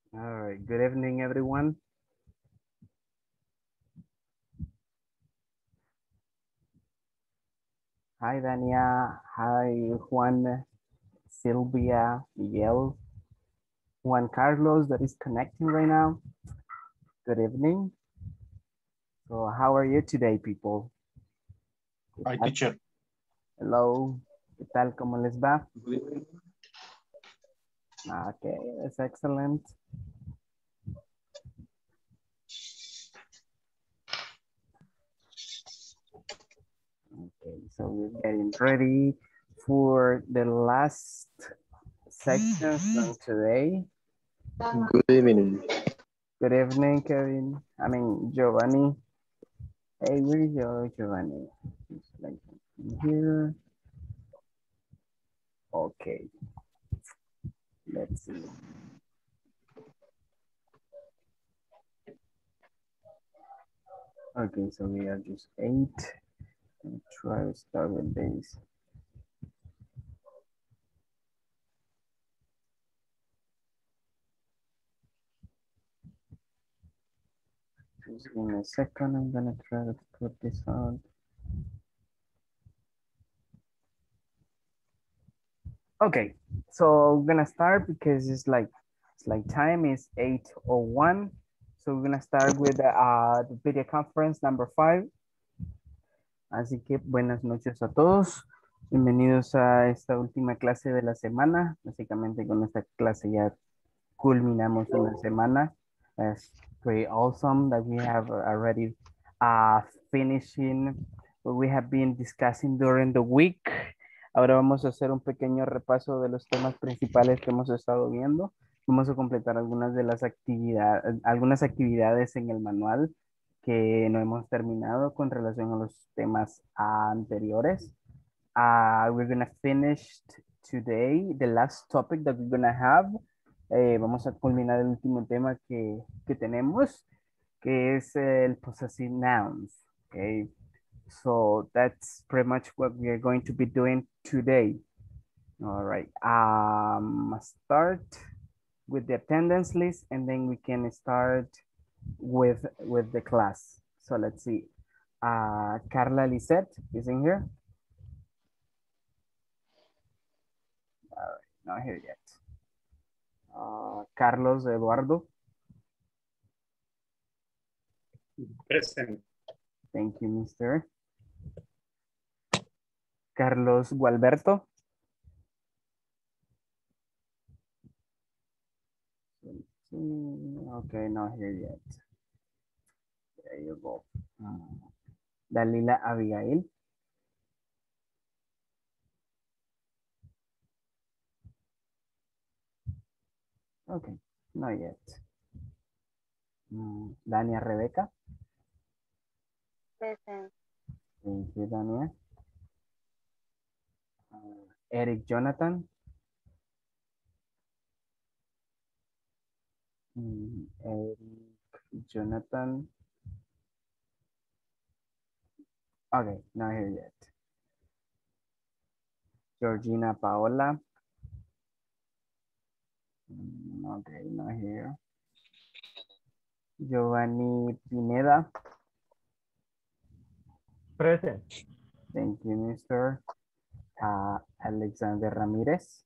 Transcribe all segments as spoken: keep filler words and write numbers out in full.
All right, good evening, everyone. Hi, Dania. Hi, Juan, Sylvia, Miguel, Juan Carlos that is connecting right now. Good evening. So how are you today, people? ¿Qué Hi, tal? teacher. Hello. ¿Qué tal? ¿Cómo les va? Good evening. Okay, that's excellent. Okay, so we're getting ready for the last section from today. Good evening. Good evening, Kevin. I mean, Giovanni. Hey, where is your Giovanni? It's like here. Okay, let's see. Okay, so we are just eight. Let try to start with this. Just give me a second. I'm gonna try to put this on. Okay, so we're gonna start because it's like it's like time is eight oh one. So we're gonna start with the, uh, the video conference number five. Así que buenas noches a todos. Bienvenidos a esta última clase de la semana. Básicamente con esta clase ya culminamos una semana. It's pretty awesome that we have already uh, finishing what we have been discussing during the week. Ahora vamos a hacer un pequeño repaso de los temas principales que hemos estado viendo. Vamos a completar algunas de las actividades, algunas actividades en el manual que no hemos terminado con relación a los temas anteriores. Uh, we're gonna finish today the last topic that we're gonna have. Eh, vamos a culminar el último tema que, que tenemos, que es el possessive nouns. Okay, so that's pretty much what we are going to be doing today. All right, um, start with the attendance list, and then we can start with with the class. So let's see. Uh, Carla Lisette is in here. All right, not here yet. Uh, Carlos Eduardo. Present. Thank you, mister. Carlos Gualberto. Okay, not here yet. There you go. Uh, Dalila Abigail. Okay, not yet. Mm, Dania Rebecca. Present. Thank you, Dania. Uh, Eric Jonathan. Mm, Eric Jonathan. Okay, not here yet. Georgina Paola. Mm, okay, not here. Giovanni Pineda. Present. Thank you, mister. Uh, Alexander Ramirez.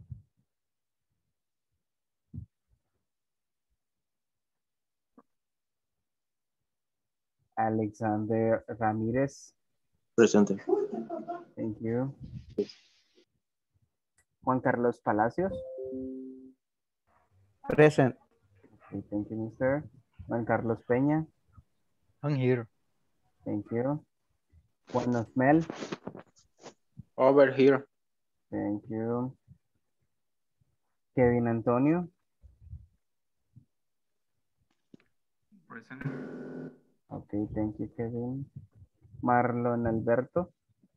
Alexander Ramirez. Presente. Thank you. Juan Carlos Palacios. Present. Okay, thank you, mister. Juan Carlos Peña. I'm here. Thank you. Juan Osmel. Over here. Thank you. Kevin Antonio. Present. Okay, thank you, Kevin. Marlon Alberto.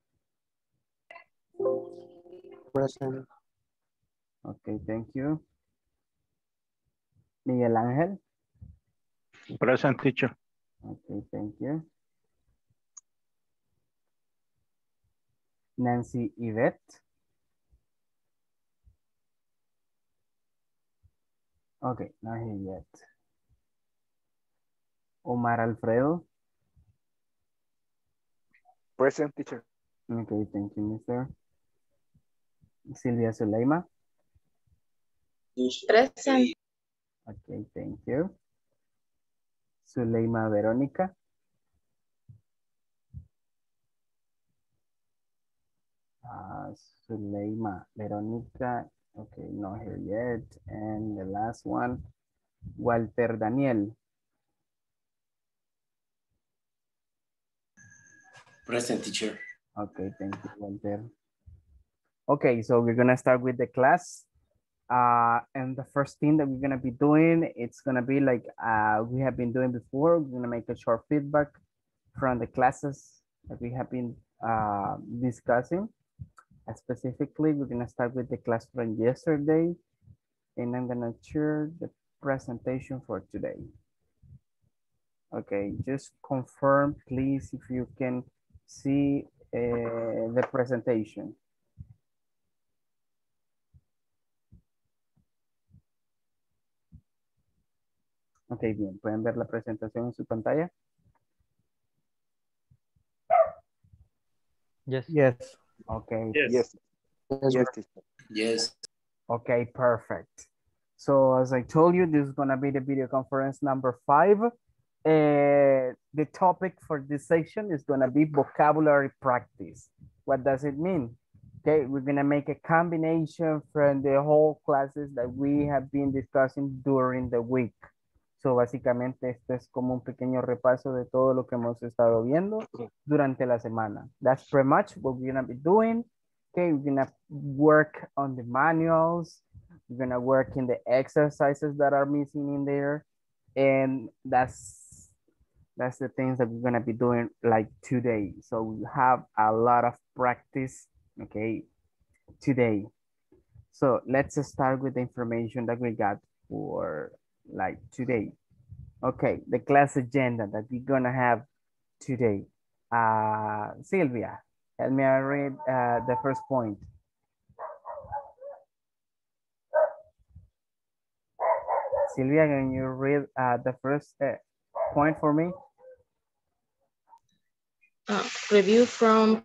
Present. Okay, thank you. Miguel Ángel. Present, teacher. Okay, thank you. Nancy Yvette. Okay, not here yet. Omar Alfredo. Present, teacher. Okay, thank you, mister. Silvia Zuleima. Present. Okay, thank you. Zuleima Verónica. Uh, Zuleima Verónica. Okay, not here yet. And the last one, Walter Daniel. Present, teacher. Okay, thank you, Walter. Okay, so we're gonna start with the class. Uh, and the first thing that we're gonna be doing, it's gonna be like uh, we have been doing before. We're gonna make a short feedback from the classes that we have been uh, discussing. Uh, specifically, we're gonna start with the class from yesterday, and I'm gonna share the presentation for today. Okay, just confirm, please, if you can see uh, the presentation. Ok, bien, ¿pueden ver la presentación en su pantalla? Yes. Yes. Okay. Yes. Yes. Yes, teacher. Yes. Okay, perfect. So as I told you, this is gonna be the video conference number five. Uh, the topic for this section is gonna be vocabulary practice. What does it mean? Okay, we're gonna make a combination from the whole classes that we have been discussing during the week. So básicamente esto es como un pequeño repaso de todo lo que hemos estado viendo durante la semana. That's pretty much what we're gonna be doing. Okay, we're gonna work on the manuals. We're gonna work in the exercises that are missing in there. And that's that's the things that we're gonna be doing like today. So we have a lot of practice, okay, today. So let's start with the information that we got for like today. Okay, the class agenda that we're gonna have today. Uh, Sylvia, help me read uh, the first point. Sylvia, can you read uh, the first uh, point for me? Uh, review from.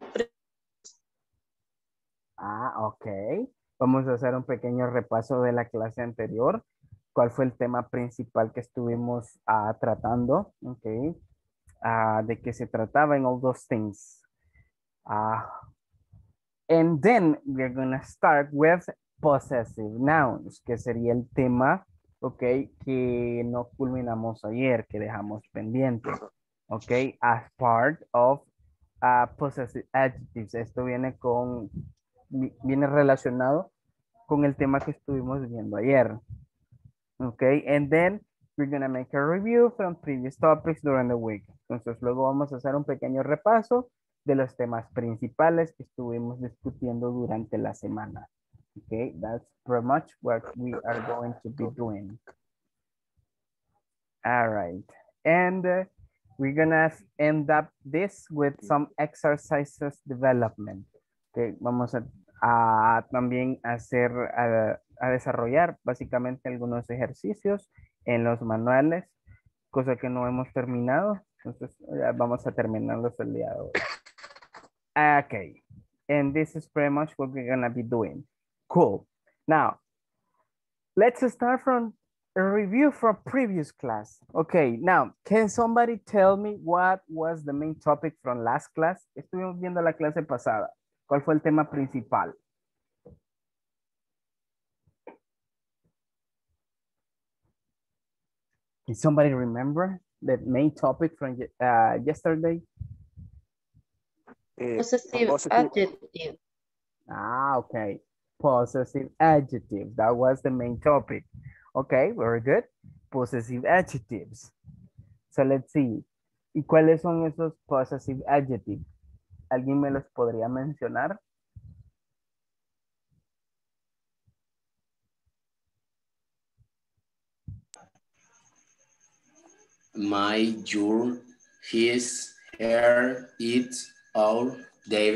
Ah, ok. Vamos a hacer un pequeño repaso de la clase anterior. ¿Cuál fue el tema principal que estuvimos uh, tratando? Ok. Uh, ¿De qué se trataba en all those things? Uh, and then we're gonna start with possessive nouns, que sería el tema, ok, que no culminamos ayer, que dejamos pendiente. Ok, as part of uh, possessive adjectives. Esto viene con, viene relacionado con el tema que estuvimos viendo ayer. Ok, and then we're gonna make a review from previous topics during the week. Entonces luego vamos a hacer un pequeño repaso de los temas principales que estuvimos discutiendo durante la semana. Okay, that's pretty much what we are going to be doing. All right, and uh, we're gonna end up this with some exercises development. Okay, vamos a, a también hacer, a, a desarrollar básicamente algunos ejercicios en los manuales, cosa que no hemos terminado. Entonces ya vamos a terminarlos el día de hoy. Okay, and this is pretty much what we're gonna be doing. Cool. Now, let's start from a review from previous class. Okay, now, can somebody tell me what was the main topic from last class? Estuvimos viendo la clase pasada. ¿Cuál fue el tema principal? Can somebody remember the main topic from uh, yesterday? Eh, Possessive possessive- adjective. Ah, okay. Possessive adjectives. That was the main topic. Okay, very good. Possessive adjectives. So let's see. ¿Y cuáles son esos possessive adjectives? ¿Alguien me los podría mencionar? My, your, his, her, it, our, their.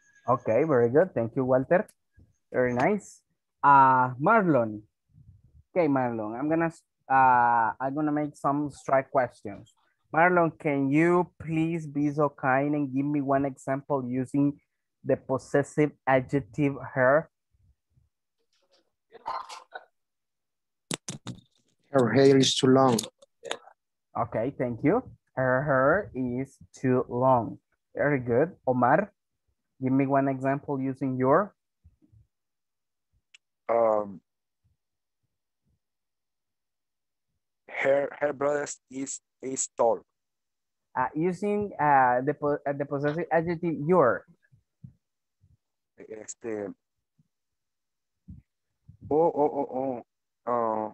Okay, very good. Thank you, Walter. Very nice. Uh, Marlon. Okay, Marlon, I'm gonna uh I'm gonna make some strike questions. Marlon, can you please be so kind and give me one example using the possessive adjective her? Her hair is too long. Okay, thank you. Her hair is too long. Very good. Omar, give me one example using your. Um, her her brother is is tall. Uh, using uh, the, po uh, the possessive adjective your. Este. Oh, oh, oh, oh. Uh,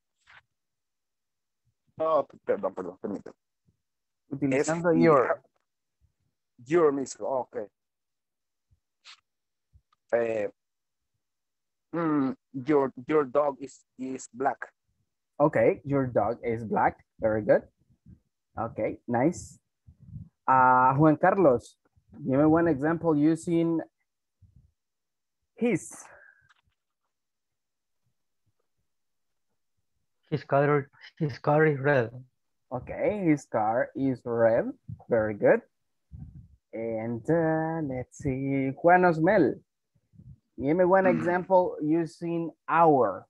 oh, perdón, perdón, permítame. Utilizando Es your. your mismo, ok. Eh, mm, your your dog is is black. Okay, your dog is black. Very good. Okay, nice. Uh, Juan Carlos, give me one example using his. His color, his car is red. Okay, his car is red. Very good. And uh, let's see, Juan Osmel. Give me one example using our.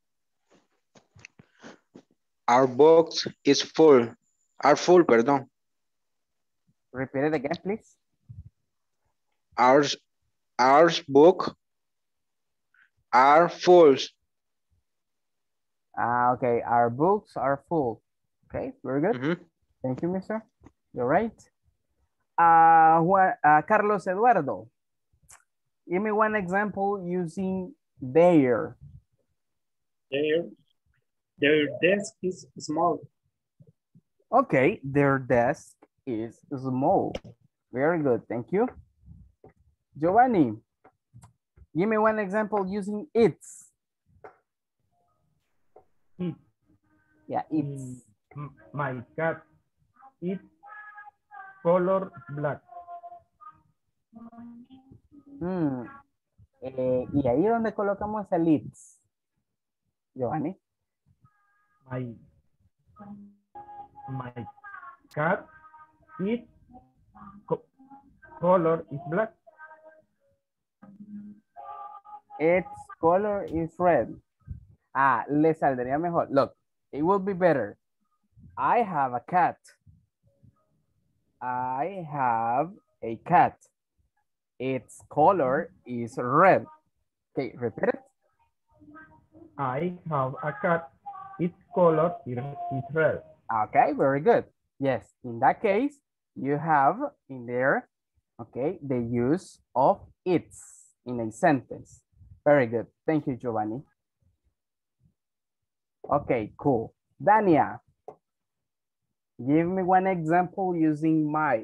Our box is full. Are full, perdón. Repeat it again, please. Ours, ours book are full. Uh, okay, our books are full. Okay, very good. Mm-hmm. Thank you, mister. You're right. Uh, Juan, uh, Carlos Eduardo. Give me one example using their. Their, their desk is small. Okay, their desk is small. Very good, thank you. Giovanni, give me one example using its. It. Yeah, its. Mm, my cat, it color black. Hmm. Eh, y ahí donde colocamos el its. Giovanni. My, my cat, it co color is black. Its color is red. Ah, le saldría mejor. Look, it will be better. I have a cat. I have a cat. Its color is red. Okay, repeat it. I have a cat. Its color is red. Okay, very good. Yes, in that case, you have in there, okay, the use of its in a sentence. Very good. Thank you, Giovanni. Okay, cool. Dania, give me one example using my.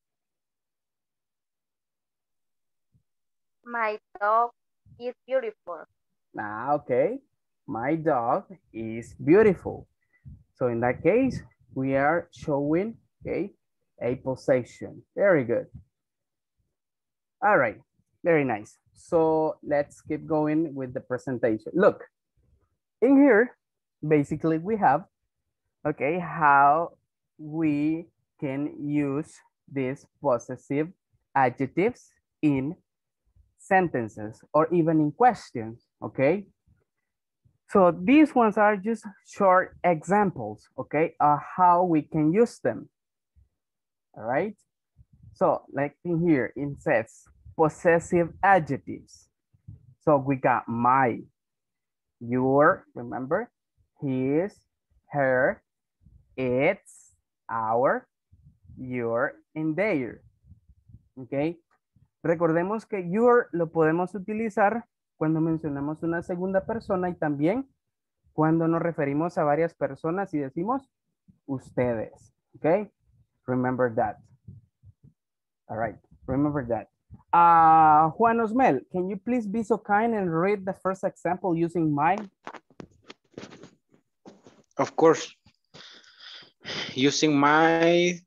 My dog is beautiful. Ah, okay. My dog is beautiful. So in that case, we are showing, okay, a possession. Very good. All right, very nice. So let's keep going with the presentation. Look, in here, basically we have, okay, how we can use these possessive adjectives in sentences or even in questions, okay? So these ones are just short examples, okay, of how we can use them, all right? So like in here, it says possessive adjectives. So we got my, your, remember, his, her, its, our, your, and their, okay? Recordemos que your lo podemos utilizar cuando mencionamos una segunda persona y también cuando nos referimos a varias personas y decimos ustedes. Okay? Remember that. All right. Remember that. Uh, Juan Osmel, can you please be so kind and read the first example using mine? Of course. Using my,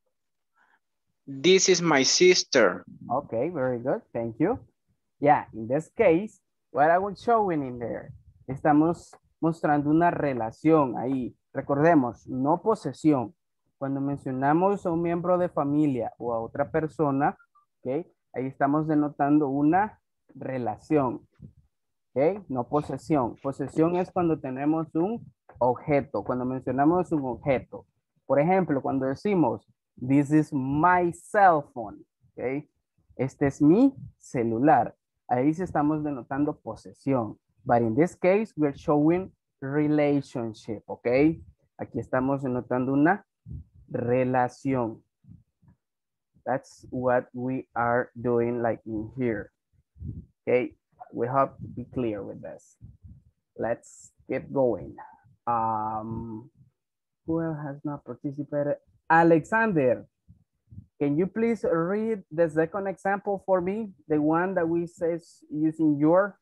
this is my sister. Okay, very good. Thank you. Yeah, in this case, what I was showing in there, estamos mostrando una relación ahí. Recordemos, no posesión. Cuando mencionamos a un miembro de familia o a otra persona, ¿ok? Ahí estamos denotando una relación, ¿ok? No posesión. Posesión es cuando tenemos un objeto, cuando mencionamos un objeto. Por ejemplo, cuando decimos, this is my cell phone, ¿ok? Este es mi celular. Ahí sí estamos denotando posesión. But in this case, we're showing relationship, ¿ok? Aquí estamos denotando una relación. That's what we are doing like in here. Okay, we have to be clear with this. Let's get going. Um, who else has not participated? Alexander, can you please read the second example for me? The one that we says using your.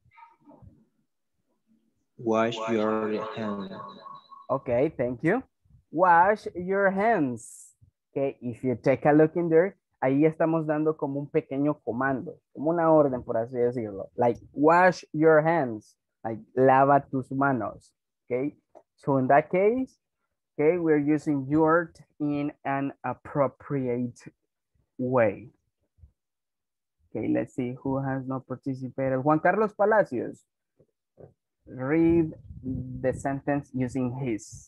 Wash your hands. Okay, thank you. Wash your hands. Okay, if you take a look in there, ahí estamos dando como un pequeño comando, como una orden, por así decirlo. Like, wash your hands. Like, lava tus manos. Okay, so in that case, okay, we're using your in an appropriate way. Okay, let's see who has not participated. Juan Carlos Palacios. Read the sentence using his.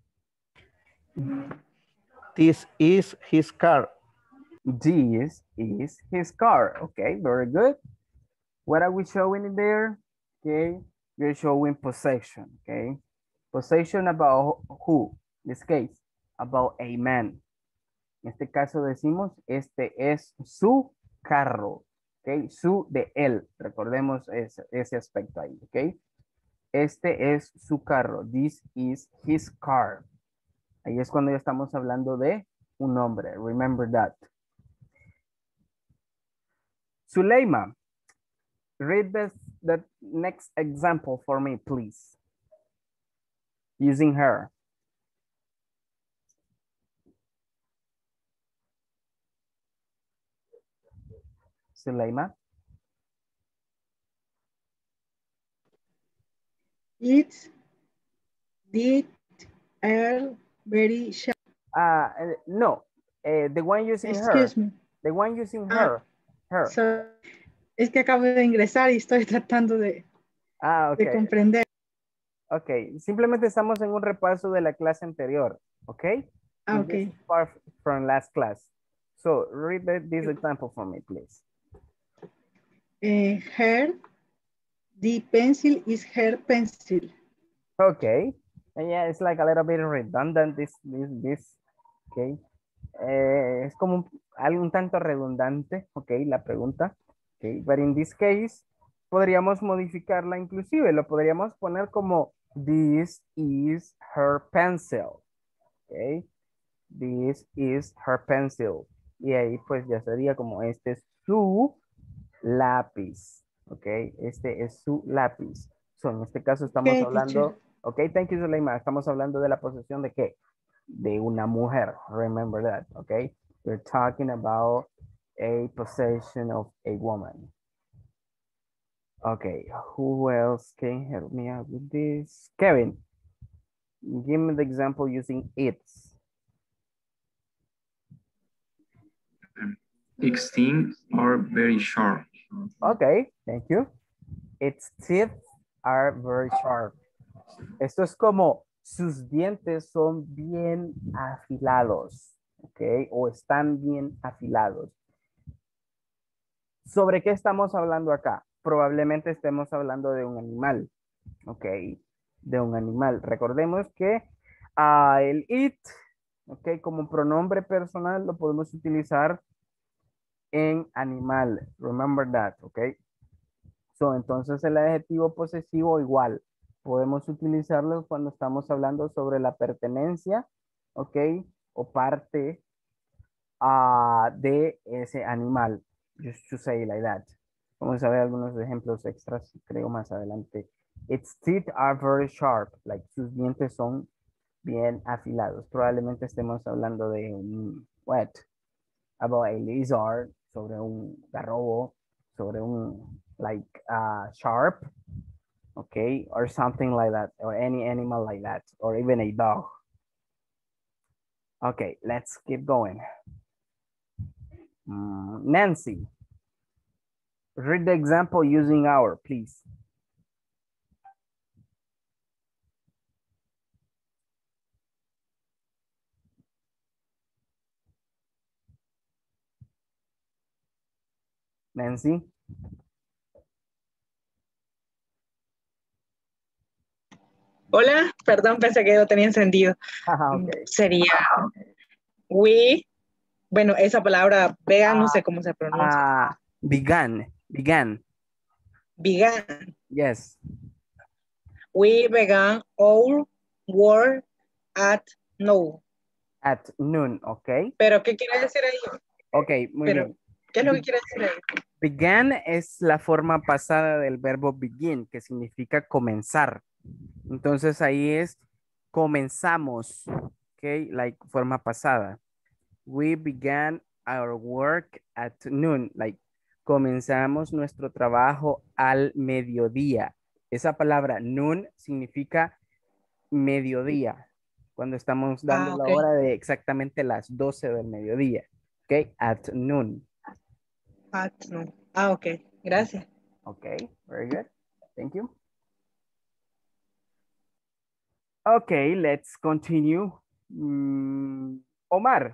This is his car. This is his car. Okay, very good. What are we showing in there? Okay, we're showing possession. Okay, possession about who? In this case, about a man. En este caso decimos, este es su carro. Okay, su de él. Recordemos ese, ese aspecto ahí. Okay, este es su carro. This is his car. Ahí es cuando ya estamos hablando de un hombre. Remember that. Suleima, read this, the next example for me, please. Using her. Suleima. It's did are very sharp. Uh, no, uh, the one using Excuse her. me. The one using Ah, her. Her. So, es que acabo de ingresar y estoy tratando de, Ah, de okay. comprender. Ok, simplemente estamos en un repaso de la clase anterior, ok? Ah, And this ok. is part from last class. So, read the- this example for me, please. Eh, her, the pencil is her pencil. Okay. And yeah, it's like a little bit redundant, this, this, this, okay. Eh, es como un, algo un tanto redundante, ok, la pregunta. Okay, but in this case, podríamos modificarla inclusive, lo podríamos poner como, this is her pencil, ok. This is her pencil. Y ahí pues ya sería como, este es su lápiz, ok, este es su lápiz. So, en este caso estamos Okay, hablando, teacher. ok, thank you, Zuleima, estamos hablando de la posesión de qué? De una mujer, remember that, ok. We're talking about a possession of a woman. Okay, who else can help me out with this? Kevin, give me the example using its. Its teeth are very sharp. Okay, thank you. Its teeth are very sharp. Esto es como sus dientes son bien afilados, ok, o están bien afilados. ¿Sobre qué estamos hablando acá? Probablemente estemos hablando de un animal, ok, de un animal. Recordemos que uh, el it, ok, como pronombre personal lo podemos utilizar en animal. Remember that, ok. So, entonces el adjetivo posesivo igual. Podemos utilizarlo cuando estamos hablando sobre la pertenencia, ok, o parte uh, de ese animal. Just to say like that. Vamos a ver algunos ejemplos extras, creo más adelante. Its teeth are very sharp, like sus dientes son bien afilados. Probablemente estemos hablando de un, what? About a lizard, sobre un garrobo, sobre un, like, uh, sharp. okay, or something like that, or any animal like that, or even a dog. Okay, let's keep going. Mm, Nancy, read the example using our, please. Nancy. Hola, perdón, pensé que lo tenía encendido. Okay. Sería we, bueno, esa palabra vegan, no sé cómo se pronuncia. Ah, began, began. Began. Yes. We began our work at noon. At noon, okay. Pero, ¿qué quiere decir ahí? Ok, muy Pero, bien. ¿qué es lo que quiere decir ahí? Began es la forma pasada del verbo begin, que significa comenzar. Entonces ahí es comenzamos, ok, like forma pasada. We began our work at noon, like comenzamos nuestro trabajo al mediodía. Esa palabra noon significa mediodía, cuando estamos dando Ah, la ok. hora de exactamente las doce del mediodía, ok, at noon. At noon. Ah, ok, gracias. Okay, very good. Thank you. Okay, let's continue. Mm, Omar,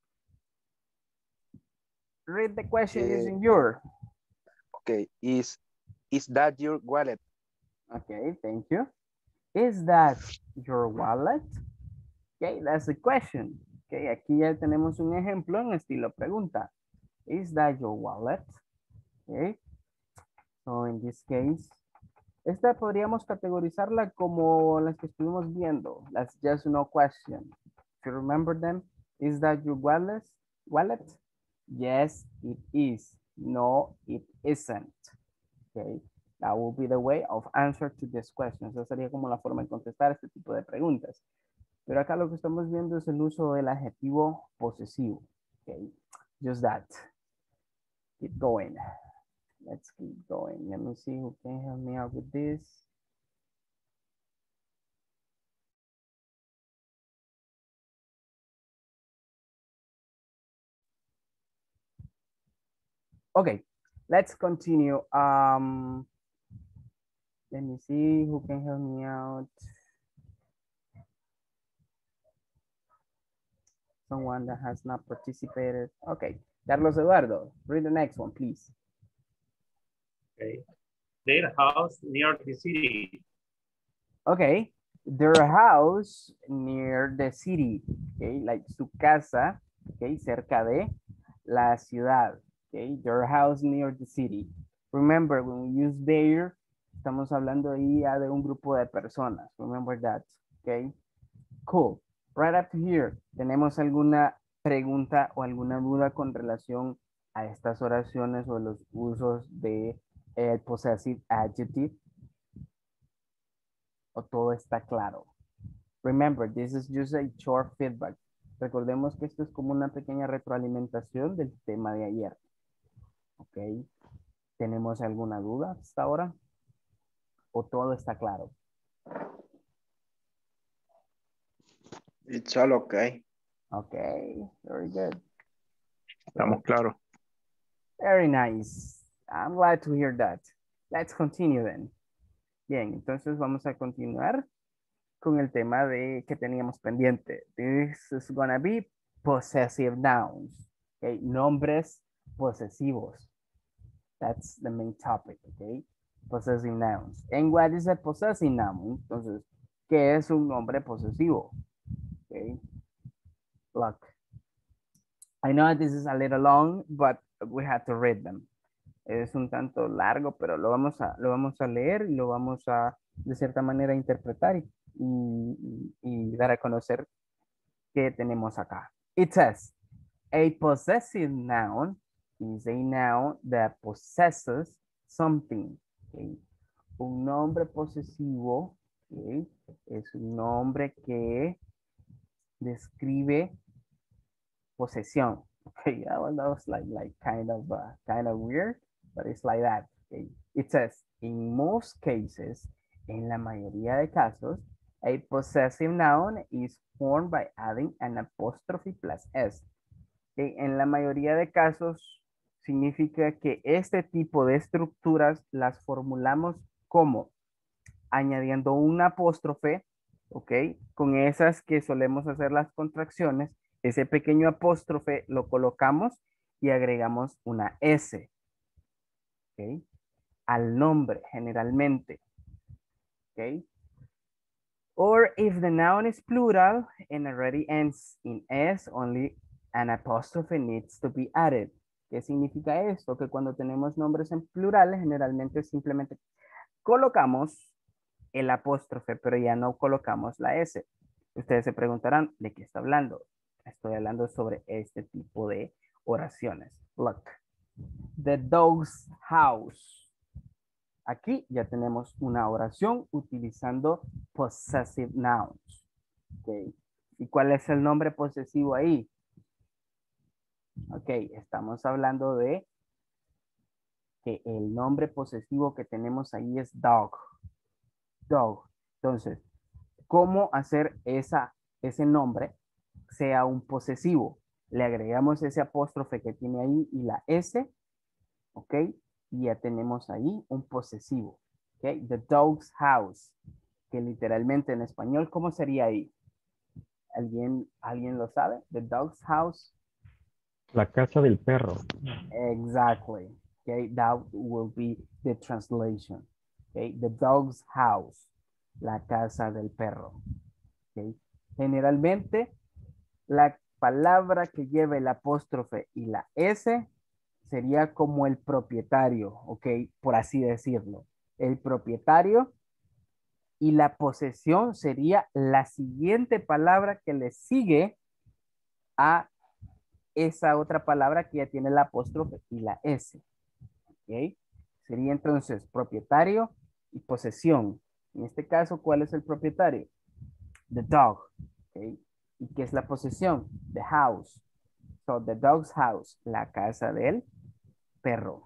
read the question Eh, using your. okay, is is that your wallet? Okay, thank you. Is that your wallet? Okay, that's the question. Okay, aquí ya tenemos un ejemplo en estilo pregunta. Is that your wallet? Okay, so in this case, esta podríamos categorizarla como las que estuvimos viendo, las just no question. If you remember them, is that your wallet? Wallet? Yes, it is. No, it isn't. Okay, that will be the way of answer to this question. Esa sería como la forma de contestar este tipo de preguntas. Pero acá lo que estamos viendo es el uso del adjetivo posesivo. Okay, just that. Keep going. Let's keep going. Let me see who can help me out with this. Okay, let's continue. Um, let me see who can help me out. Someone that has not participated. Okay, Carlos Eduardo, read the next one, please. Okay. Their house near the city. Okay, their house near the city. Okay, like su casa, okay, cerca de la ciudad. Okay, their house near the city. Remember, when we use their, estamos hablando ahí ya de un grupo de personas. Remember that, okay? Cool. Right up to here, ¿tenemos alguna pregunta o alguna duda con relación a estas oraciones o los usos de el possessive adjective? ¿O todo está claro? Remember, this is just a short feedback. Recordemos que esto es como una pequeña retroalimentación del tema de ayer. Ok. ¿Tenemos alguna duda hasta ahora? ¿O todo está claro? It's all okay. Okay, very good. Estamos claros. Very nice. I'm glad to hear that. Let's continue then. Bien, entonces vamos a continuar con el tema de que teníamos pendiente. This is gonna be possessive nouns. Okay, nombres posesivos. That's the main topic, okay? Possessive nouns. And what is a possessive noun? Entonces, ¿qué es un nombre posesivo? Okay. Look. I know this is a little long, but we have to read them. Es un tanto largo, pero lo vamos a, lo vamos a leer y lo vamos a, de cierta manera, interpretar y, y, y dar a conocer qué tenemos acá. It says, a possessive noun is a noun that possesses something. Okay. Un nombre posesivo, okay, es un nombre que describe posesión. Okay, that one that was like like kind of uh, kind of weird, but it's like that. Okay, it says in most cases en la mayoría de casos, a possessive noun is formed by adding an apostrophe plus s. Okay, en la mayoría de casos significa que este tipo de estructuras las formulamos como añadiendo un apóstrofe, ok, con esas que solemos hacer las contracciones, ese pequeño apóstrofe lo colocamos y agregamos una S, ok, al nombre generalmente, ok. Or if the noun is plural and already ends in S, only an apostrophe needs to be added. ¿Qué significa esto? Que cuando tenemos nombres en plurales, generalmente simplemente colocamos el apóstrofe, pero ya no colocamos la S. Ustedes se preguntarán, ¿de qué está hablando? Estoy hablando sobre este tipo de oraciones. Look, the dog's house. Aquí ya tenemos una oración utilizando possessive nouns. Okay. ¿Y cuál es el nombre posesivo ahí? Ok, estamos hablando de que el nombre posesivo que tenemos ahí es dog. Dog. Entonces, ¿cómo hacer esa, ese nombre sea un posesivo? Le agregamos ese apóstrofe que tiene ahí y la S, ok, y ya tenemos ahí un posesivo, ok, the dog's house, que literalmente en español, ¿cómo sería ahí? ¿Alguien, ¿alguien lo sabe? The dog's house. La casa del perro. Exactly, okay, that will be the translation, okay, the dog's house, la casa del perro, okay. Generalmente, la palabra que lleva el apóstrofe y la S sería como el propietario, ok, por así decirlo. El propietario y la posesión sería la siguiente palabra que le sigue a esa otra palabra que ya tiene el apóstrofe y la S. Ok, sería entonces propietario y posesión. En este caso, ¿cuál es el propietario? The dog. Okay. ¿Y qué es la posesión? The house. So, the dog's house, la casa del perro.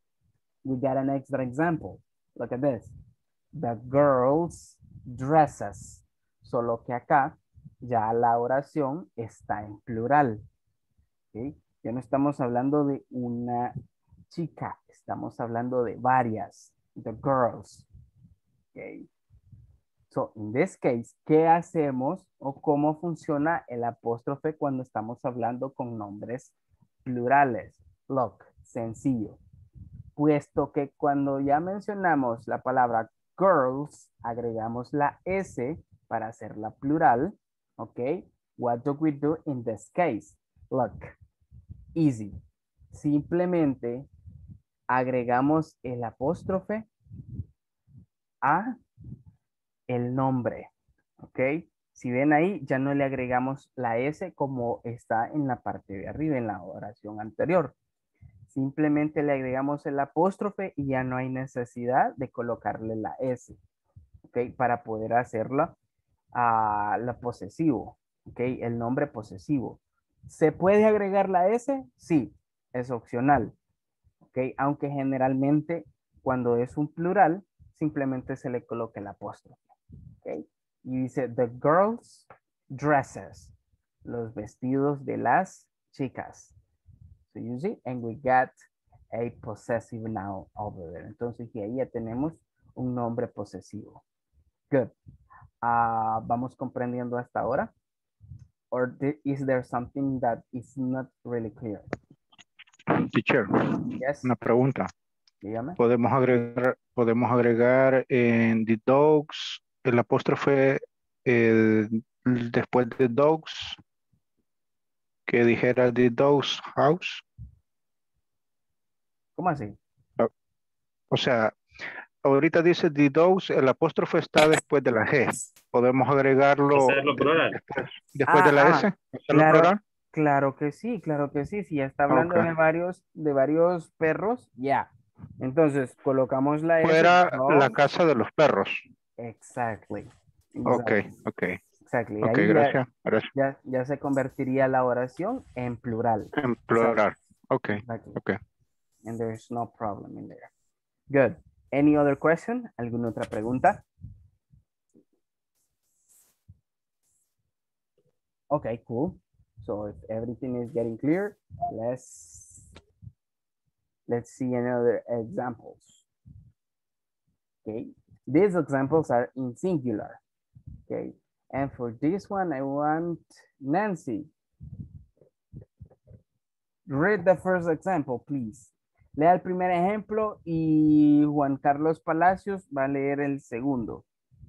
We got an extra example. Look at this. The girls' dresses. Solo que acá ya la oración está en plural. ¿Okay? Ya no estamos hablando de una chica. Estamos hablando de varias. The girls. Okay. So, in this case, ¿qué hacemos o cómo funciona el apóstrofe cuando estamos hablando con nombres plurales? Look, sencillo. Puesto que cuando ya mencionamos la palabra girls, agregamos la S para hacerla plural, ¿ok? What do we do in this case? Look, easy. Simplemente agregamos el apóstrofe a el nombre, ¿ok? Si ven ahí, ya no le agregamos la S como está en la parte de arriba, en la oración anterior. Simplemente le agregamos el apóstrofe y ya no hay necesidad de colocarle la S, ¿ok? Para poder hacerlo a uh, la posesivo, ¿ok? El nombre posesivo. ¿Se puede agregar la S? Sí, es opcional, ¿ok? Aunque generalmente cuando es un plural, simplemente se le coloca el apóstrofe, ¿ok? Y dice, the girls' dresses, los vestidos de las chicas. So you see, and we got a possessive noun over there. Entonces, y ahí ya tenemos un nombre posesivo. Good. Uh, ¿Vamos comprendiendo hasta ahora? Or is there something that is not really clear? Teacher, yes. Una pregunta. Dígame. Podemos agregar, podemos agregar en the dogs el apóstrofe eh, después de dogs, que dijera the dog's house. ¿Cómo así? O sea, ahorita dice the dogs, el apóstrofe está después de la G. Podemos agregarlo Hacerlo plural. después, después ah, de la ah, S. Claro, plural? claro que sí, claro que sí. Si ya está hablando Okay. de varios, de varios perros, ya. Yeah. Entonces, colocamos la S. Fuera no. la casa de los perros. Exactly. exactly. Ok, ok. Exactly. Ok, Ahí gracias. Ya, gracias. ya, ya se convertiría la oración en plural. En plural. Ok, exactly. ok. And there's no problem in there. Good. Any other question? ¿Alguna otra pregunta? Okay, cool. So if everything is getting clear, let's let's see another examples. Okay, these examples are in singular. Okay, and for this one, I want Nancy. Read the first example, please. Lea el primer ejemplo y Juan Carlos Palacios va a leer el segundo.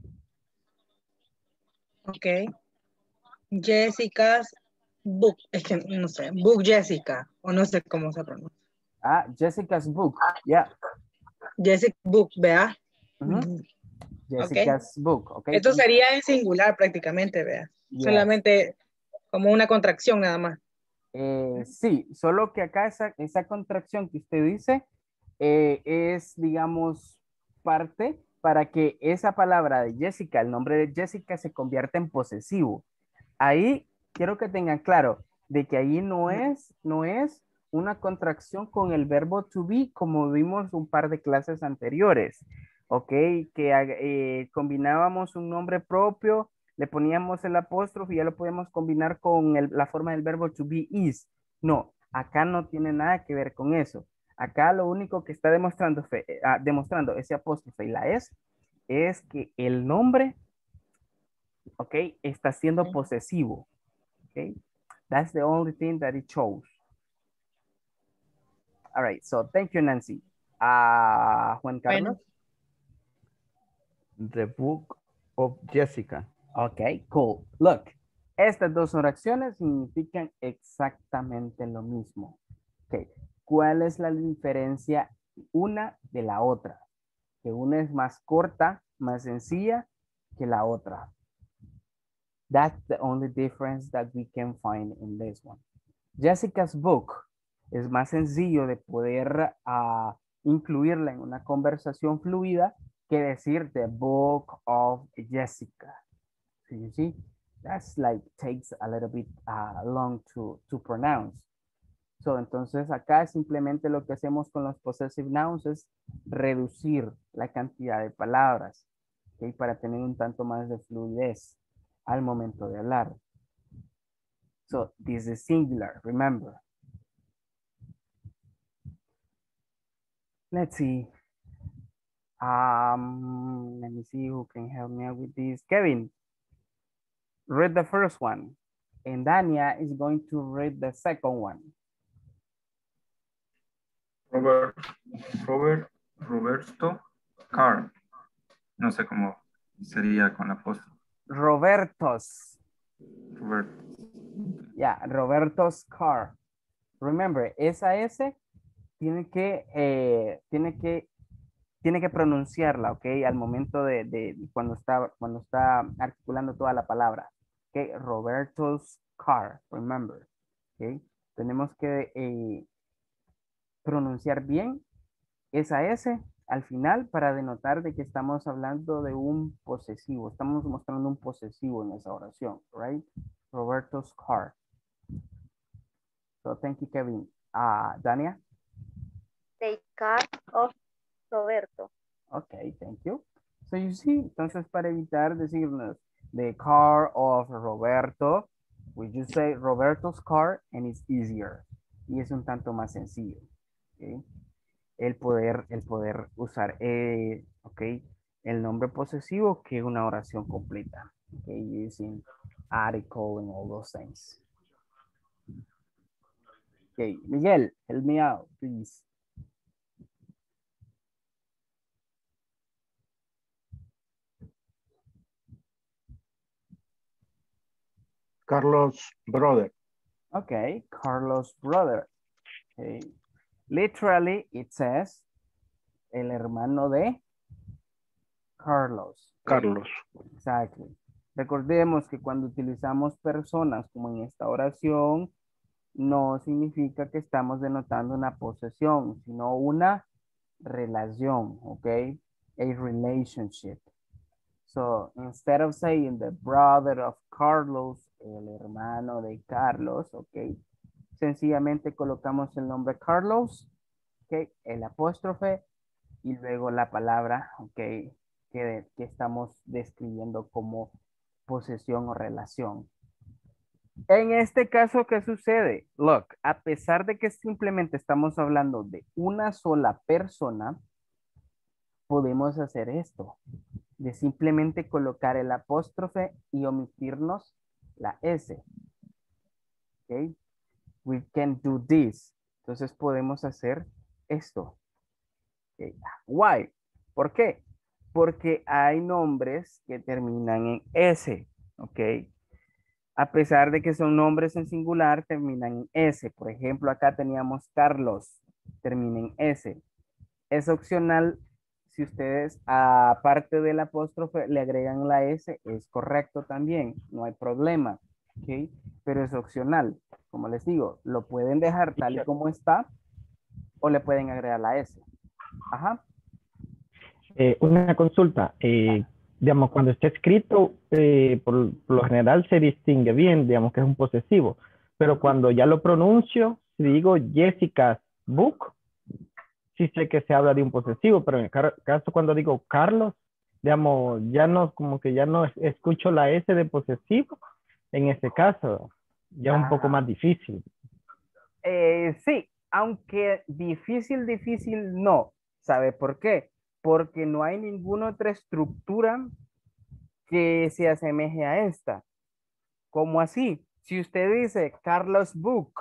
Ok. Jessica's book. Es que no sé. Book Jessica. O no sé cómo se pronuncia. Ah, Jessica's book. Yeah. Jessica's book, vea. Uh-huh. Jessica's okay. book. Okay. Esto sería en singular prácticamente, vea. Yes. Solamente como una contracción nada más. Eh, sí, solo que acá esa, esa contracción que usted dice eh, es, digamos, parte para que esa palabra de Jessica, el nombre de Jessica se convierta en posesivo. Ahí quiero que tengan claro de que ahí no es, no es una contracción con el verbo to be como vimos un par de clases anteriores, ¿ok? Que eh, combinábamos un nombre propio, le poníamos el apóstrofe y ya lo podíamos combinar con el, la forma del verbo to be is. No, acá no tiene nada que ver con eso. Acá lo único que está demostrando, fe, ah, demostrando ese apóstrofe y la es, es que el nombre, ok, está siendo posesivo. Ok, that's the only thing that it shows. All right, so thank you, Nancy. Uh, Juan Carlos? The book of Jessica. Okay, cool. Look, estas dos oraciones significan exactamente lo mismo. Okay, ¿cuál es la diferencia una de la otra? Que una es más corta, más sencilla que la otra. That's the only difference that we can find in this one. Jessica's book es más sencillo de poder uh, incluirla en una conversación fluida que decir the book of Jessica. So you see, that's like takes a little bit uh, long to, to pronounce. So, entonces acá simplemente lo que hacemos con los possessive nouns es reducir la cantidad de palabras, ¿okay? Para tener un tanto más de fluidez al momento de hablar. So, this is singular, remember. Let's see. Um, let me see who can help me out with this. Kevin, read the first one. And Dania is going to read the second one. Robert, Robert, Roberto Car. No sé cómo sería con la posta. Roberto's. Robert. Yeah, Roberto's car. Remember, esa S tiene que, eh, tiene que, tiene que pronunciarla, ¿ok? Al momento de, de cuando está, cuando está articulando toda la palabra. ¿Ok? Roberto's car, remember. ¿Ok? Tenemos que eh, pronunciar bien esa S al final para denotar de que estamos hablando de un posesivo. Estamos mostrando un posesivo en esa oración, right? Roberto's car. So thank you, Kevin. Uh, Dania? The car of Roberto. Okay, thank you. So you see, entonces para evitar decirnos the car of Roberto, we just say Roberto's car and it's easier. Y es un tanto más sencillo. Okay. El poder, el poder usar eh, okay, el nombre posesivo que una oración completa. Okay, using article and all those things. Okay, Miguel, help me out, please. Carlos' brother. Okay, Carlos' brother. Okay. Literally, it says el hermano de Carlos. Okay. Carlos. Exactly. Recordemos que cuando utilizamos personas como en esta oración, no significa que estamos denotando una posesión, sino una relación, ¿ok? A relationship. So, instead of saying the brother of Carlos, el hermano de Carlos, ¿ok? Sencillamente colocamos el nombre Carlos, ¿ok? El apóstrofe y luego la palabra, ¿ok? Que, que estamos describiendo como posesión o relación. En este caso, ¿qué sucede? Look, a pesar de que simplemente estamos hablando de una sola persona, podemos hacer esto, de simplemente colocar el apóstrofe y omitirnos la S. ¿Ok? We can do this. Entonces podemos hacer esto. ¿Ok? Why? ¿Por qué? Porque hay nombres que terminan en S. ¿Ok? A pesar de que son nombres en singular, terminan en S. Por ejemplo, acá teníamos Carlos, termina en S. Es opcional si ustedes, aparte del apóstrofe, le agregan la S, es correcto también, no hay problema, ¿ok? Pero es opcional. Como les digo, lo pueden dejar tal y como está o le pueden agregar la S. Ajá. Eh, una consulta, eh, digamos, cuando está escrito, eh, por, por lo general se distingue bien, digamos que es un posesivo, pero cuando ya lo pronuncio, si digo Jessica's book, sí sé que se habla de un posesivo, pero en el caso cuando digo Carlos, digamos, ya no, como que ya no es- escucho la S de posesivo, en ese caso, ya es un poco Ah, más difícil. eh, sí, aunque difícil, difícil no. ¿Sabe por qué? Porque no hay ninguna otra estructura que se asemeje a esta. ¿Cómo así? Si usted dice Carlos Book,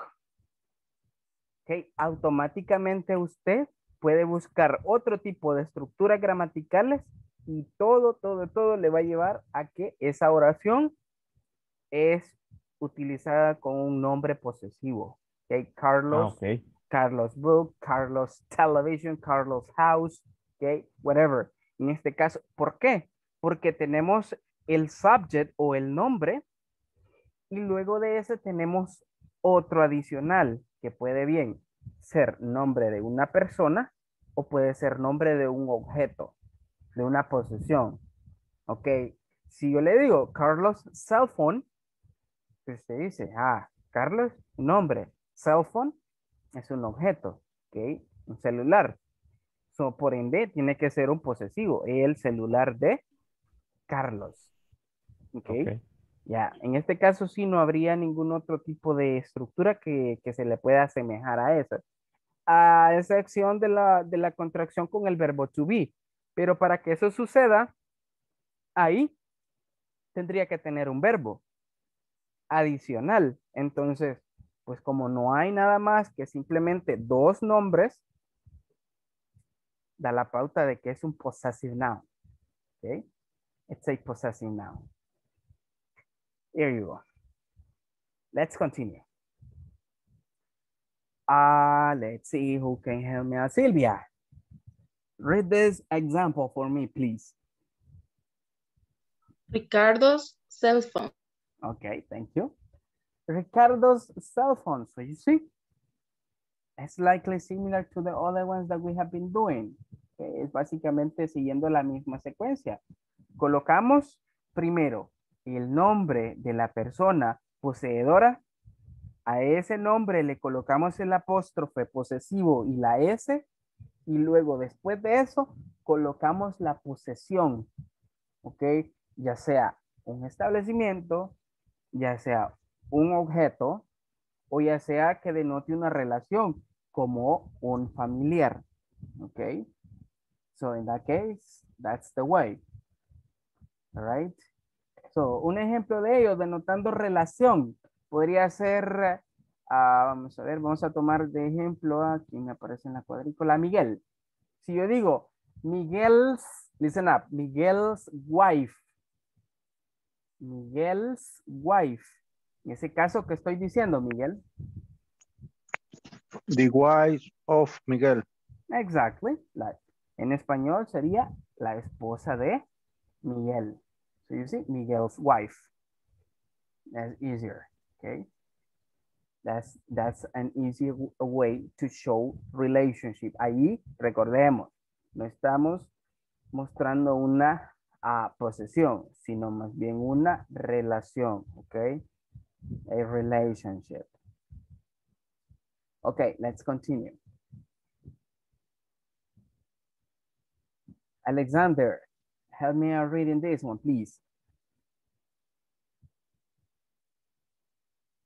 ¿ok? Automáticamente usted puede buscar otro tipo de estructuras gramaticales y todo, todo, todo le va a llevar a que esa oración es utilizada con un nombre posesivo. ¿Ok? Ah, Carlos, ok. Carlos Book, Carlos Television, Carlos House, ¿ok? Whatever. En este caso, ¿por qué? Porque tenemos el subject o el nombre y luego de ese tenemos otro adicional que puede bien ser nombre de una persona o puede ser nombre de un objeto, de una posesión. Ok, si yo le digo Carlos cell phone, pues usted dice, ah, Carlos, nombre, cell phone es un objeto, ok, un celular. So, por ende, tiene que ser un posesivo, el celular de Carlos. Ok. Ok. Ya, en este caso sí no habría ningún otro tipo de estructura que, que se le pueda asemejar a esa, a excepción de la, de la contracción con el verbo to be. Pero para que eso suceda, ahí tendría que tener un verbo adicional. Entonces, pues como no hay nada más que simplemente dos nombres, da la pauta de que es un possessive noun. ¿Ok? It's a possessive noun. Here you go. Let's continue. Uh, let's see who can help me out. Silvia, read this example for me, please. Ricardo's cell phone. Okay, thank you. Ricardo's cell phone. So you see, it's likely similar to the other ones that we have been doing. Okay, es básicamente siguiendo la misma secuencia. Colocamos primero el nombre de la persona poseedora. A ese nombre le colocamos el apóstrofe posesivo y la S. Y luego después de eso colocamos la posesión, ¿ok? Ya sea un establecimiento, ya sea un objeto o ya sea que denote una relación como un familiar, ¿ok? So in that case, that's the way, all right? So un ejemplo de ello denotando relación podría ser, uh, vamos a ver, vamos a tomar de ejemplo aquí me aparece en la cuadrícula Miguel. Si yo digo Miguel's, listen up, Miguel's wife. Miguel's wife. En ese caso, ¿qué estoy diciendo, Miguel? The wife of Miguel. Exactly. La, en español sería la esposa de Miguel. So you see, Miguel's wife. That's easier, okay? That's, that's an easy way to show relationship. Ahí, recordemos, no estamos mostrando una uh, posesión, sino más bien una relación, ¿ok? A relationship. Okay, let's continue. Alexander, help me out reading this one, please.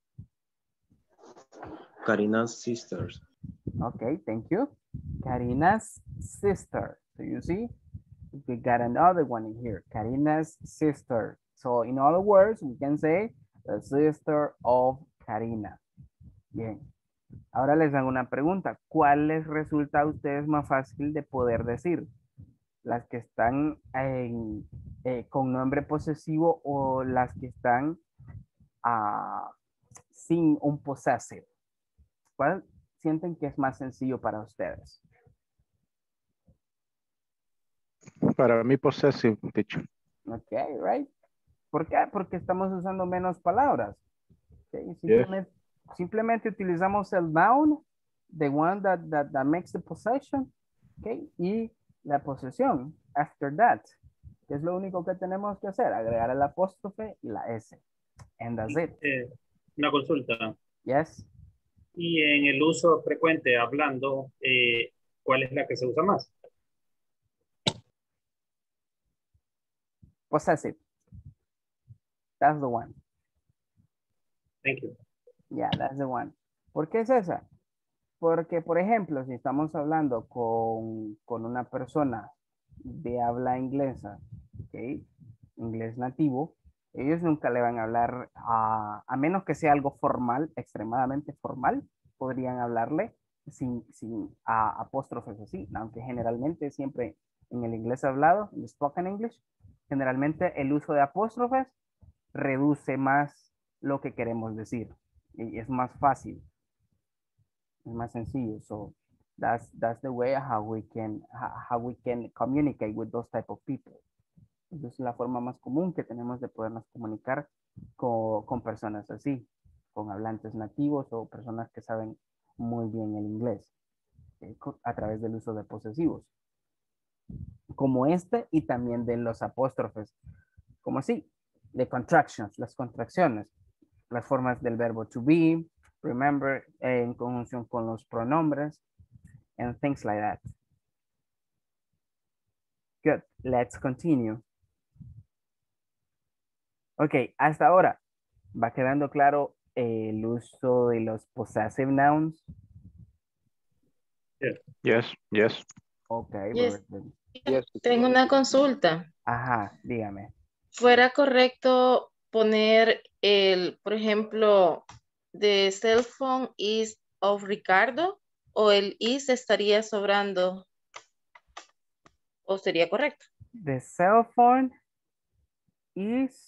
Karina's sisters. Okay, thank you. Karina's sister. So you see, we got another one in here. Karina's sister. So in other words, we can say the sister of Karina. Bien. Ahora les hago una pregunta. ¿Cuál les resulta a ustedes más fácil de poder decir? ¿Las que están en, eh, con nombre posesivo o las que están uh, sin un possessive? ¿Cuál sienten que es más sencillo para ustedes? Para mí, possessive, teacher. Ok, right. ¿Por qué? Porque estamos usando menos palabras. Okay, simplemente, yes. simplemente utilizamos el noun, the one that, that, that makes the possession, okay, y la posesión, after that. Es lo único que tenemos que hacer, agregar el apóstrofe y la S. And that's it. Eh, una consulta. Yes. Y en el uso frecuente, hablando, eh, ¿cuál es la que se usa más? Possessive. That's the one. Thank you. Yeah, that's the one. ¿Por qué es esa? Porque, por ejemplo, si estamos hablando con, con una persona de habla inglesa, ¿okay? Inglés nativo, ellos nunca le van a hablar, a, a menos que sea algo formal, extremadamente formal, podrían hablarle sin, sin a, apóstrofes así, aunque generalmente siempre en el inglés hablado, en spoken English, generalmente el uso de apóstrofes reduce más lo que queremos decir y es más fácil, es más sencillo. So that's that's the way how we can how we can communicate with those type of people. Esa es la forma más común que tenemos de podernos comunicar con, con personas así, con hablantes nativos o personas que saben muy bien el inglés, eh, a través del uso de posesivos, como este y también de los apóstrofes, como así, de contractions, las contracciones, las formas del verbo to be, remember, eh, en conjunción con los pronombres, and things like that. Good, let's continue. Ok, hasta ahora, ¿va quedando claro el uso de los possessive nouns? Yes, yes. Ok, Yes. yes. Tengo una consulta. Ajá, dígame. ¿Fuera correcto poner el, por ejemplo, the cell phone is of Ricardo o el is estaría sobrando? ¿O sería correcto? The cell phone is...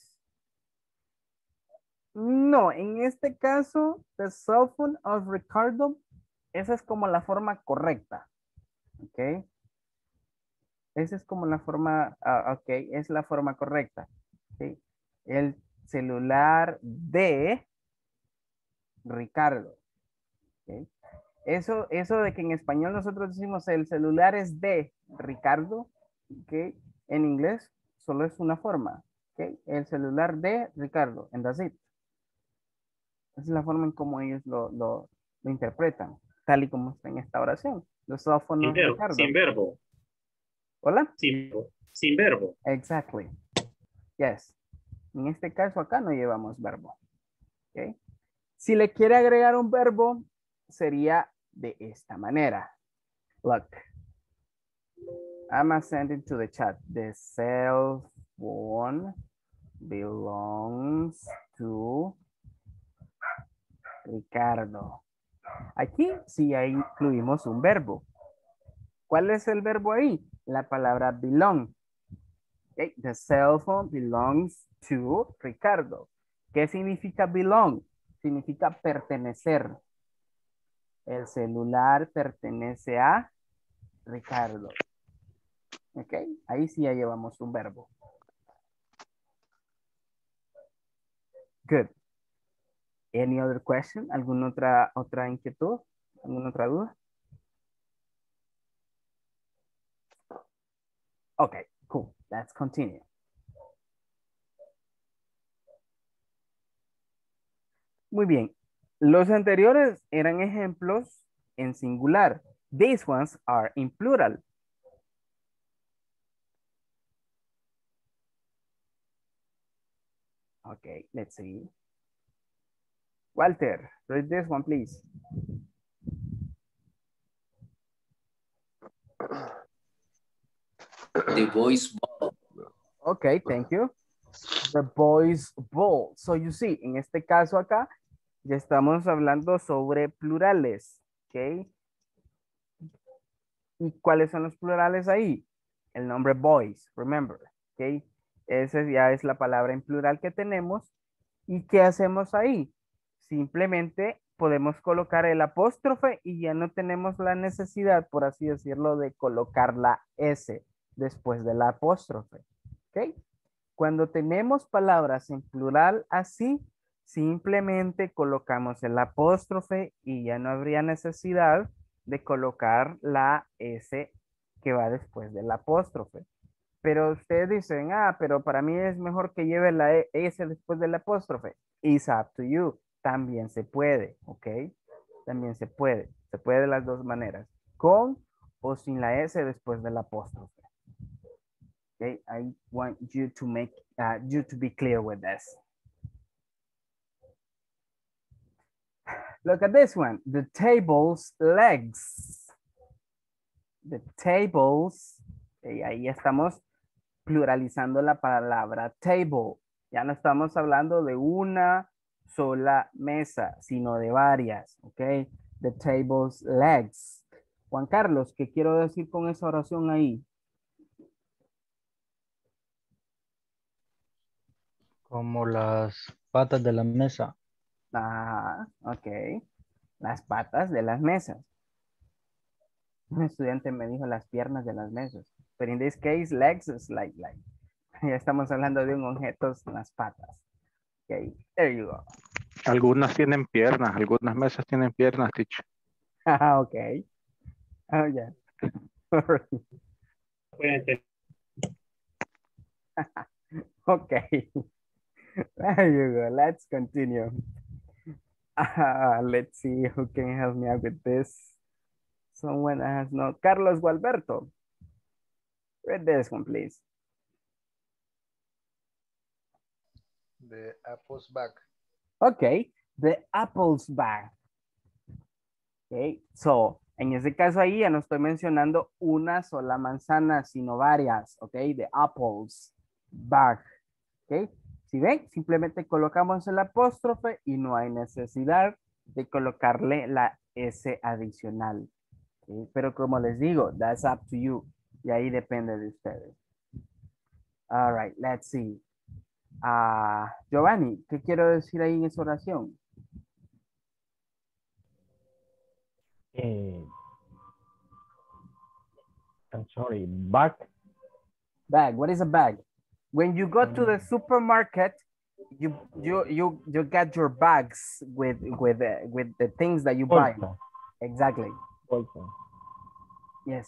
No, en este caso, the cell phone of Ricardo, esa es como la forma correcta. Ok. Esa es como la forma, uh, ok, es la forma correcta. Okay. El celular de Ricardo. Okay. Eso, eso de que en español nosotros decimos el celular es de Ricardo, okay. En inglés solo es una forma. Okay. El celular de Ricardo, and that's it. Esa es la forma en cómo ellos lo, lo, lo interpretan, tal y como está en esta oración. Los cell phone sin, of verbo, Ricardo. sin verbo. ¿Hola? Sin, sin verbo. Exactly. Yes. En este caso acá no llevamos verbo. Okay. Si le quiere agregar un verbo, sería de esta manera. Look. I'm gonna send it to the chat. The cell phone belongs to Ricardo. Aquí sí ahí incluimos un verbo. ¿Cuál es el verbo ahí? La palabra belong. Okay. The cell phone belongs to Ricardo. ¿Qué significa belong? Significa pertenecer. El celular pertenece a Ricardo. Ok, ahí sí ya llevamos un verbo. Good. Any other question? ¿Alguna otra, otra inquietud? ¿Alguna otra duda? Ok, cool. Let's continue. Muy bien. Los anteriores eran ejemplos en singular. These ones are in plural. Okay, let's see. Walter, read this one, please. The boys ball. Okay, thank you. The boys ball. So you see, en este caso acá, ya estamos hablando sobre plurales, ¿ok? ¿Y cuáles son los plurales ahí? El nombre boys, remember, ¿ok? Esa ya es la palabra en plural que tenemos. ¿Y qué hacemos ahí? Simplemente podemos colocar el apóstrofe y ya no tenemos la necesidad, por así decirlo, de colocar la S después del apóstrofe, ¿ok? Cuando tenemos palabras en plural así, simplemente colocamos el apóstrofe y ya no habría necesidad de colocar la S que va después del apóstrofe. Pero ustedes dicen, ah, pero para mí es mejor que lleve la S después del apóstrofe. It's up to you. También se puede, ¿ok? También se puede. Se puede de las dos maneras. Con o sin la S después del apóstrofe. Okay, I want you to make, uh, you to be clear with this. Look at this one, the table's legs. The tables, okay, ahí estamos pluralizando la palabra table. Ya no estamos hablando de una sola mesa, sino de varias, ok? The table's legs. Juan Carlos, ¿qué quiero decir con esa oración ahí? Como las patas de la mesa. Ah, ok. Las patas de las mesas. Un estudiante me dijo las piernas de las mesas. Pero en this case, legs is like, like. Ya estamos hablando de un objeto en las patas. Ok, there you go. Algunas tienen piernas, algunas mesas tienen piernas, teacher. Ah, ok. Oh, yeah. Okay. There you go. Let's continue. Uh, let's see who can help me out with this. Someone that has no. Carlos Gualberto. Read this one, please. The apple's back. Okay. The apple's back. Okay. So, en ese caso ahí ya no estoy mencionando una sola manzana, sino varias. Okay. The apple's back. Okay. Si ven, simplemente colocamos el apóstrofe y no hay necesidad de colocarle la S adicional. ¿Okay? Pero como les digo, that's up to you. Y ahí depende de ustedes. All right, let's see. Uh, Giovanni, ¿qué quiero decir ahí en esa oración? Eh, I'm sorry, bag. Bag, what is a bag? When you go to the supermarket, you you you you get your bags with with uh, with the things that you buy. Bolsa. Exactly. Bolsa. Yes.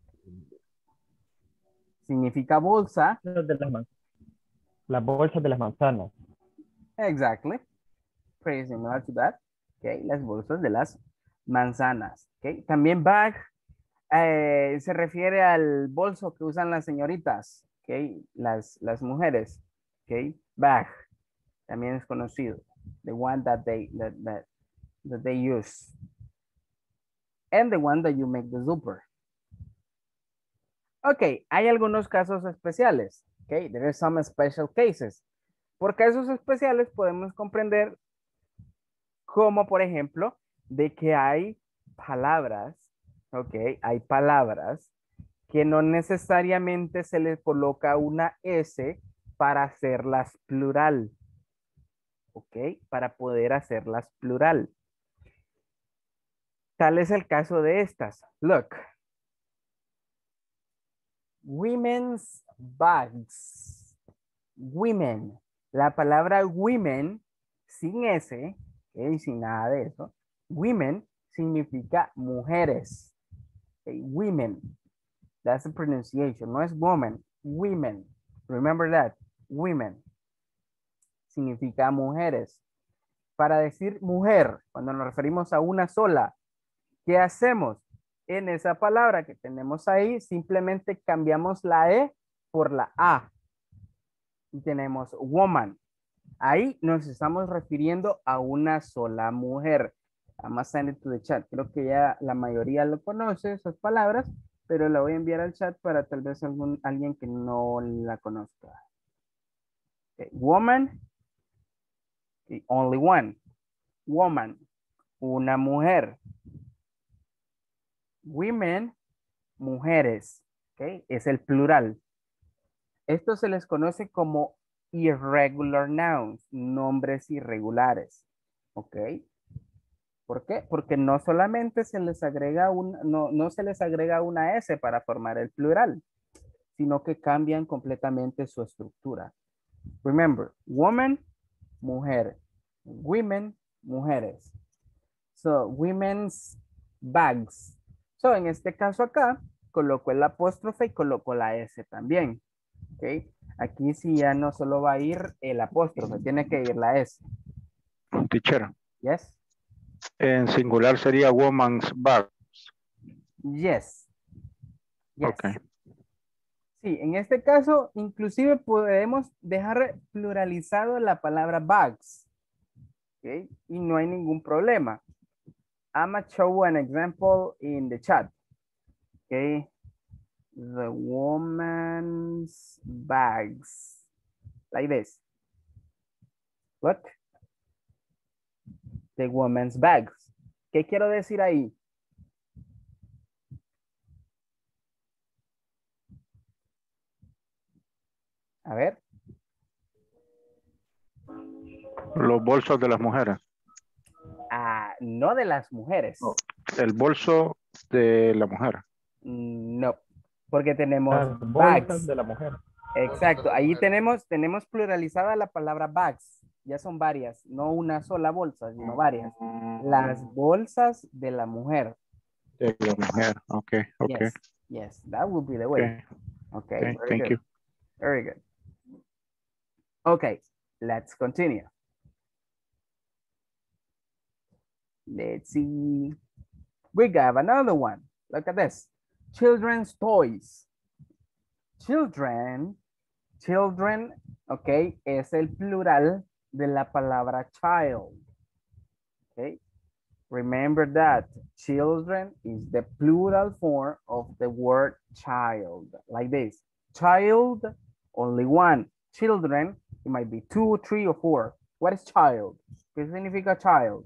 Significa bolsa. De las man- Las bolsas de las manzanas. Exactly. Pretty similar to that. Okay, las bolsas de las manzanas. Okay. También bag eh, se refiere al bolso que usan las señoritas. Okay, las, las mujeres. Okay, bag. También es conocido. The one that they, that, that, that they use. And the one that you make the super. Ok, hay algunos casos especiales. Ok, there are some special cases. Por casos especiales podemos comprender como, por ejemplo, de que hay palabras, ok, hay palabras que no necesariamente se les coloca una S para hacerlas plural. Ok, para poder hacerlas plural. Tal es el caso de estas. Look. Women's bags. Women. La palabra women sin S, okay, sin nada de eso. Women significa mujeres. Okay, women. That's the pronunciation. No es woman. Women. Remember that. Women. Significa mujeres. Para decir mujer, cuando nos referimos a una sola, ¿qué hacemos? En esa palabra que tenemos ahí, simplemente cambiamos la E por la A. Y tenemos woman. Ahí nos estamos refiriendo a una sola mujer. I'm gonna send it to the chat. Creo que ya la mayoría lo conoce, esas palabras, pero la voy a enviar al chat para tal vez algún, alguien que no la conozca. Okay. Woman, okay. Only one. Woman, una mujer. Women, mujeres. Okay. Es el plural. Esto se les conoce como irregular nouns, nombres irregulares. ¿Ok? ¿Por qué? Porque no solamente se les agrega un, no, no se les agrega una S para formar el plural, sino que cambian completamente su estructura. Remember, woman, mujer. Women, mujeres. So, women's bags. So, en este caso acá, coloco el apóstrofe y coloco la S también. ¿Ok? Aquí sí ya no solo va a ir el apóstrofe, tiene que ir la S. Teacher. Yes. En singular sería woman's bag. Yes. Yes. Okay. Sí, en este caso, inclusive podemos dejar pluralizado la palabra bags. Okay? Y no hay ningún problema. I'm gonna show an example in the chat. Okay. The woman's bags. Like this. Look. The woman's bags. ¿Qué quiero decir ahí? A ver. Los bolsos de las mujeres. Ah, no de las mujeres. Oh, el bolso de la mujer. No, porque tenemos Las bolsas bags. de la mujer. Exacto, ahí tenemos, tenemos pluralizada la palabra bags. Ya son varias, no una sola bolsa, sino varias. Las bolsas de la mujer. De la mujer, ok, ok. Yes, yes, that would be the way. Okay, Okay, okay, very thank good. you. Very good. Okay, let's continue. Let's see. We got another one. Look at this. Children's toys. Children, children, ok, es el plural de la palabra child. Ok, remember that children is the plural form of the word child, like this. Child, only one. Children, it might be two, three, or four. What is child? ¿Qué significa child?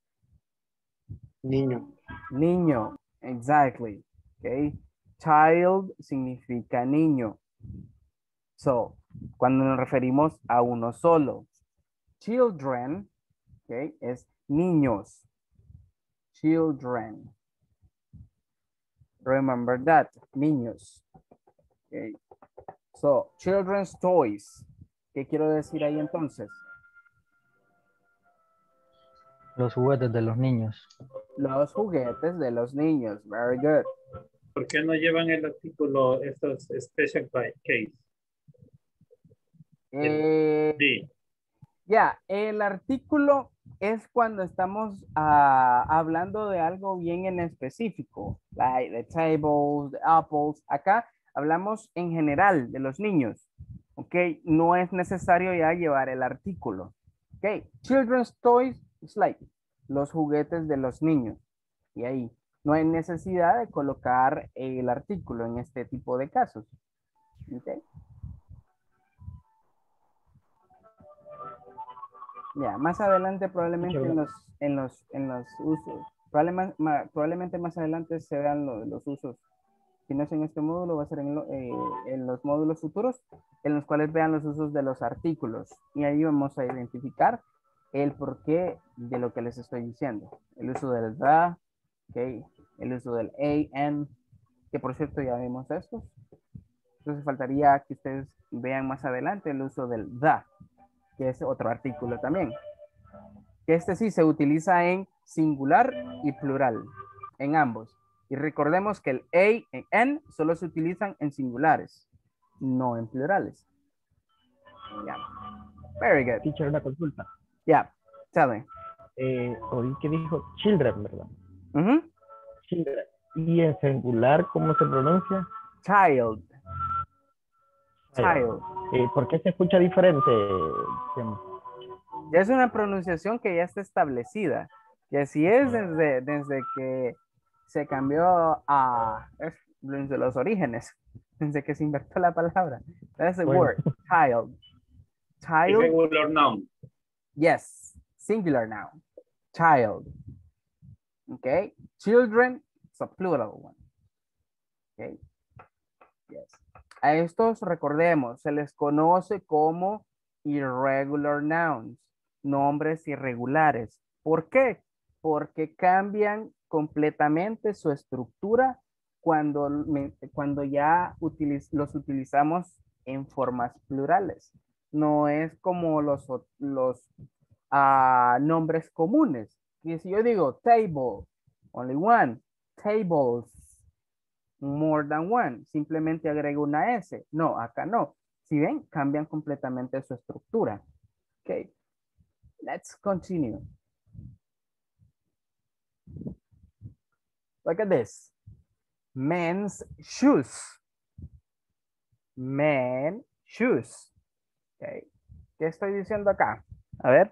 Niño. Niño, exactly. Okay. Child significa niño. So, cuando nos referimos a uno solo. Children, okay, es niños. Children. Remember that, niños. Okay. So, children's toys. ¿Qué quiero decir ahí entonces? Los juguetes de los niños. Los juguetes de los niños. Very good. ¿Por qué no llevan el artículo estos special case? Eh, Sí. Ya, el artículo es cuando estamos ah, hablando de algo bien en específico. Like the tables, the apples. Acá hablamos en general de los niños. Ok, no es necesario ya llevar el artículo. Ok, children's toys is like los juguetes de los niños. Y ahí no hay necesidad de colocar el artículo en este tipo de casos. Ok. Ya, más adelante probablemente en los, en los, en los usos, probablemente, probablemente más adelante se vean lo, los usos. Si no es en este módulo, va a ser en, lo, eh, en los módulos futuros, en los cuales vean los usos de los artículos. Y ahí vamos a identificar el porqué de lo que les estoy diciendo. El uso del the, okay, el uso del a, and, que por cierto ya vimos estos. Entonces faltaría que ustedes vean más adelante el uso del the, que es otro artículo también. Que este sí se utiliza en singular y plural, en ambos. Y recordemos que el a y en solo se utilizan en singulares, no en plurales. Yeah. Very good. Teacher, una consulta. Yeah, tell me. Eh, oí que dijo children, ¿verdad? Uh-huh. Children. ¿Y en singular cómo se pronuncia? Child. Child. Eh, ¿Por qué se escucha diferente? Ya es una pronunciación que ya está establecida. Y así es desde, desde que se cambió a es desde los orígenes, desde que se inventó la palabra. That's the Bueno. word, child. Child. Irregular noun. Yes, singular noun. Child. Okay. Children, it's a plural one. Okay. Yes. A estos, recordemos, se les conoce como irregular nouns, nombres irregulares. ¿Por qué? Porque cambian completamente su estructura cuando, cuando ya utiliz, los utilizamos en formas plurales. No es como los, los uh, nombres comunes. Y si yo digo table, only one, tables, more than one, simplemente agrego una S. No, acá no. Si ven, cambian completamente su estructura. Ok, let's continue. Look at this. Men's shoes. Men shoes. Okay. ¿Qué estoy diciendo acá? A ver.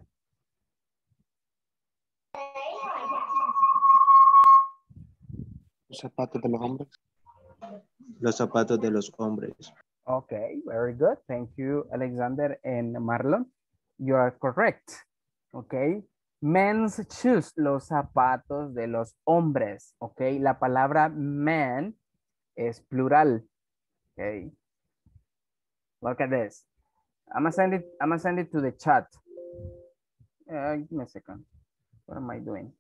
Los zapatos de los hombres. Los zapatos de los hombres. Okay, very good. Thank you, Alexander and Marlon. You are correct. Okay. Men's shoes, los zapatos de los hombres. Okay. La palabra man es plural. Okay. Look at this. I'm gonna send it, I'm gonna send it to the chat. Uh, give me a second. What am I doing?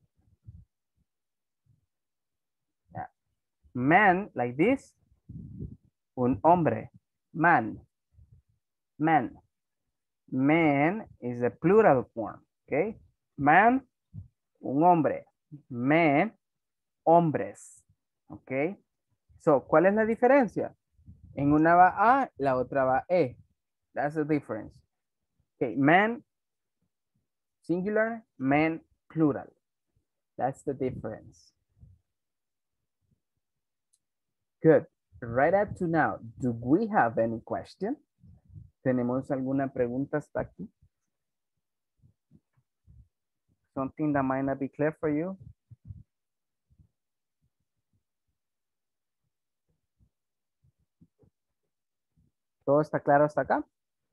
Yeah. Man, like this. Un hombre. Man. Man. Man is the plural form. Okay. Man, un hombre. Men, hombres. Okay. So, ¿cuál es la diferencia? En una va A, la otra va E. That's the difference. Okay, man, singular, man, plural. That's the difference. Good. Right up to now, do we have any question? ¿Tenemos alguna pregunta hasta aquí? Something that might not be clear for you? ¿Todo está claro hasta acá?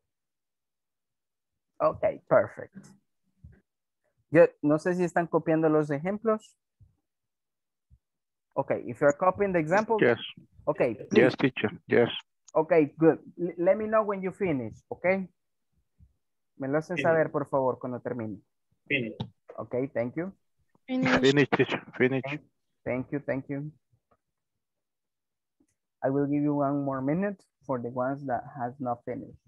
Ok, perfect. Yo no sé si están copiando los ejemplos. Okay, if you're copying the example. Yes. Okay, please. Yes, teacher. Yes. Okay, good. L- let me know when you finish, okay? Me lo hacen saber, por favor, cuando termine. Finish. Okay, thank you. Finish, teacher. Finish. Thank, thank you, thank you. I will give you one more minute for the ones that has not finished.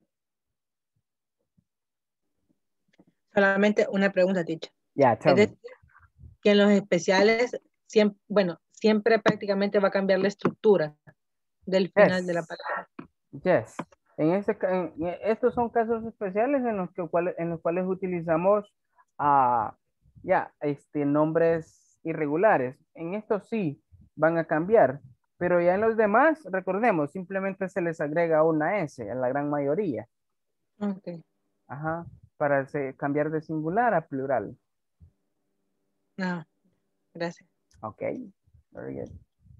Solamente una pregunta, teacher. Yeah, tell Es me. decir, que en los especiales, siempre, bueno, siempre prácticamente va a cambiar la estructura del final Yes. de la palabra. Yes. En este, ca- en- en- estos son casos especiales en los, que, cuales, en los cuales utilizamos ah, ya este, nombres irregulares. En estos sí van a cambiar, pero ya en los demás, recordemos, simplemente se les agrega una S en la gran mayoría. Ok. Ajá, para se- cambiar de singular a plural. Ah, gracias. Okay, very good.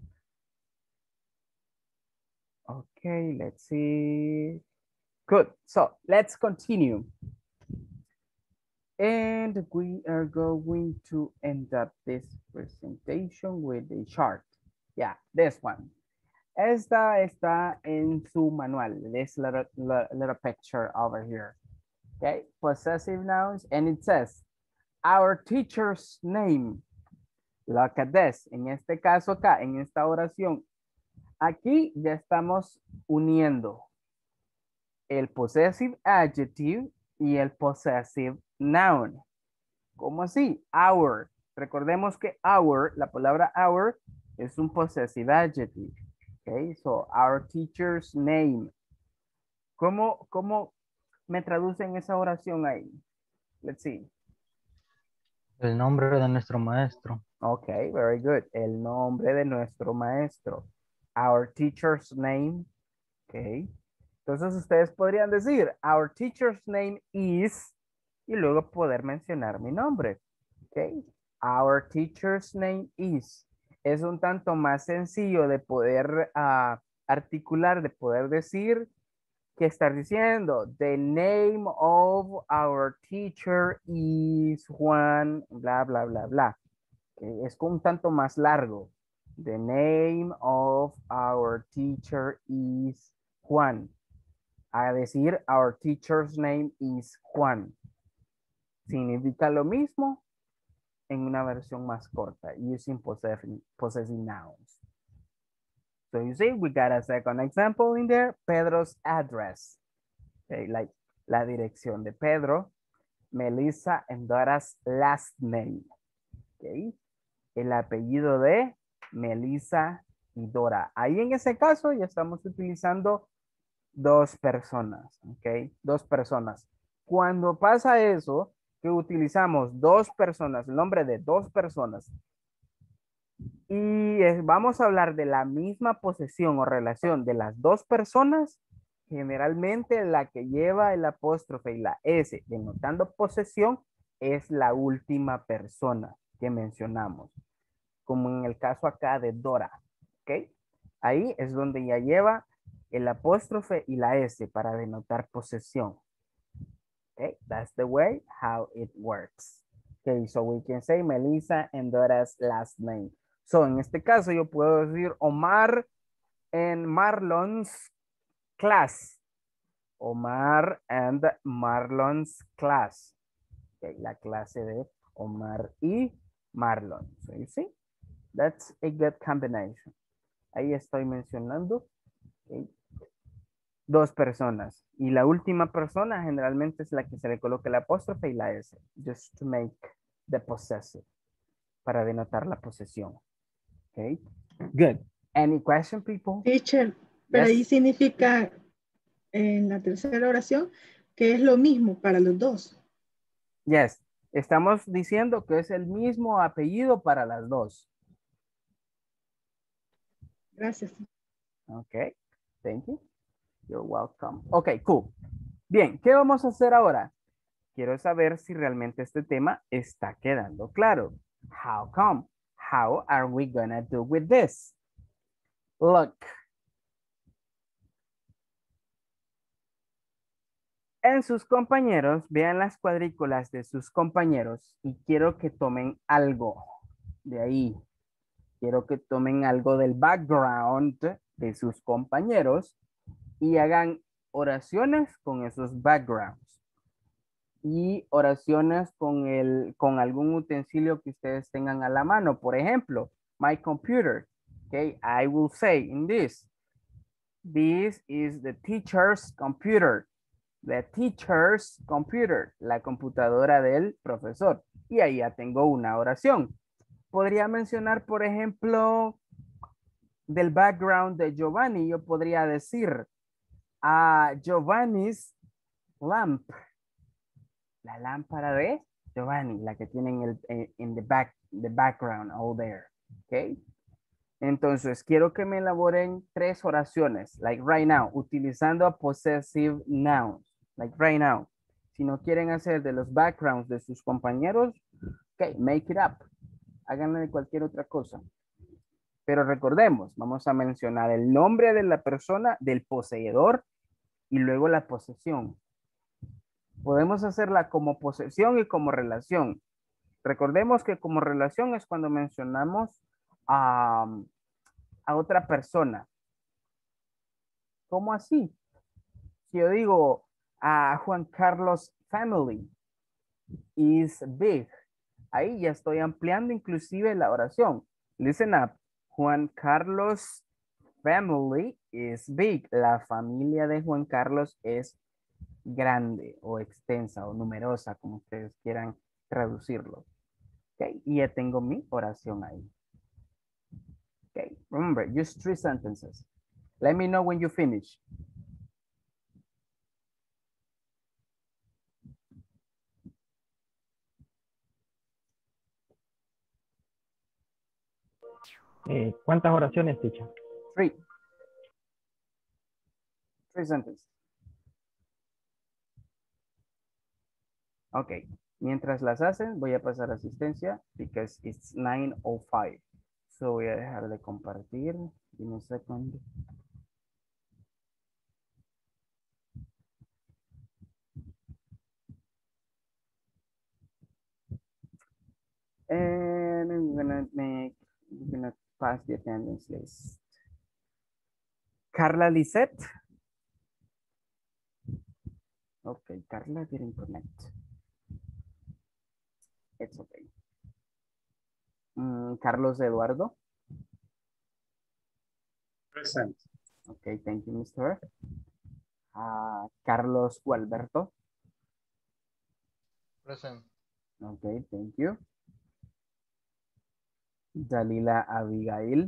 Okay, let's see. Good, so let's continue. And we are going to end up this presentation with a chart. Yeah, this one. Esta está en su manual. This little, little, little picture over here. Okay, possessive nouns, and it says, our teacher's name. Look at this. En este caso acá, en esta oración, aquí ya estamos uniendo el possessive adjective y el possessive noun. ¿Cómo así? Our. Recordemos que our, la palabra our, es un possessive adjective. Okay, so our teacher's name. ¿Cómo, cómo me traducen esa oración ahí? Let's see. El nombre de nuestro maestro. Okay, very good. El nombre de nuestro maestro. Our teacher's name. Okay. Entonces ustedes podrían decir, our teacher's name is, y luego poder mencionar mi nombre. Okay. Our teacher's name is. Es un tanto más sencillo de poder uh, articular, de poder decir que estar diciendo. The name of our teacher is Juan, bla, bla, bla, bla. Okay. Es un tanto más largo. The name of our teacher is Juan. A decir, our teacher's name is Juan. Significa lo mismo en una versión más corta, using possessive, possessive nouns. So you see, we got a second example in there, Pedro's address. Okay, like la dirección de Pedro, Melissa and Dora's last name. Okay. El apellido de Melissa y Dora. Ahí en ese caso ya estamos utilizando dos personas, ¿ok? Dos personas. Cuando pasa eso, que utilizamos dos personas, el nombre de dos personas, y es, vamos a hablar de la misma posesión o relación de las dos personas, generalmente la que lleva el apóstrofe y la S denotando posesión es la última persona que mencionamos, como en el caso acá de Dora, ¿ok? Ahí es donde ya lleva el apóstrofe y la S para denotar posesión. Okay, that's the way how it works. Okay, so we can say Melissa and Dora's last name. So, en este caso yo puedo decir Omar and Marlon's class. Omar and Marlon's class. Okay, la clase de Omar y Marlon. So, you see, that's a good combination. Ahí estoy mencionando okay, dos personas. Y la última persona generalmente es la que se le coloca el apóstrofe y la S. Just to make the possessive. Para denotar la posesión. Okay. Good. Any question, people? Teacher, pero Yes. ahí significa en la tercera oración que es lo mismo para los dos. Yes. Estamos diciendo que es el mismo apellido para las dos. Gracias. Okay. Thank you. You're welcome. Okay, cool. Bien, ¿qué vamos a hacer ahora? Quiero saber si realmente este tema está quedando claro. How come? How are we gonna do with this? Look. En sus compañeros, vean las cuadrículas de sus compañeros y quiero que tomen algo de ahí. Quiero que tomen algo del background de sus compañeros y hagan oraciones con esos backgrounds. Y oraciones con, el, con algún utensilio que ustedes tengan a la mano. Por ejemplo, my computer. Okay, I will say in this. This is the teacher's computer. The teacher's computer. La computadora del profesor. Y ahí ya tengo una oración. Podría mencionar, por ejemplo, del background de Giovanni. Yo podría decir a uh, Giovanni's lamp. La lámpara de Giovanni, la que tienen el en in the back, the background all there, ¿ok? Entonces, quiero que me elaboren tres oraciones, like right now, utilizando a possessive nouns, like right now. Si no quieren hacer de los backgrounds de sus compañeros, ok, make it up. Háganlo de cualquier otra cosa. Pero recordemos, vamos a mencionar el nombre de la persona, del poseedor, y luego la posesión. Podemos hacerla como posesión y como relación. Recordemos que como relación es cuando mencionamos a, a otra persona. ¿Cómo así? Si yo digo a Juan Carlos family is big, ahí ya estoy ampliando inclusive la oración. Listen up. Juan Carlos family is big. La familia de Juan Carlos es grande o extensa o numerosa, como ustedes quieran traducirlo. Okay, y ya tengo mi oración ahí. Okay, remember, just three sentences. Let me know when you finish. Eh, ¿Cuántas oraciones, teacher? Three. Three sentences. Ok. Mientras las hacen, voy a pasar asistencia because it's nine oh five. So voy a dejar de compartir. Give me a second. And I'm gonna make, I'm gonna pass the attendance list. Carla Lisette. Okay, Carla didn't connect. It's okay. Mm, Carlos Eduardo. Present. Okay, thank you, mister Uh, Carlos Gualberto. Present. Okay, thank you. Dalila Abigail.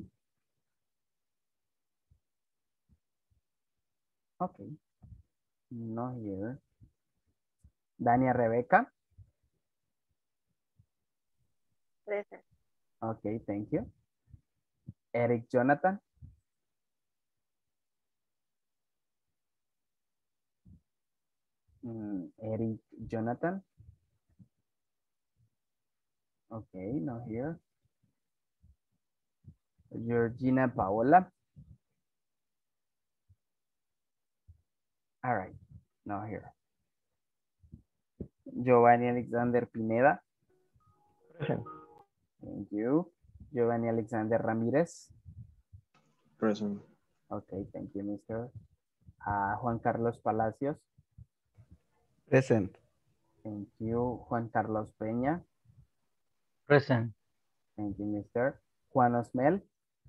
Okay, not here. Dania Rebecca. Present. Okay, thank you. Eric Jonathan. Mm, Eric Jonathan. Okay, not here. Georgina Paola. All right, not here. Giovanni Alexander Pineda. Present. Thank you. Giovanni Alexander Ramirez. Present. Okay, thank you, mister Uh, Juan Carlos Palacios. Present. Thank you. Juan Carlos Peña. Present. Thank you, mister Juan Osmel.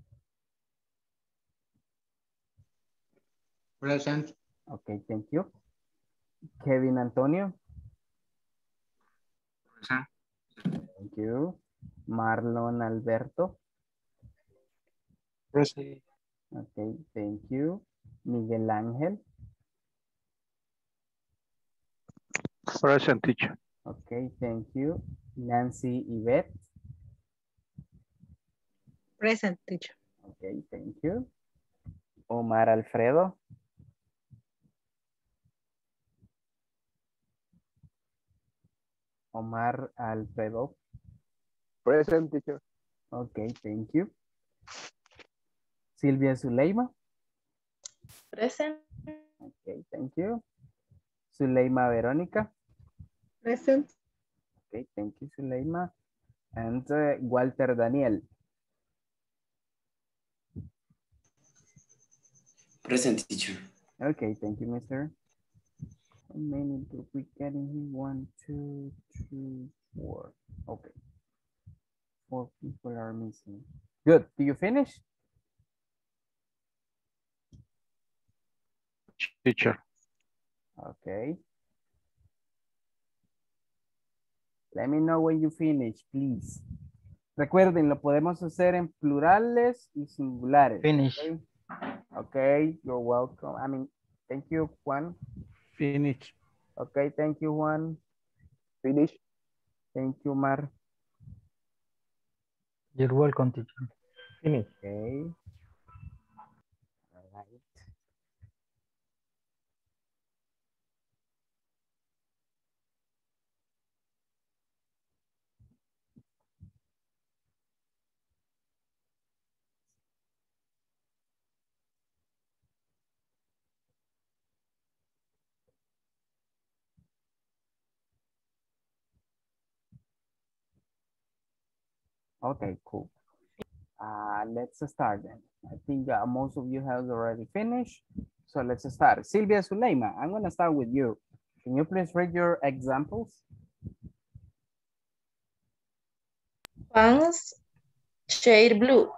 Present. Okay, thank you. Kevin Antonio. Present. Thank you. Marlon Alberto. Present. Okay, thank you. Miguel Ángel. Present, teacher. Okay, thank you. Nancy Yvette. Present, teacher. Okay, thank you. Omar Alfredo. Omar Alfredo. Present, teacher. Okay, thank you. Silvia Zuleima. Present. Okay, thank you. Zuleima Verónica. Present. Okay, thank you, Zuleima. And uh, Walter Daniel. Present, teacher. Okay, thank you, mister How many do we get in here? One, two, three, four. Okay. Four people are missing. Good. Do you finish? Teacher. Okay. Let me know when you finish, please. Recuerden, lo podemos hacer en plurales y singulares. Finish. Okay, okay, you're welcome. I mean, thank you, Juan. Finish. Okay, thank you, Juan. Finish. Thank you, Mar. You're welcome, teacher. Finish. Okay. All right. Okay, cool. Uh, let's start then. I think uh, most of you have already finished. So let's start. Silvia Suleima, I'm going to start with you. Can you please read your examples? Juan's shade blue.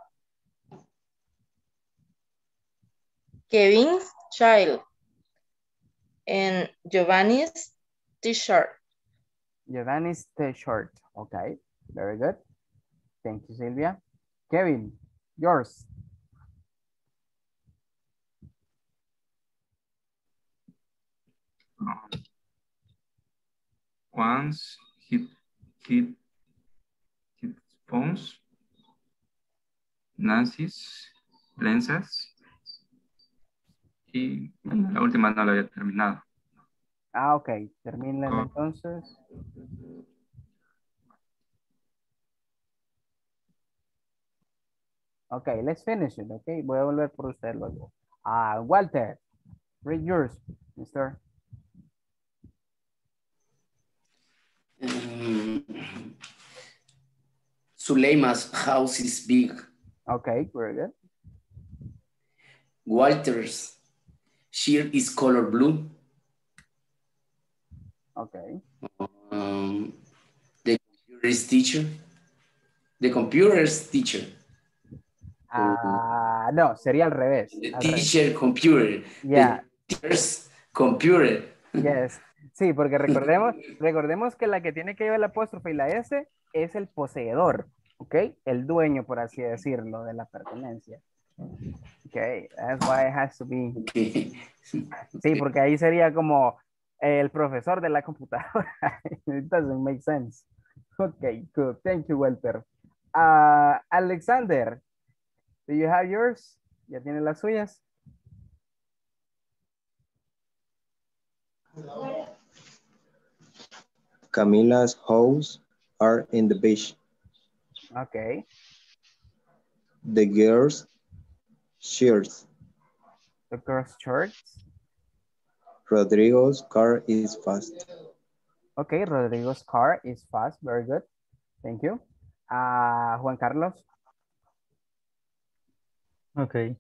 Kevin's child. And Giovanni's t-shirt. Giovanni's t-shirt. Okay, very good. Thank you, Silvia. Kevin, yours. Um, Once hit hit hit phones, Nancy's lenses y la última no la había terminado. Ah, ok. Terminen entonces. Ok, let's finish it, ok. Voy a volver por usted luego. Ah, Walter, read yours, mister. Um, Suleima's house is big. Okay, very good. Walter's shirt is color blue. Okay. Um, the computer's teacher. The computer's teacher. Ah, no, sería al revés. The al teacher revés. computer. Yeah. The teacher's computer. Yes. Sí, porque recordemos, recordemos que la que tiene que llevar el apóstrofe y la S es el poseedor, ¿ok? El dueño, por así decirlo, de la pertenencia. Ok, that's why it has to be. Okay. Sí, porque ahí sería como el profesor de la computadora. It doesn't make sense. Okay, good. Thank you, Walter. Uh, Alexander, do you have yours? ¿Ya tiene las suyas? Camila's house are in the beach. Okay. The girls' shirts. The girls' shirts. Rodrigo's car is fast. Okay, Rodrigo's car is fast. Very good. Thank you. Uh, Juan Carlos. Okay.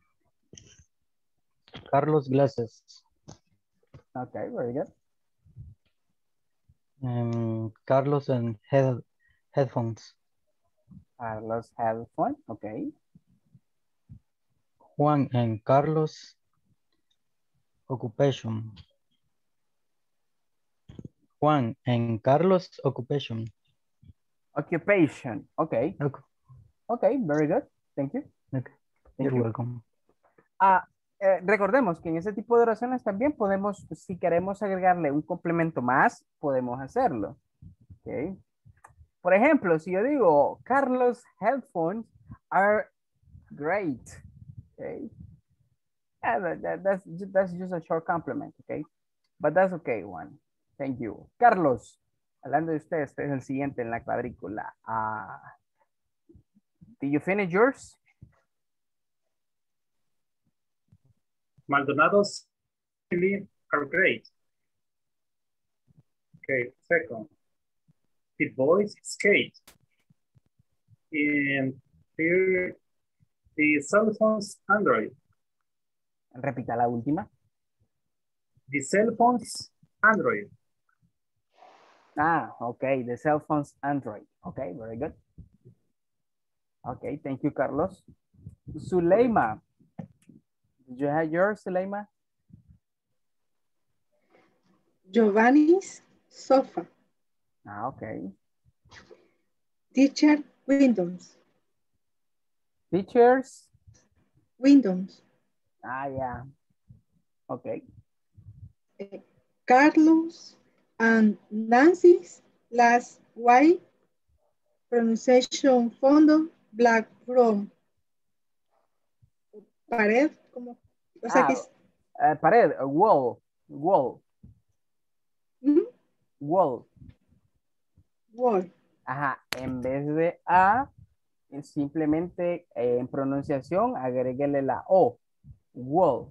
Carlos glasses. Okay, very good. Um, Carlos and head headphones. Carlos headphone. Okay. Juan and Carlos occupation. Juan and Carlos occupation. Occupation. Okay. Okay. Okay, very good. Thank you. Okay. Thank You're you. welcome. Ah, eh, recordemos que en ese tipo de oraciones también podemos, si queremos agregarle un complemento más, podemos hacerlo. Okay. Por ejemplo, si yo digo, Carlos' headphones are great. Okay. Yeah, that, that, that's, that's just a short compliment, okay? But that's okay one. Thank you. Carlos, hablando de usted, este es el siguiente en la cuadrícula. Uh, did you finish yours? Maldonado's are great. Okay, second. The boys skate. And here, the cell phones Android. Repita la última. The cell phones Android. Ah, okay. The cell phones Android. Okay, very good. Okay, thank you, Carlos. Zuleima. Did you have yours, Zuleima? Giovanni's sofa. Ah, okay. Teacher windows. Teachers? Windows. Ah, yeah. Okay. Carlos and Nancy's last white pronunciation fondo black room. Pared, como, o sea ah, que uh, pared, uh, wall, wall. ¿Mm? Wall. Wall. Ajá, en vez de A, simplemente eh, en pronunciación agréguele la O. Wall.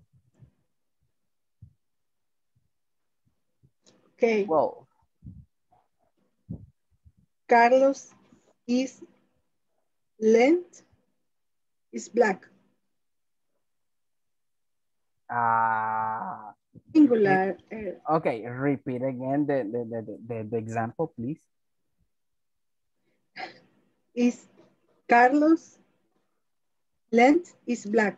Okay. Wall. Carlos is length is black. Ah. Singular. Uh, okay, repeat again the, the, the, the, the example, please. Is Carlos length is black.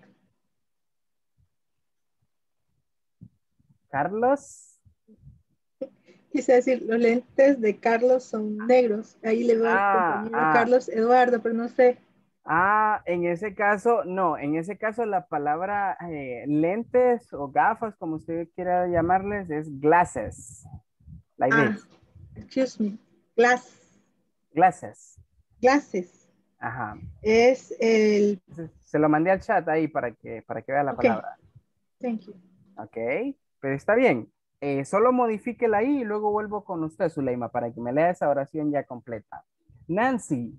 Carlos. Quise decir, los lentes de Carlos son negros. Ahí le doy ah, al compañero ah. Carlos Eduardo, pero no sé. Ah, en ese caso, no, en ese caso la palabra eh, lentes o gafas, como usted quiera llamarles, es glasses. Like ah, this. Excuse me. Glass. Glasses. Glasses. Ajá. Es el... Se lo mandé al chat ahí para que, para que vea la okay. palabra. Thank you. Ok, pero está bien. Eh, solo modifíquela ahí y luego vuelvo con usted, Zuleima, para que me lea esa oración ya completa. Nancy.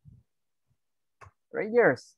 Right yours.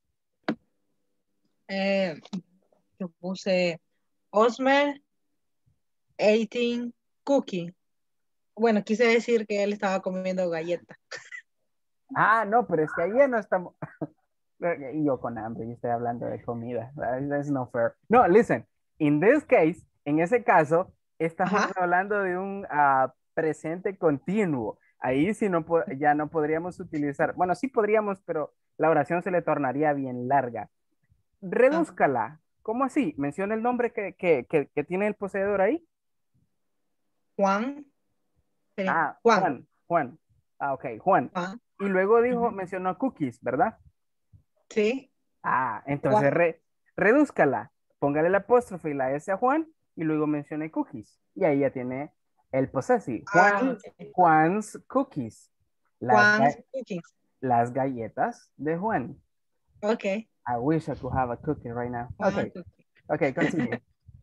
Eh, yo puse Osmer eating cookie. Bueno, quise decir que él estaba comiendo galletas. Ah, no, pero es que ahí ya no estamos. Y yo con hambre, yo estoy hablando de comida. That's no fair. No, listen. In this case, en ese caso, estamos Ajá. hablando de un ah, presente continuo. Ahí sí no po- ya no podríamos utilizar. Bueno, sí podríamos, pero la oración se le tornaría bien larga. Redúzcala. ¿Cómo así? Menciona el nombre que, que, que, que tiene el poseedor ahí. Juan. Ah, Juan. Juan. Juan. Ah, ok, Juan. Juan. Y luego dijo, Ujú. mencionó cookies, ¿verdad? Sí. Ah, entonces Juan. re- redúzcala. Póngale el apóstrofe y la S a Juan y luego mencione cookies. Y ahí ya tiene el possessive. Ah, Juan, ok. Juan's cookies. Las, Juan's ga- cookies. las galletas de Juan. Okay. I wish I could have a cookie right now. Juan's Okay, cookies. okay, continue.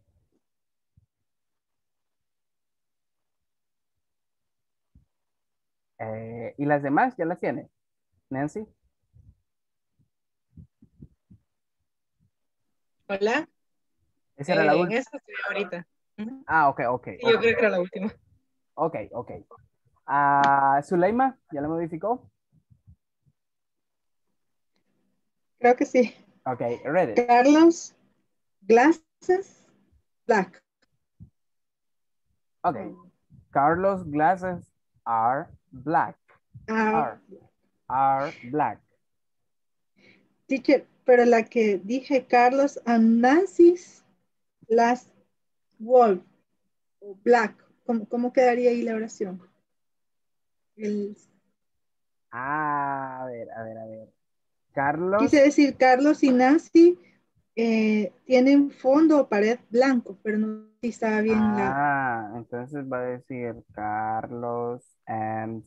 Eh, ¿y las demás ya las tiene? Nancy. Hola. Esa era la Eh, en última. eso estoy ahorita. Ujú. Ah, ok, ok. Sí, yo Ok, creo que era la última. ok. ok. Ah, Zuleima, ¿ya la modificó? Creo que sí. Ok, ready. Carlos, glasses, black. Okay. Carlos' glasses are black. Ah, Are, are black. teacher, pero la que dije Carlos and Nancy's last wolf o black, ¿cómo, cómo quedaría ahí la oración? El, Ah, a ver, a ver, a ver. Carlos. quise decir Carlos y Nancy eh, tienen fondo o pared blanco, pero no sé si estaba bien la... Ah, entonces va a decir Carlos and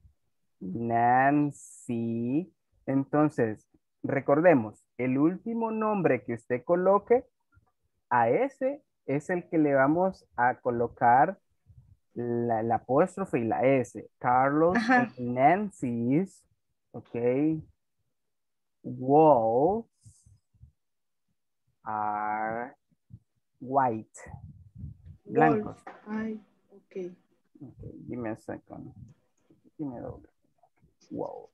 Nancy. Entonces, recordemos, el último nombre que usted coloque, a ese es el que le vamos a colocar la, la apóstrofe y la S. Carlos Ajá. and Nancy's, ok, walls are white. Blancos. Wolf. Ay, ok. Okay, give me a second. Give me a little bit. Walls.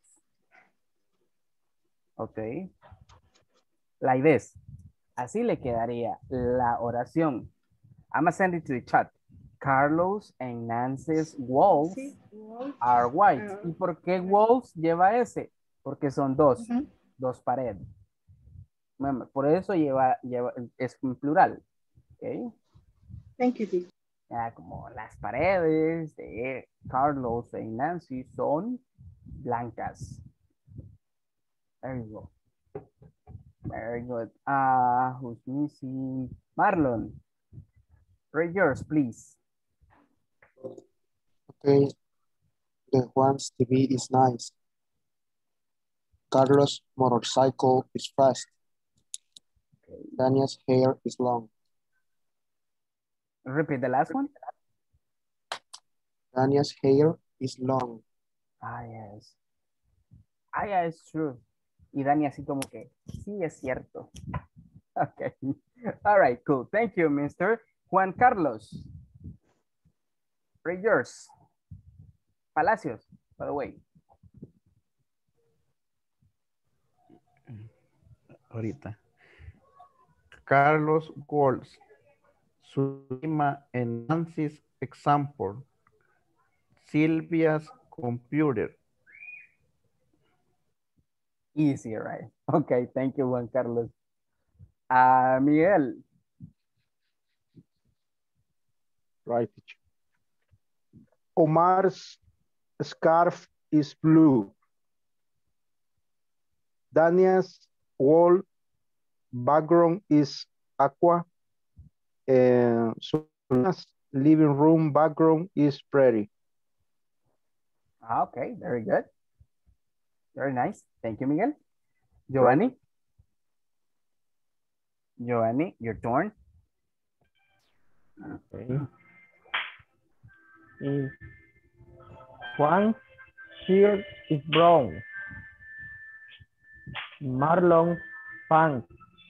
Ok. Like this. Así le quedaría la oración. I'm gonna send it to the chat. Carlos and Nancy's walls Sí, wolf. are white. Ah, ¿Y por qué walls lleva ese? Porque son dos. ujú. Dos paredes. Bueno, por eso lleva, lleva, es en plural. Ok. Thank you, teacher. Ah, como las paredes de Carlos y Nancy son blancas. There you go. Very good. Uh, who's missing? Marlon. Read yours, please. Okay. The Juan's T V is nice. Carlos' motorcycle is fast. Daniel's hair is long. Repeat the last one. Daniel's hair is long. Ah, yes. Ah, yeah, it's true. Y Dani así como que, sí, es cierto. Okay. All right, cool. Thank you, mister Juan Carlos. Read yours. Palacios, by the way. Ahorita. Carlos Walls. Sulima and Nancy's example. Silvia's computer. Easy, right? Okay, thank you, Juan Carlos. Uh, Miguel. Right. Omar's scarf is blue. Dania's wall background is aqua. And Suna's living room background is pretty. Okay, very good. Very nice. Thank you, Miguel. Giovanni. Giovanni, your turn. Okay. is Juan's shirt is brown. Marlon's pants.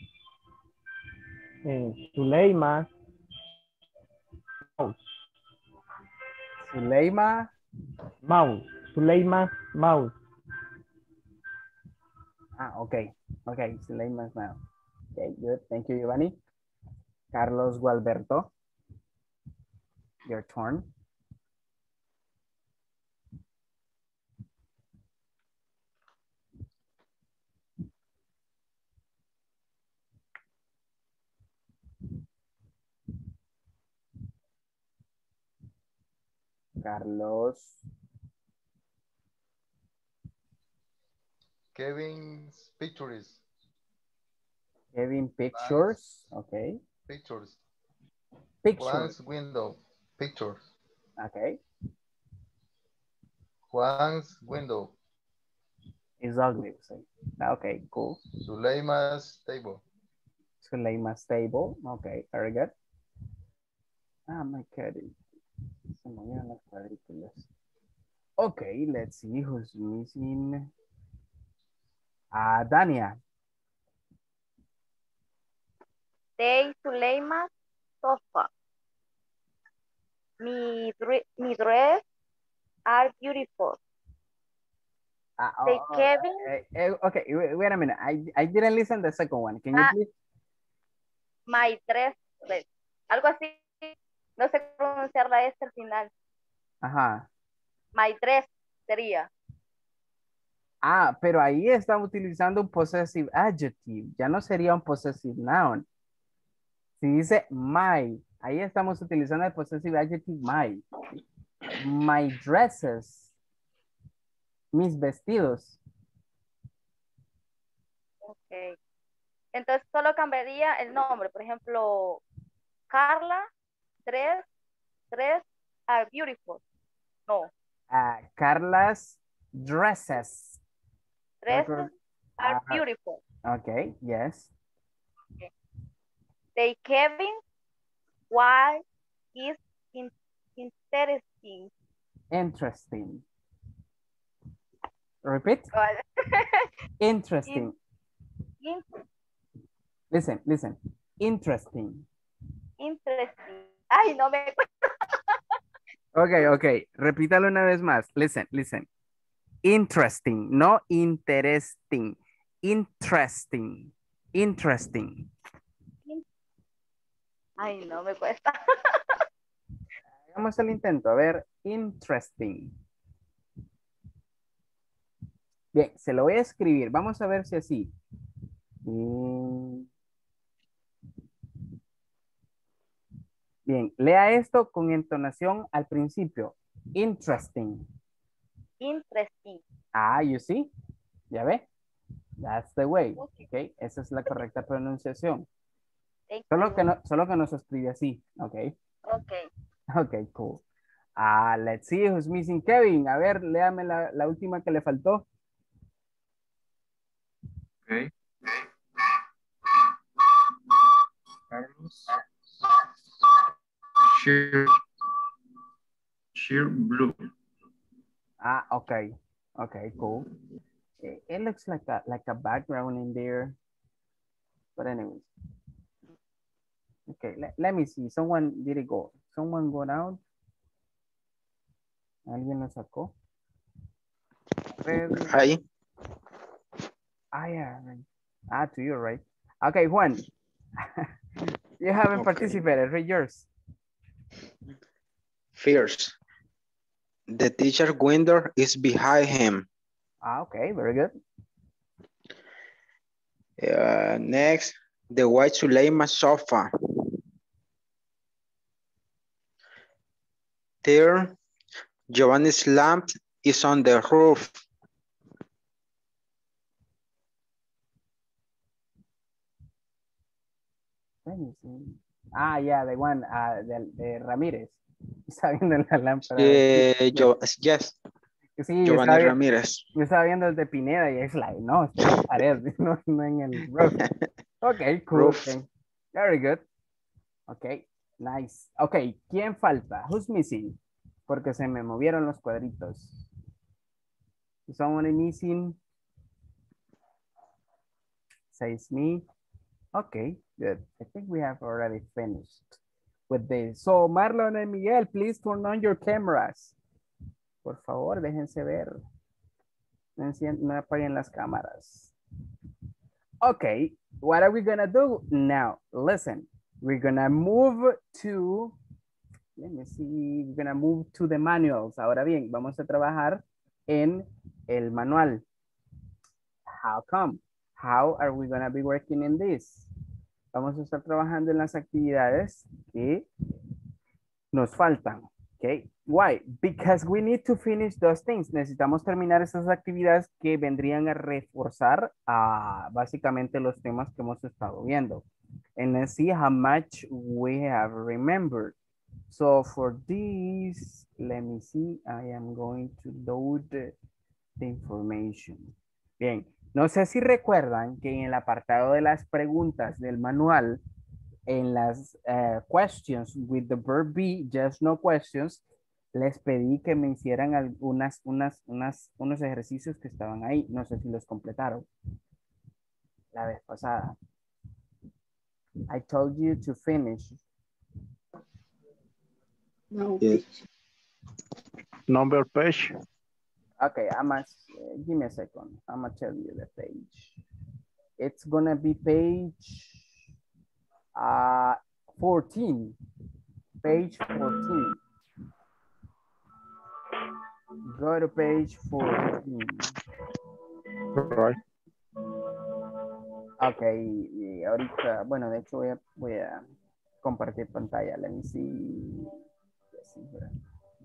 And Suleima's mouse. Suleima. Mouse. Suleima's mouse. Ah, okay. Okay, Suleima's mouse. Okay, good. Thank you, Giovanni. Carlos Gualberto. Your turn. Carlos. Kevin's pictures. Kevin pictures. Okay. Pictures. Pictures. Juan's window. Pictures. Okay. Juan's window. It's ugly. So. Okay, cool. Suleima's table. Suleima's table. Okay, very good. Ah, my cat. Se movieron las cuadrículas. Okay, let's see who's missing. Ah, Dania. They Suleima's sofa. Me, dre- me dress are beautiful. Ah, oh, They oh, Kevin. eh, eh, okay, wait, wait a minute. I, I didn't listen to the second one. Can you Ah, please? My dress. dress. Algo así. No sé pronunciar la S al final. Ajá. My dress sería. Ah, pero ahí estamos utilizando un possessive adjective. Ya no sería un possessive noun. Si dice my, ahí estamos utilizando el possessive adjective my. My dresses. Mis vestidos. Ok. Entonces solo cambiaría el nombre. Por ejemplo, Carla, dress, dress are beautiful. No. Ah, Carla's dresses. Dresses are Ah, beautiful. okay, yes. They Kevin, why is in, interesting. Interesting. Repeat. Interesting. In, Listen, listen. Interesting. interesting. Ay, no me Okay, okay. Repítalo una vez más. Listen, listen. Interesting, no interesting. Interesting. Interesting. Ay, no me cuesta. Hagamos el intento. A ver, interesting. Bien, se lo voy a escribir. Vamos a ver si así. Mm. Bien, lea esto con entonación al principio. Interesting. Interesting. Ah, you see? ¿Ya ve? That's the way. Ok, esa es la correcta pronunciación. Thank Solo you. que, no, solo que no se escribe así. Ok. Ok. Ok, cool. Ah, let's see who's missing Kevin. A ver, léame la, la última que le faltó. Okay. Carlos. Sheer, sheer blue. Ah, okay. Okay, cool. It, it looks like a, like a background in there. But anyways. Okay, let, let me see. Someone did it go. Someone got out. ¿Alguien lo sacó? Red. Ahí. Ah, yeah. Right. Ah, to you, right? Okay, Juan. You haven't Okay. participated. Read yours. First, the teacher window is behind him. Ah, okay, very good. Uh, next, the white Suleima sofa. Third, Giovanni's lamp is on the roof. Let me see. Ah, yeah, the one uh, de, de Ramírez. Está viendo la lámpara. Eh, yo, yes, Sí, yo Giovanni estaba, vi- Ramírez. yo estaba viendo el de Pineda y es like, no, está en la pared, no, no en el roof. Okay, cool. Roof. Okay. Very good. Okay, nice. Okay, ¿quién falta? Who's missing? porque se me movieron los cuadritos. Is someone missing? Says me. Okay, good. I think we have already finished with this. So Marlon and Miguel, please turn on your cameras. Por favor, déjense ver. No, encien- no apaguen las cámaras. Okay, what are we gonna do now? Listen, we're gonna move to, let me see, we're gonna move to the manuals. Ahora bien, vamos a trabajar en el manual. How come? How are we gonna be working in this? Vamos a estar trabajando en las actividades que nos faltan. Okay, why? Because we need to finish those things. Necesitamos terminar esas actividades que vendrían a reforzar a básicamente los temas que hemos estado viendo. And let's see how much we have remembered. So for this, let me see, I am going to load the, the information. Bien, no sé si recuerdan que en el apartado de las preguntas del manual, en las uh, questions with the verb be, just no questions, les pedí que me hicieran algunas, unas, unas, unos ejercicios que estaban ahí. No sé si los completaron la vez pasada. I told you to finish. No. Yes. Number page. Okay, I must, uh, give me a second. I'm gonna tell you the page. It's gonna be page uh, fourteen. Page fourteen. Go to page fourteen. Right. Okay, y ahorita, bueno, de hecho voy a, voy a compartir pantalla. Let me see. Let's see here.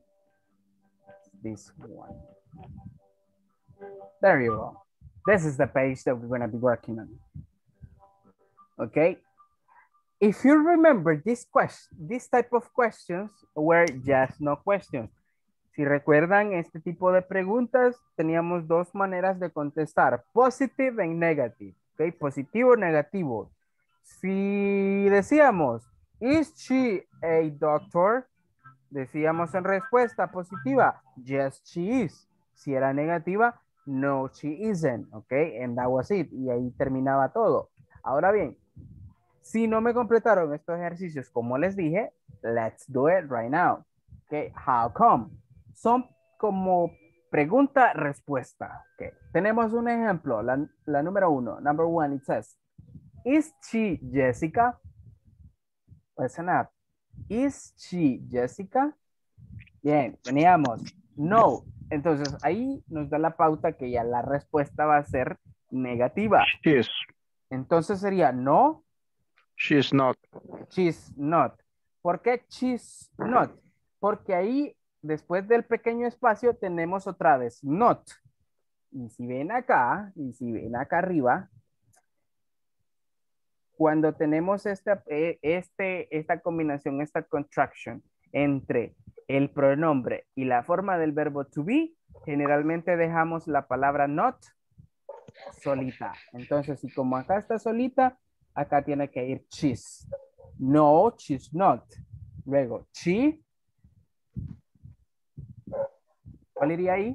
This one. There you go. This is the page that we're going to be working on. Okay. If you remember, this question, this type of questions were just no questions. Si recuerdan este tipo de preguntas, teníamos dos maneras de contestar, positive and negative. Okay, positivo, negativo. Si decíamos, is she a doctor? Decíamos en respuesta positiva, yes, she is. Si era negativa, no, she isn't. Ok, and that was it. Y ahí terminaba todo. Ahora bien, si no me completaron estos ejercicios, como les dije, let's do it right now. Ok, how come? Son como pregunta-respuesta. Ok, tenemos un ejemplo, la, la número uno, number one, it says, is she Jessica? Listen up. Is she Jessica? Bien, teníamos no. Entonces ahí nos da la pauta que ya la respuesta va a ser negativa. She is. Entonces sería no. She is not. She's not. ¿Por qué she's not? Porque ahí después del pequeño espacio tenemos otra vez not. Y si ven acá, y si ven acá arriba, cuando tenemos esta, este, esta combinación, esta contraction entre el pronombre y la forma del verbo to be, generalmente dejamos la palabra not solita. Entonces, si como acá está solita, acá tiene que ir she's. No, she's not. Luego, she. ¿Cuál iría ahí?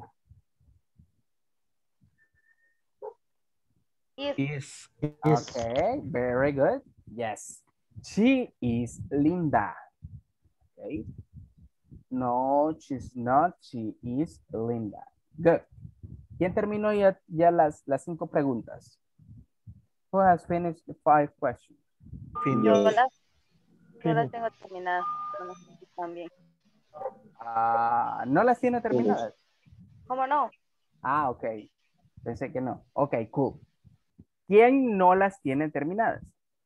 Is. Is. Okay, very good. Yes. She is Linda. Okay. No, she's not. She is Linda. Good. ¿Quién terminó ya, ya las, las cinco preguntas? Who has finished the five questions? Yo las, yo las tengo terminadas. No sé si también. Ah, ¿no las tiene terminadas? ¿Cómo no? Ah, ok. Pensé que no. Ok, cool. ¿Quién no las tiene terminadas?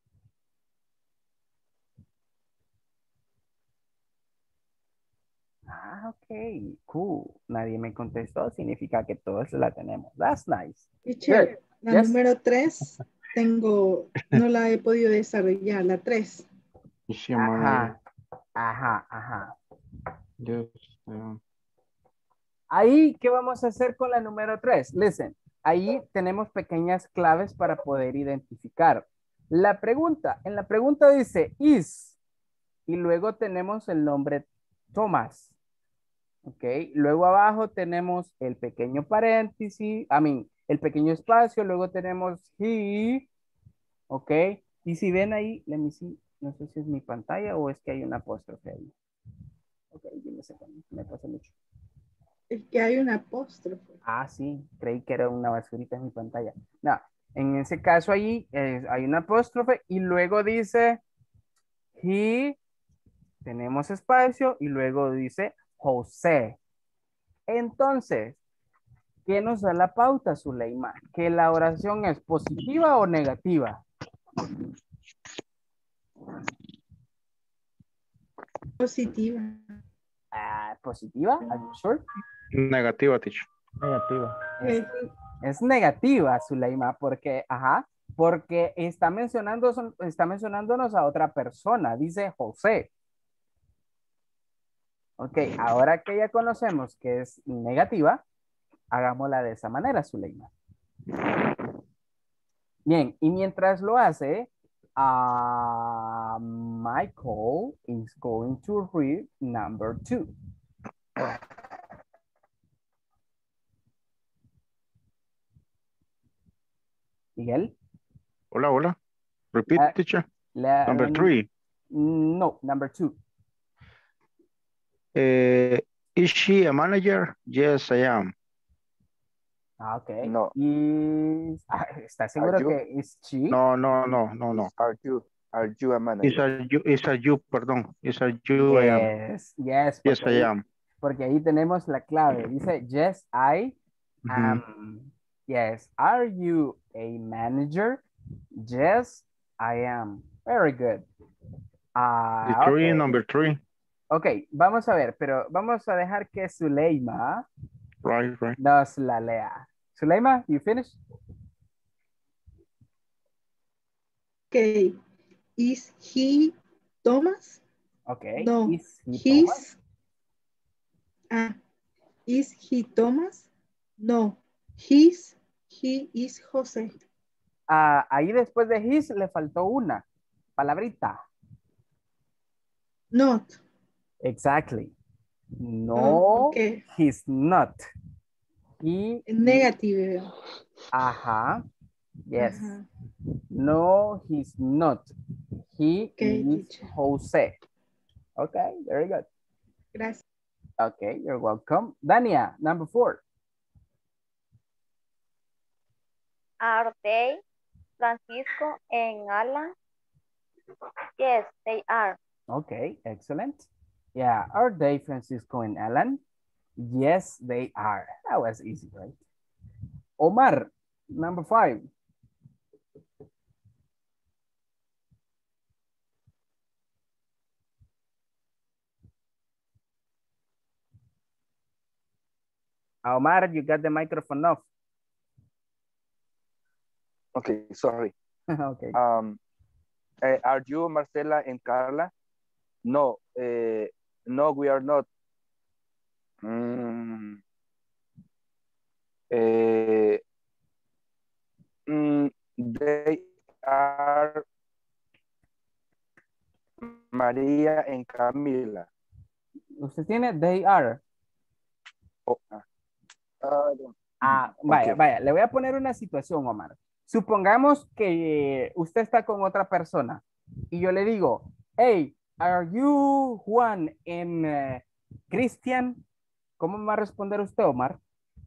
Ah, ok, cool. Nadie me contestó, significa que todos la tenemos. That's nice. Teacher, la Yes. número tres, tengo, no la he podido desarrollar, la tres. Ajá, ajá, ajá. Yes, yeah. Ahí, ¿qué vamos a hacer con la número tres? Listen, ahí tenemos pequeñas claves para poder identificar. La pregunta, en la pregunta dice is, y luego tenemos el nombre Tomás. Ok, luego abajo tenemos el pequeño paréntesis, I mean, el pequeño espacio, luego tenemos he, ok, y si ven ahí, let me see, no sé si es mi pantalla o es que hay una apóstrofe ahí. Ok, dime segundo, me pasa mucho. Es que hay una apóstrofe. Ah, sí, creí que era una basurita en mi pantalla. No, en ese caso ahí eh, hay una apóstrofe y luego dice he, tenemos espacio y luego dice José. Entonces, ¿qué nos da la pauta, Zuleima? ¿Que la oración es positiva o negativa? Positiva. Ah, ¿positiva? Are you sure? Negativa, teacher. Negativa. Es, es negativa, Zuleima, porque, ajá, porque está mencionando, son- está mencionándonos a otra persona, dice José. Ok, ahora que ya conocemos que es negativa, hagámosla de esa manera, Zuleima. Bien, y mientras lo hace, ah, Michael is going to read number two. Miguel. Hola, hola. Repeat, Uh, teacher. la- Number um, three. No, number two. Eh, is she a manager? Yes, I am. Ah, ok. No. Is, ah, ¿está Are seguro you? que es she? No, no, no, no, no. Are you? Are you a It's manager? a you, it's a you, perdón. It's a you, I am. Yes, yes, Yes, porque I ahí, am. porque ahí tenemos la clave. Dice, yes, I Ujú. am. Yes, are you a manager? Yes, I am. Very good. The Ah, three, ok. number three. Ok, vamos a ver, pero vamos a dejar que Zuleima Right, right. nos la lea. Zuleima, you finish? Okay. Is he Thomas? Okay. No. Is he He's. Ah. Is he Thomas? No. He's. He is Jose. Ah, ahí después de his le faltó una palabrita. Not. Exactly. No, Oh, okay. he's not. He Negative. Ajá. Yes. Ajá. No, he's not. He Okay, is teacher. Jose. Okay, very good. Gracias. Okay, you're welcome. Dania, number four. Are they Francisco and Alan? Yes, they are. Okay, excellent. Yeah, are they Francisco and Alan? Yes, they are. That was easy, right? Omar, number five. Omar, you got the microphone off. Okay, sorry. Okay. Um, eh, are you Marcela and Carla? No, eh, no, we are not. Mm, eh, mm, they are María and Camila. Usted tiene they are. Oh, ah. Ah, Ah, vaya, ok. vaya, le voy a poner una situación, Omar. Supongamos que usted está con otra persona y yo le digo, hey, are you Juan and uh, Christian? ¿Cómo me va a responder usted, Omar?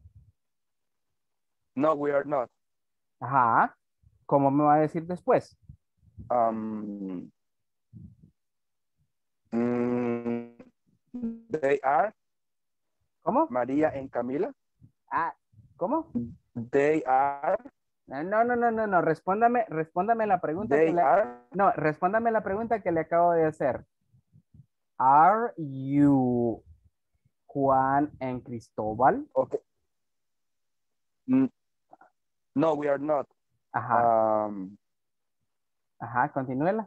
No, we are not. Ajá. ¿Cómo me va a decir después? Um, mm, they are ¿Cómo? María and Camila. Ah, ¿cómo? They are. No, no, no, no, no. Respóndame, respóndame la pregunta They que le... are. No, respóndame la pregunta que le acabo de hacer. Are you Juan and Cristóbal? Okay. Mm, no, we are not. Ajá. Um, Ajá, continúela.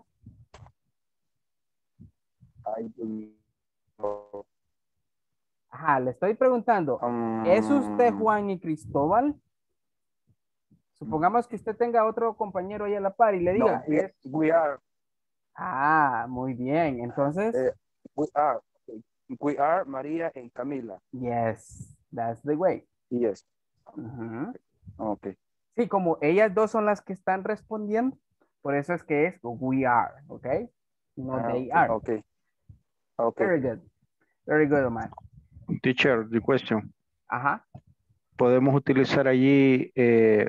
I do not. Ajá, le estoy preguntando, Um, ¿es usted Juan y Cristóbal? Supongamos que usted tenga otro compañero ahí a la par y le diga. No, we, es... we are. Ah, muy bien. Entonces. Eh, we are. Okay. We are Maria and Camila. Yes, that's the way. Yes. Ujú. Okay. Sí, como ellas dos son las que están respondiendo, por eso es que es we are, ¿ok? No Ah, they okay, are. okay. Okay. Very good. Very good, Omar. Teacher, the question. Ajá. Podemos utilizar allí eh,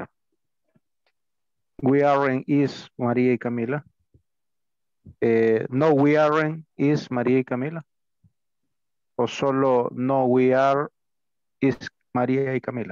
we aren't is María y Camila. Eh, no, we aren't is María y Camila. O solo no, we are is María y Camila.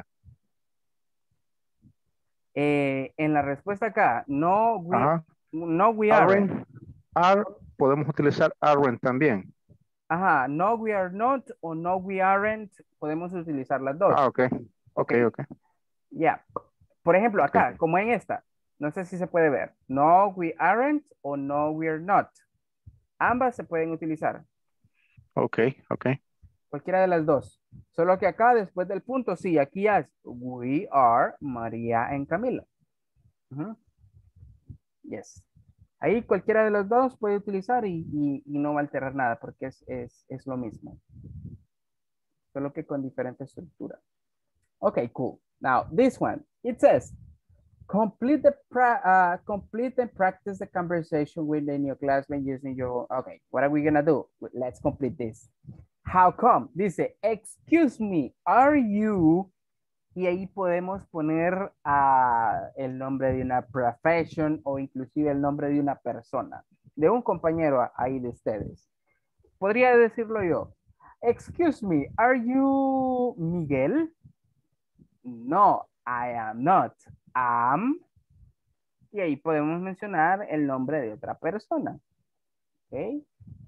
Eh, en la respuesta acá, no we, Ajá. no we aren't. Aren't, are, podemos utilizar aren't también. Ajá, no we are not o no we aren't, podemos utilizar las dos. Ah, ok. Ok, ok. Ya. Por ejemplo, Ok. acá, como en esta, no sé si se puede ver. No we aren't o no we are not. Ambas se pueden utilizar. Ok, ok. Cualquiera de las dos. Solo que acá, después del punto, sí, aquí es we are María and Camila. Ujú. Yes. Ahí cualquiera de los dos puede utilizar y, y- y no va a alterar nada porque es, es, es lo mismo. Solo que con diferente estructura. Okay, cool. Now, this one, it says, complete the pra uh, complete and practice the conversation within your classmate using your, okay, what are we gonna do? Let's complete this. How come? Dice, excuse me, are you? Y ahí podemos poner ah, el nombre de una profession o inclusive el nombre de una persona, de un compañero ahí de ustedes. Podría decirlo yo. Excuse me, are you Miguel? No, I am not. Am. Y ahí podemos mencionar el nombre de otra persona. Okay.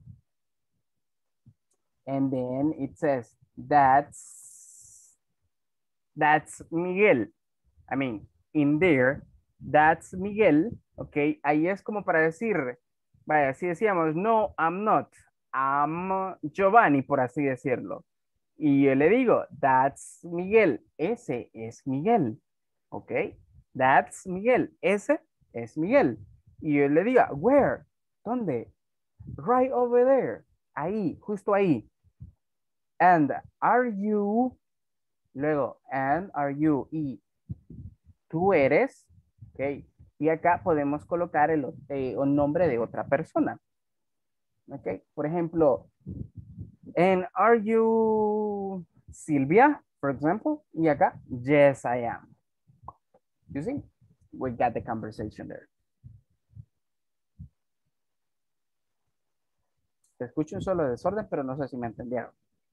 And then it says, that's, that's Miguel. I mean, in there, that's Miguel. Ok, ahí es como para decir, vaya, si decíamos, no, I'm not. I'm Giovanni, por así decirlo. Y yo le digo, that's Miguel. Ese es Miguel. Ok, that's Miguel. Ese es Miguel. Y yo le diga, where? ¿Dónde? Right over there. Ahí, justo ahí. And are you, luego, and are you, y tú eres, ok, y acá podemos colocar el, eh, el nombre de otra persona. Ok, por ejemplo, and are you Silvia, for example? Y acá, yes, I am. You see, we got the conversation there. Te escucho un solo desorden, pero no sé si me entendieron.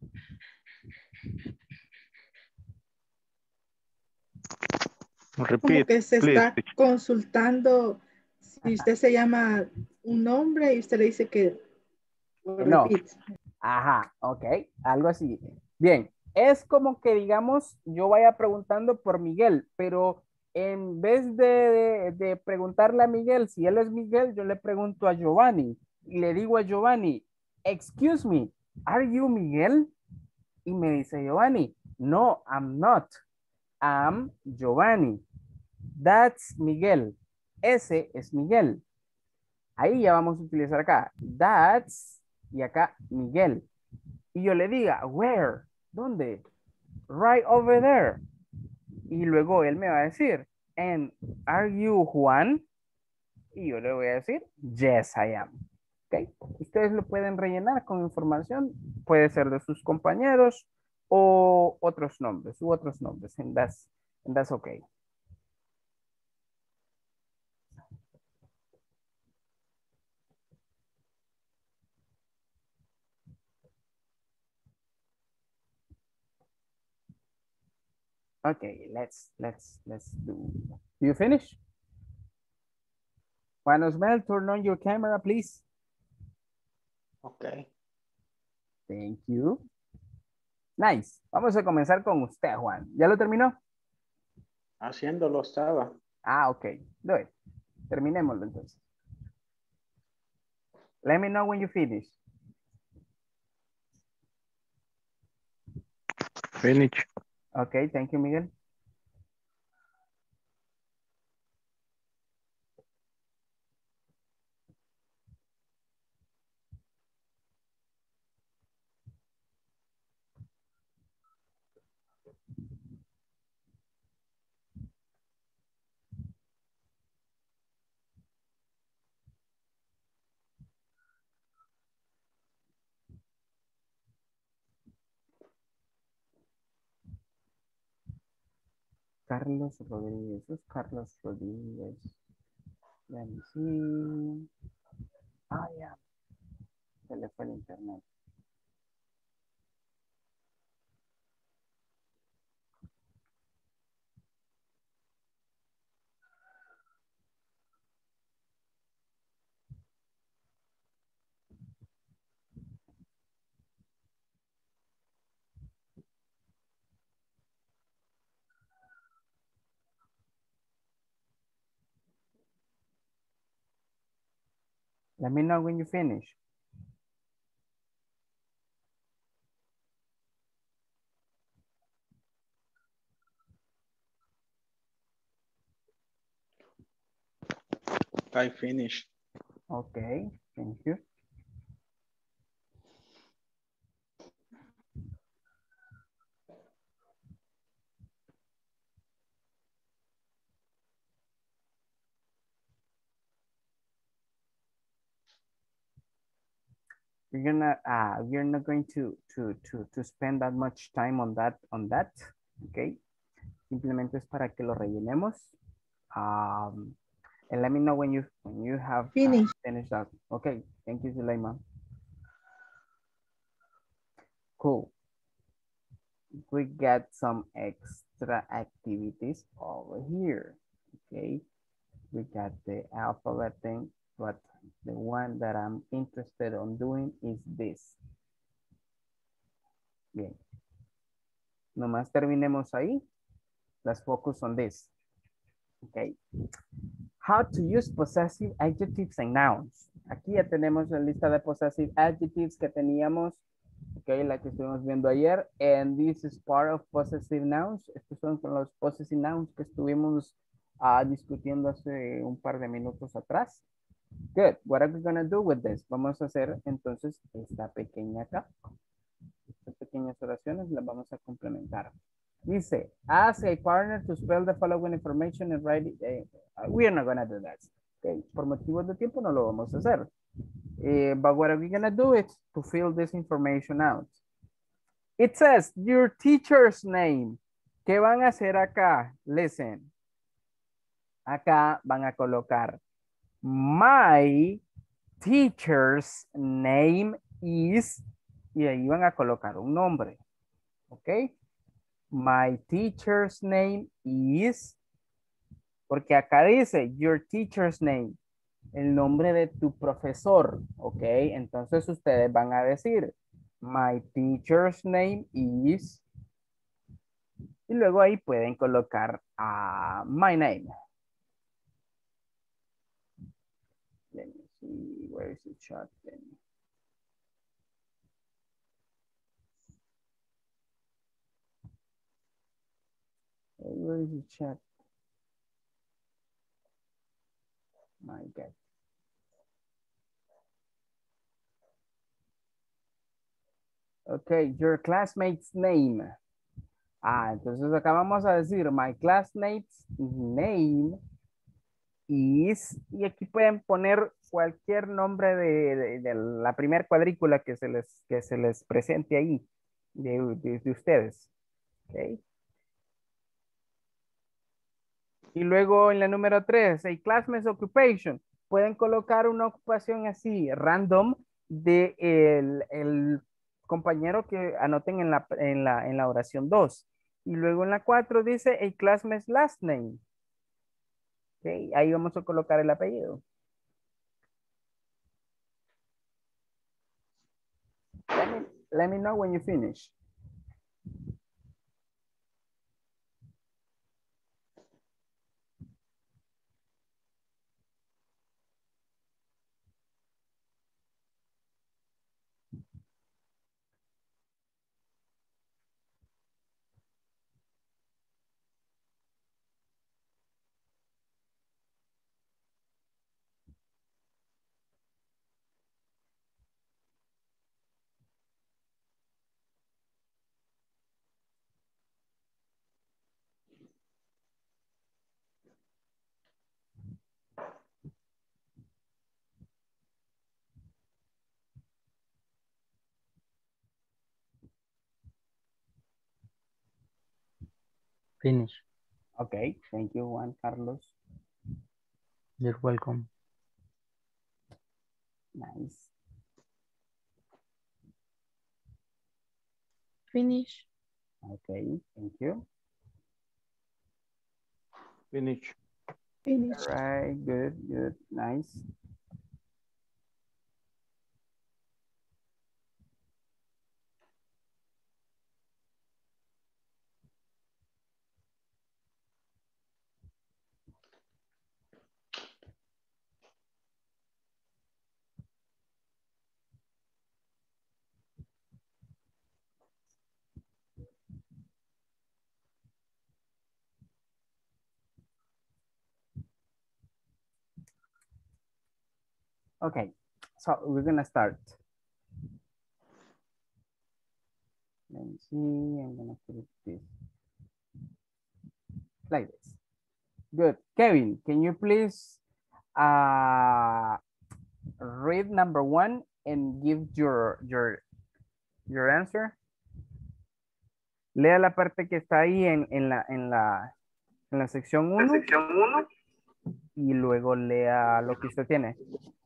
Como Repeat, que se please. está consultando si usted se llama un nombre y usted le dice que No. repeat. Ajá, ok, algo así. Bien, es como que digamos, yo vaya preguntando por Miguel, pero en vez de, de, de preguntarle a Miguel si él es Miguel, yo le pregunto a Giovanni y le digo a Giovanni, excuse me, are you Miguel? Y me dice Giovanni, no, I'm not. I'm Giovanni. That's Miguel. Ese es Miguel. Ahí ya vamos a utilizar acá. That's y acá Miguel. Y yo le diga, where? ¿Dónde? Right over there. Y luego él me va a decir, and are you Juan? Y yo le voy a decir, yes, I am. ¿Ok? Ustedes lo pueden rellenar con información. Puede ser de sus compañeros o otros nombres, u otros nombres. And that's, and that's okay. Okay, let's let's let's do. Do you finish? Juan Osmel, turn on your camera, please. Okay. Thank you. Nice. Vamos a comenzar con usted, Juan. ¿Ya lo terminó? Haciéndolo estaba. Ah, ok. Do it. Terminémoslo entonces. Let me know when you finish. Finish. Okay, thank you, Miguel. Carlos Rodríguez. Who's Carlos Rodríguez? Let me see. Ah, yeah. Se le fue el internet. Let me know when you finish. I finished. Okay, thank you. We're gonna uh we're not going to to to to spend that much time on that on that. Okay. Simplemente es para que lo rellenemos. Um, and let me know when you when you have Finish. uh, finished that. Okay. Thank you, Zuleima. Cool. We get some extra activities over here. Okay. We got the alphabet thing, but the one that I'm interested on doing is this. Bien. Nomás terminemos ahí. Let's focus on this. Okay. How to use possessive adjectives and nouns. Aquí ya tenemos la lista de possessive adjectives que teníamos. Okay, la que estuvimos viendo ayer. And this is part of possessive nouns. Estos son los possessive nouns que estuvimos uh, discutiendo hace un par de minutos atrás. Good. What are we going to do with this? Vamos a hacer entonces esta pequeña acá. Estas pequeñas oraciones las vamos a complementar. Dice, ask a partner to spell the following information and write it. Uh, we are not going to do that. Okay. Por motivos de tiempo no lo vamos a hacer. Uh, but what are we going to do is to fill this information out. It says your teacher's name. ¿Qué van a hacer acá? Listen. Acá van a colocar my teacher's name is, y ahí van a colocar un nombre. ¿Ok? My teacher's name is, porque acá dice your teacher's name, el nombre de tu profesor, ¿ok? Entonces ustedes van a decir my teacher's name is, y luego ahí pueden colocar uh, my name. Let me see, where is the chat then? Where is the chat? My God. Okay, your classmate's name. Ah, entonces acá vamos a decir my classmate's name is, y aquí pueden poner cualquier nombre de, de, de la primera cuadrícula que se les, que se les presente ahí, de, de, de ustedes. Okay. Y luego en la número tres, a classmate's occupation. Pueden colocar una ocupación así, random, de el, el compañero que anoten en la, en la, en la oración dos. Y luego en la cuatro dice a classmate's last name. Okay. Ahí vamos a colocar el apellido. Let me, let me know when you finish. Finish. Okay, thank you, Juan Carlos. You're welcome. Nice. Finish. Okay, thank you. Finish. Finish. All right, good, good, nice. Okay, so we're gonna start. Let me see, I'm gonna put it this like this. Good. Kevin, can you please uh, read number one and give your your your answer? Lea la parte que está ahí en, en la en la en la sección uno. Y luego lea lo que usted tiene.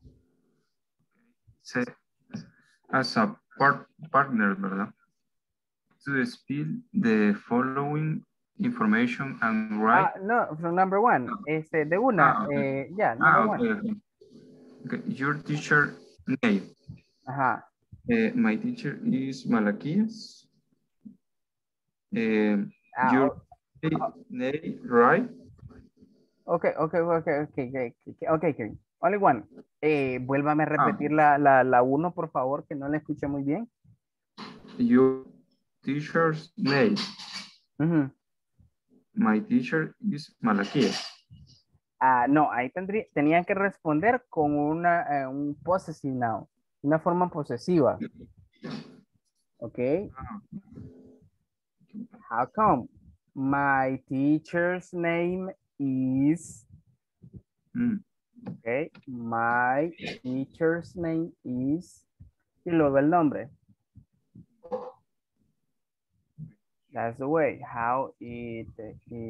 Sí. As a part partner, ¿verdad? To spill the following information and write. Ah, no, from number one. Este, de una. Ah, okay. eh, yeah, Ah, number okay, one. okay. Okay, your teacher name. Ajá. Uh, my teacher is Malakias. Uh, Ah, your oh, name, right? Okay, okay, okay, okay, okay, okay, okay, okay. Only one. Eh, vuélvame a Ah. repetir la, la, la uno, por favor, que no la escuché muy bien. Your teacher's name. Uh-huh. My teacher is Malakias. Ah, no, ahí tendría, tenían que responder con una, eh, un possessive noun, una forma posesiva. Ok. How come? My teacher's name is... Mm. Ok, my teacher's name is... Y luego el nombre. That's the way how it, it,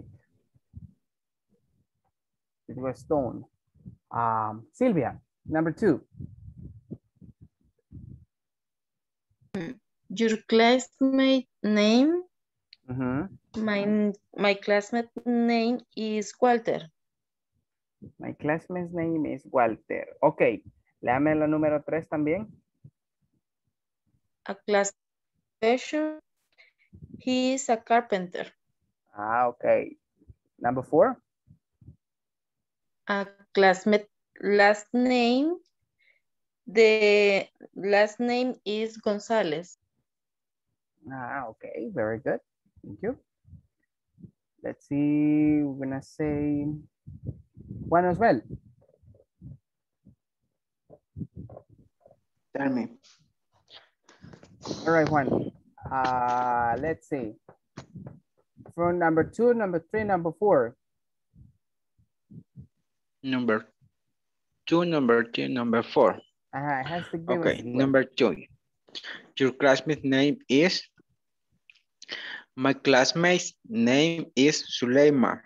it was done. Um, Sylvia, number two. Your classmate name. Mm-hmm. My, my classmate name is Walter. My classmate's name is Walter. Ok, léame la número tres también. A class profession. He is a carpenter. Ah, ok. Number four. A classmate last name. The last name is Gonzalez. Ah, okay, very good. Thank you. Let's see, we're gonna say Juan as well. Tell me. All right, Juan. Uh, let's see. From number two, number three, number four. Number two, number three, number four. Uh, it has to give Okay, us number two. Your classmate name is? My classmate's name is Suleima.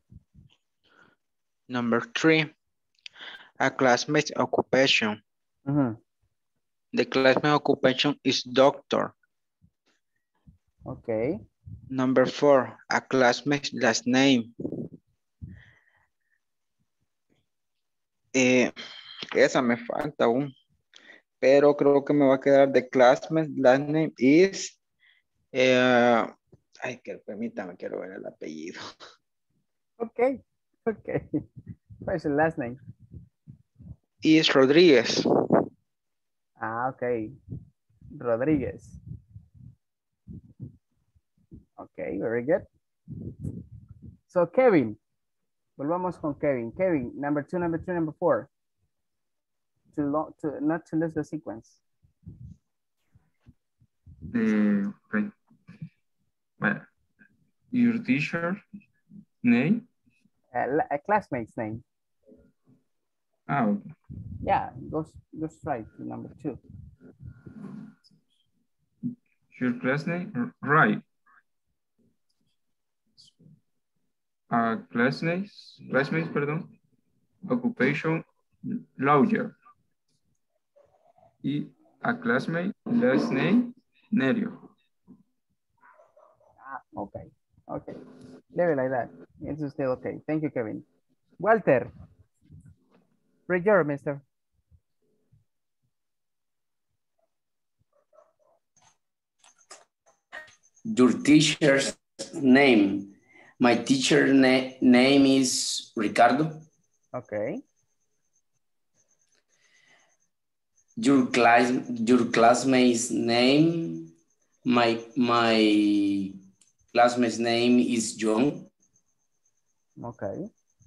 Number three. A classmate's occupation. Mm-hmm. The classmate occupation is doctor. Okay. Number four. A classmate's last name. Eh, esa me falta aún. Pero creo que me va a quedar the classmate's last name is... Eh, ay, que permítame, quiero ver el apellido. Okay, okay. What's your last name? Is Rodríguez. Ah, okay. Rodríguez. Okay, very good. So Kevin, volvamos con Kevin. Kevin, number two, number three, number four. To, lo to not to lose the sequence. Uh, okay. Well, your teacher name? Uh, a classmate's name. Ah, okay. Yeah, go, go straight to number two. Your class name? Right. A classmates, classmates, perdón. Occupation, lawyer. Y a classmate, last name, Nerio. Ah, okay, okay. Leave it like that. It's still okay. Thank you, Kevin. Walter. Read your, mister. Your teacher's name. My teacher na name is Ricardo. Okay. Your class, your classmate's name. My my classmate's name is John. Okay.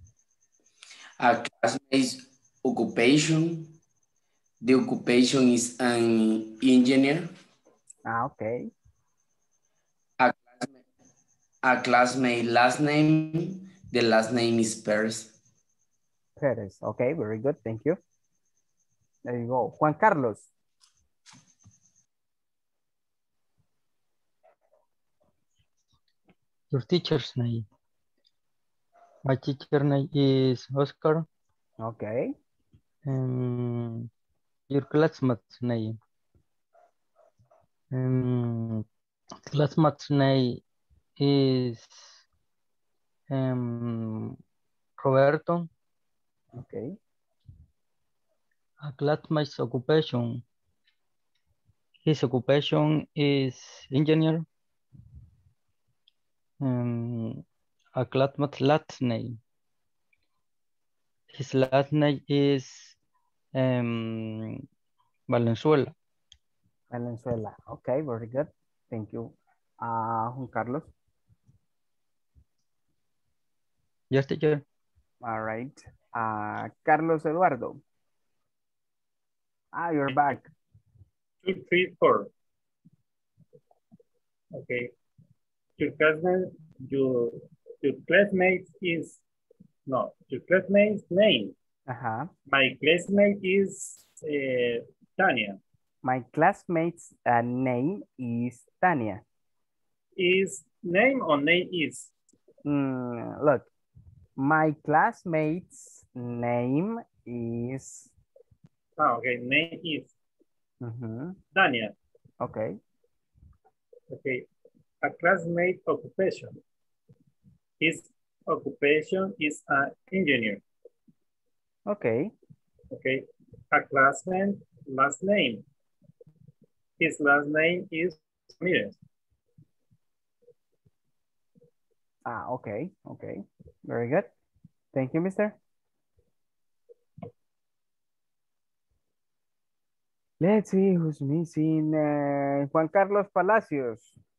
A classmate's occupation. The occupation is an engineer. Ah, okay. A classmate, a classmate last name. The last name is Perez. Perez. Okay, very good. Thank you. There you go. Juan Carlos. Your teacher's name. My teacher name is Oscar. Okay. Um, your classmate's name. Um, classmate's name is um, Roberto. Okay. A classmate's occupation. His occupation is engineer. Um, a classmate's last name. His last name is um, Valenzuela. Valenzuela. Okay, very good. Thank you. Uh, Juan Carlos. Yes, teacher. All right. Uh, Carlos Eduardo. Ah, you're back. Two, three, four. Okay. Your classmate, your, your classmate is, no, your classmate's name. Uh-huh. My classmate is uh, Tanya. My classmate's uh, name is Tanya. Is name or name is? Mm, look, my classmate's name is... Ah, okay, name is. Mm-hmm. Tanya. Okay. Okay. A classmate occupation. His occupation is an engineer. Okay. Okay. A classmate last name. His last name is Ramirez. Ah, okay. Okay. Very good. Thank you, mister. Let's see who's missing. Uh, Juan Carlos Palacios.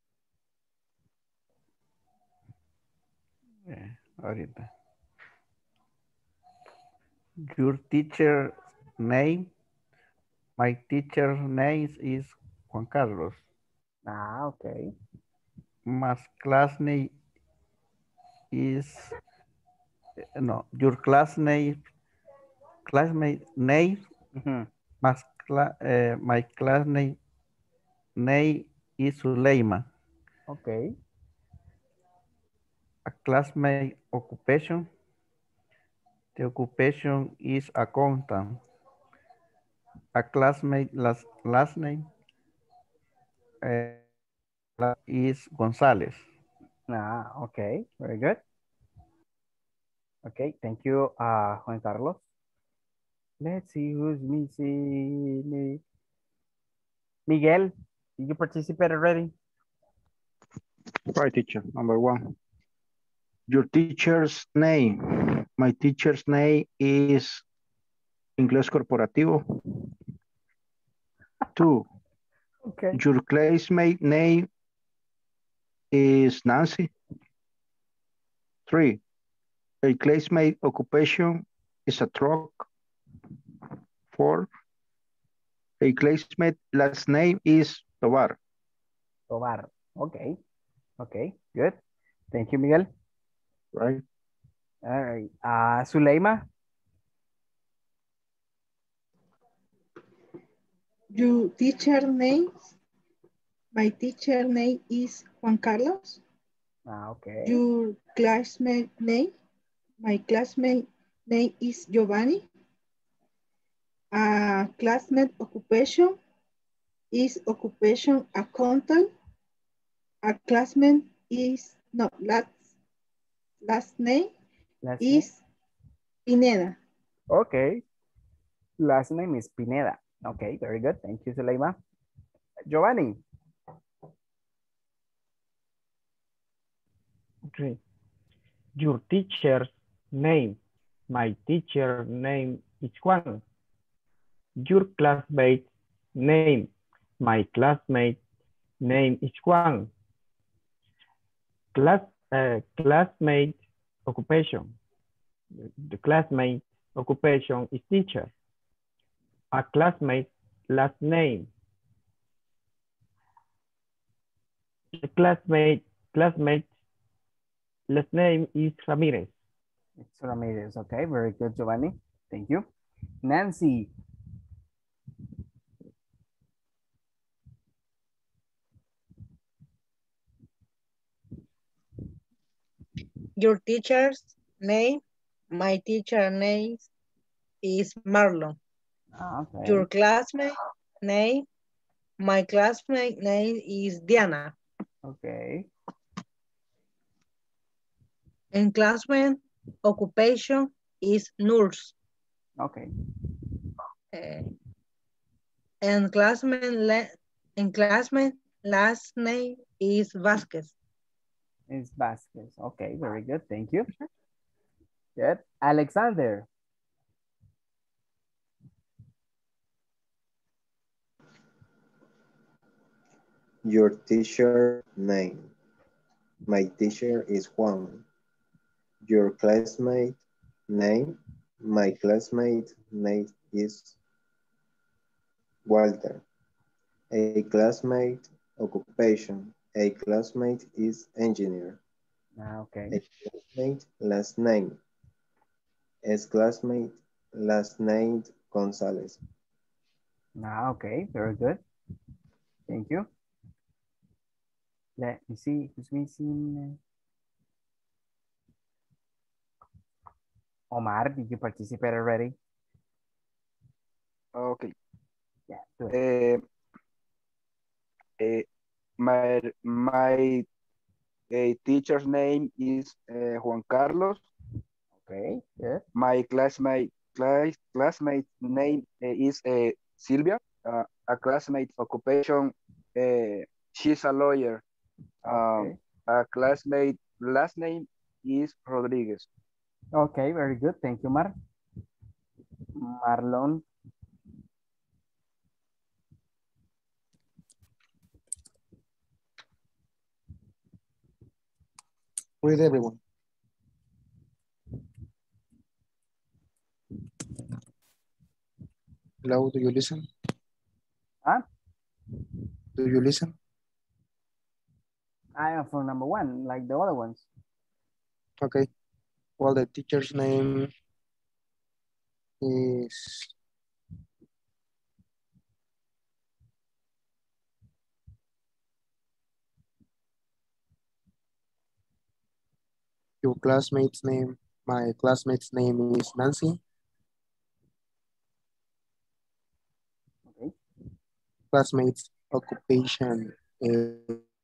Eh, ahorita. Your teacher name. My teacher name is Juan Carlos. Ah, okay. My classmate is no. Your classmate classmate name. Mm-hmm. My, cla uh, my classmate name is Suleima. Okay. A classmate occupation. The occupation is accountant. A classmate last, last name uh, is Gonzalez. Ah, okay. Very good. Okay, thank you, uh, Juan Carlos. Let's see who's missing. Miguel, did you participate already? Right, teacher. Number one. Your teacher's name. My teacher's name is Inglés Corporativo. Two. Okay. Your classmate name is Nancy. Three. A classmate occupation is a truck. Four. A classmate last name is Tobar. Tobar. Okay. Okay. Good. Thank you, Miguel. Right. All right. Uh, Zuleima. Your teacher name. My teacher name is Juan Carlos. Ah, okay. Your classmate name? My classmate name is Giovanni. A classmate occupation is occupation accountant. A classmate is, no, last, last name Last is name? Pineda. Okay. Last name is Pineda. Okay, very good. Thank you, Zuleima. Giovanni. Okay. Your teacher's name. My teacher name is Juan. Your classmate name. My classmate name is Juan. Class, uh, classmate occupation. The classmate occupation is teacher. A classmate last name. The classmate classmate last name is Ramirez. It's Ramirez. Okay, very good, Giovanni. Thank you. Nancy. Your teacher's name, my teacher name is Marlon. Ah, okay. Your classmate name, my classmate name is Diana. Okay. And classmate occupation is nurse. Okay. Uh, and classmate and classmate last name is Vasquez. It's Vasquez. Okay, very good. Thank you. Good. Alexander. Your teacher name. My teacher is Juan. Your classmate name. My classmate name is Walter. A classmate occupation. A classmate is engineer. Ah, okay. A classmate last name. As classmate last name Gonzalez. Ah, okay, very good. Thank you. Let me see who's missing. Omar, did you participate already? Okay. Yeah, do it. Uh, uh, my my uh, teacher's name is uh, Juan Carlos. Okay, good. My classmate class, classmate name uh, is uh, Silvia. Uh, a classmate occupation, uh, she's a lawyer. Um, Okay. a classmate last name is Rodriguez. Okay, very good. Thank you, Mar. Marlon. With everyone. Hello, do you listen? Huh? Do you listen? I am for number one, like the other ones. Okay. Well, the teacher's name is your classmate's name. My classmate's name is Nancy. Okay. Classmate's occupation is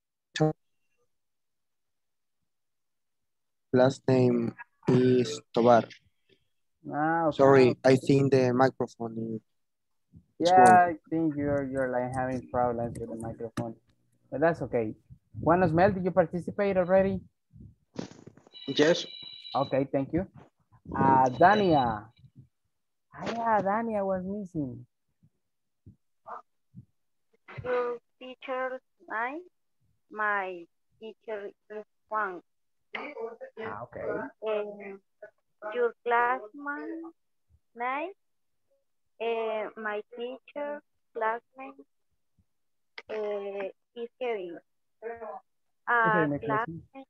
last name is Tobar. Ah, okay. Sorry, I think the microphone is Yeah, I think you're you're like having problems with the microphone, but that's okay. Juan Osmel, did you participate already? Yes. Okay, thank you. Uh, Dania. Ah, yeah, Dania was missing. Your teacher's name? My teacher is Juan. Ah, okay. Um, your classmate name? Uh, my teacher classmate uh, is Kevin. Okay, A my classmate. classmate,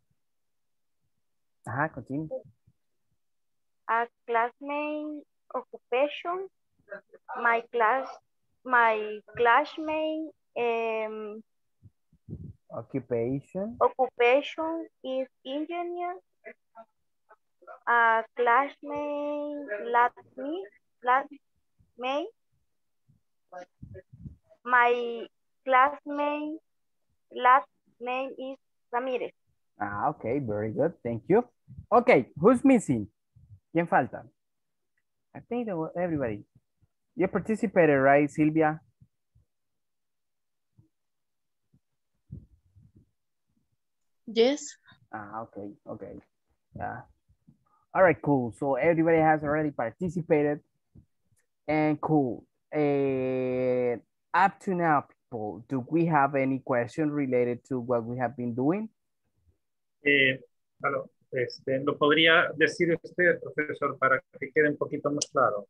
Ajá, continue. a classmate occupation. My class, my classmate um, Occupation. Occupation is engineer. A classmate, last me, last May. My classmate last name is Ramirez. Ah, okay, very good. Thank you. Okay, who's missing? ¿Quién falta? I think that was everybody. You participated, right, Silvia? Yes. Ah, okay, okay. Yeah. All right, cool. So everybody has already participated. And cool. Uh, up to now, people, do we have any question related to what we have been doing? Eh, aló, este, ¿lo podría decir usted, profesor, para que quede un poquito más claro?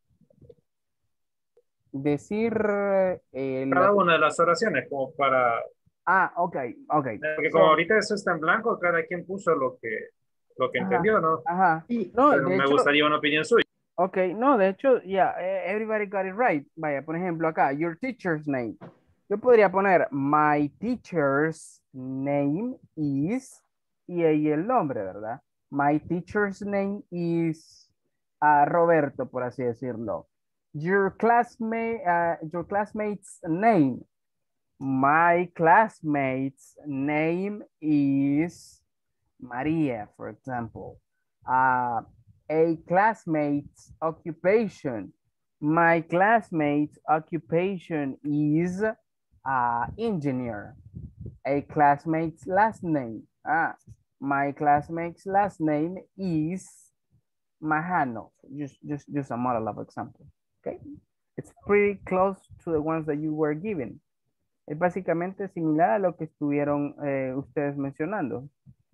Decir... Eh, Cada la... una de las oraciones, como para... Ah, ok, ok. Porque So, como ahorita eso está en blanco, cada quien puso lo que, lo que ajá, entendió, ¿no? Ajá. No, Pero de me hecho, gustaría una opinión suya. Ok, no, de hecho, yeah, everybody got it right. Vaya, por ejemplo, acá, your teacher's name. Yo podría poner, my teacher's name is, y ahí el nombre, ¿verdad? My teacher's name is uh, Roberto, por así decirlo. Your classmate, uh, your classmate's name. My classmate's name is Maria, for example. Uh, a classmate's occupation. My classmate's occupation is uh, engineer. A classmate's last name. Ah, my classmate's last name is Mahano. Just, just, just a model of example. Okay, it's pretty close to the ones that you were given. Es básicamente similar a lo que estuvieron eh, ustedes mencionando.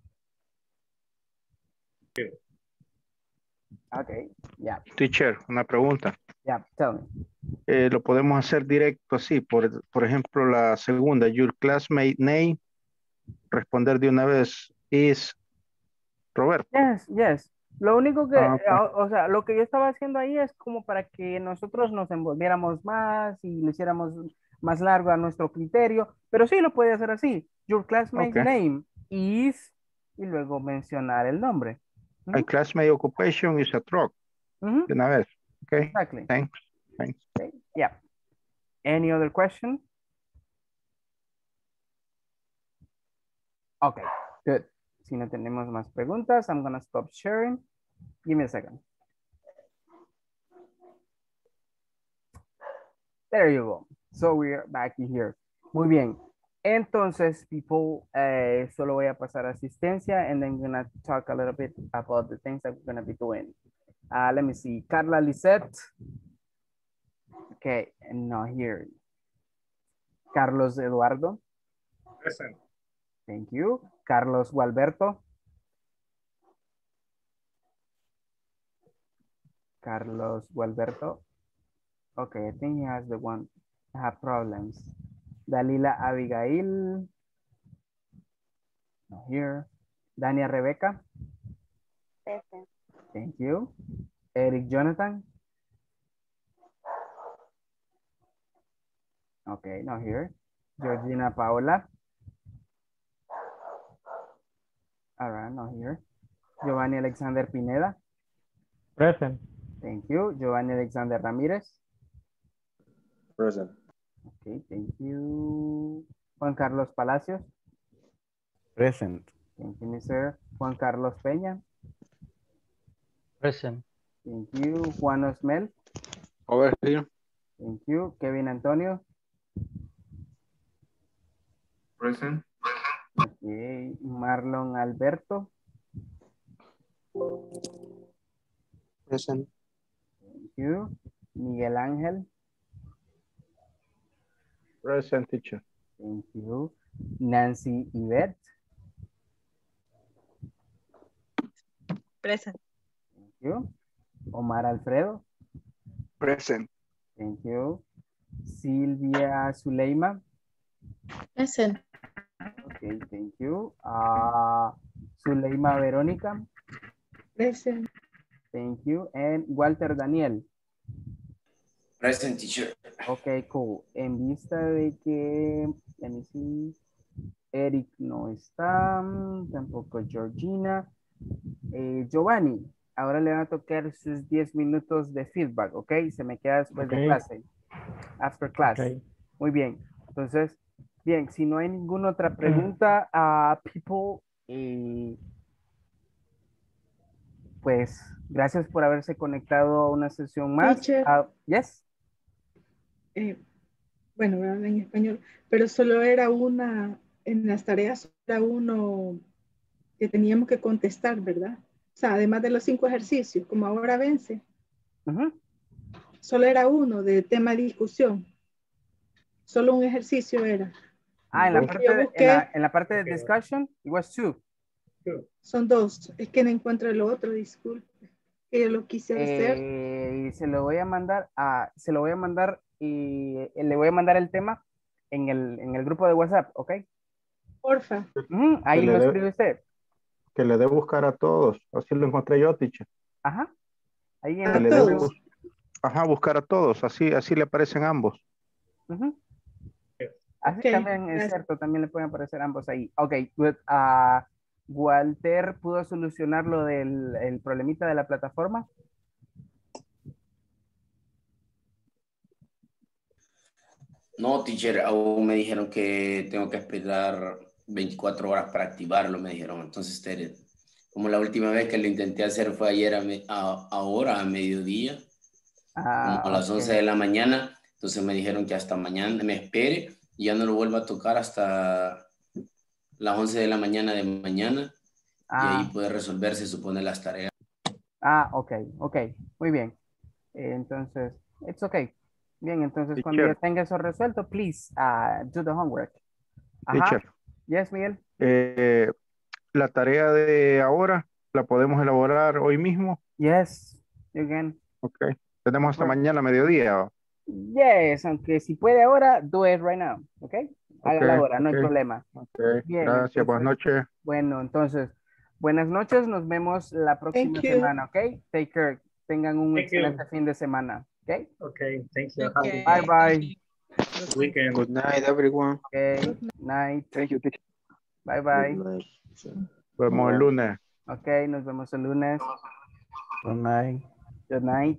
Ok, ya. Yeah. Teacher, una pregunta. Ya, yeah, tell me. Eh, lo podemos hacer directo así, por, por ejemplo, la segunda, your classmate name, responder de una vez, is Roberto. Yes, yes. Lo único que, Ah, okay. o, o sea, lo que yo estaba haciendo ahí es como para que nosotros nos envolviéramos más y lo hiciéramos más largo a nuestro criterio, pero sí lo puede hacer así. Your classmate's Okay. name is, y luego mencionar el nombre. My uh-huh. classmate occupation is a truck. Uh-huh. De una vez. Okay. Exactly. Thanks. Thanks. Okay. Yeah. Any other question? Okay, good. Si no tenemos más preguntas, I'm gonna stop sharing. Give me a second. There you go. So we're back here. Muy bien. Entonces, people, eh, solo voy a pasar asistencia and then I'm gonna talk a little bit about the things that we're gonna be doing. Uh, let me see. Carla Lisette. Okay, and not here. Carlos Eduardo. Present. Thank you. Carlos Gualberto. Carlos Gualberto. Okay, I think he has the one have problems. Dalila Abigail. Not here. Dania Rebecca. Present. Thank you. Eric Jonathan. Okay, not here. Georgina Paola. All right, not here. Giovanni Alexander Pineda. Present. Thank you. Giovanni Alexander Ramirez. Present. Okay, thank you. Juan Carlos Palacios. Present. Thank you, Mister Juan Carlos Peña. Present. Thank you. Juan Osmel. Over here. Thank you. Kevin Antonio. Present. Okay. Marlon Alberto. Present. Thank you. Miguel Ángel. Present, teacher. Thank you. Nancy Yvette. Present. Thank you. Omar Alfredo. Present. Thank you. Silvia Zuleima. Present. Okay, thank you. Uh, Zuleima Verónica. Present. Thank you. And Walter Daniel. Present, teacher. Okay, cool. En vista de que, let me see. Eric no está, tampoco Georgina. Eh, Giovanni, ahora le van a tocar sus diez minutos de feedback, ¿ok? Se me queda después Ok. de clase. After class. Ok. Muy bien. Entonces, bien, si no hay ninguna otra pregunta a people, eh, pues gracias por haberse conectado a una sesión más. Teacher. Ah, yes. Eh, bueno, voy a hablar en español, pero solo era una, en las tareas era uno que teníamos que contestar, ¿verdad? O sea, además de los cinco ejercicios, como ahora vence, Ujú. solo era uno de tema de discusión. Solo un ejercicio era. Ah, en la Porque parte yo de, en busqué, la, en la parte de discussion, it was two. son dos. Es que no encuentro el otro, disculpe. Que yo lo quise hacer. Eh, y se lo voy a mandar a, se lo voy a mandar y eh, le voy a mandar el tema en el, en el grupo de WhatsApp, ¿ok? Porfa. Ujú, ahí Que lo le dé- escribe usted. Que le dé buscar a todos. Así lo encontré yo, teacher. Ajá. Ahí en A Que el le dé todos. bus- Ajá, buscar a todos. Así, así le aparecen ambos. Ujú. Así Ok, también es gracias. cierto, también le pueden aparecer ambos ahí. Ok, good. Ah, Walter pudo solucionar lo del el problemita de la plataforma. No, teacher, aún me dijeron que tengo que esperar veinticuatro horas para activarlo, me dijeron. Entonces, Tere, como la última vez que lo intenté hacer fue ayer a me- a- ahora, a mediodía, como a Ah, las once ok. de la mañana. Entonces me dijeron que hasta mañana me espere y ya no lo vuelva a tocar hasta las once de la mañana de mañana. Y ahí Ah, puede resolverse, supone, las tareas. ah, ok, ok. Muy bien. Eh, Entonces, it's okay. Bien, entonces cuando ya Teacher, tenga eso resuelto, please uh, do the homework. Ajá. teacher. Yes, Miguel. Eh, la tarea de ahora la podemos elaborar hoy mismo. Yes, you can. Ok. Tenemos No hasta problem. mañana a mediodía. Yes, aunque si puede ahora, do it right now. Ok. Ok, Hágala ahora, no hay ok, problema. ok. Bien, Gracias, buenas entonces, noches. bueno, entonces, buenas noches, nos vemos la próxima Thank you. semana, ¿ok? Take care, tengan un Thank you. excelente fin de semana, ¿ok? Okay, thank you. Ok. Have a good Bye, day. bye. Weekend. Good night, everyone. Ok, night, Thank you, teacher. bye, bye. Good Nos vemos el lunes. Ok, nos vemos el lunes. night. Good night.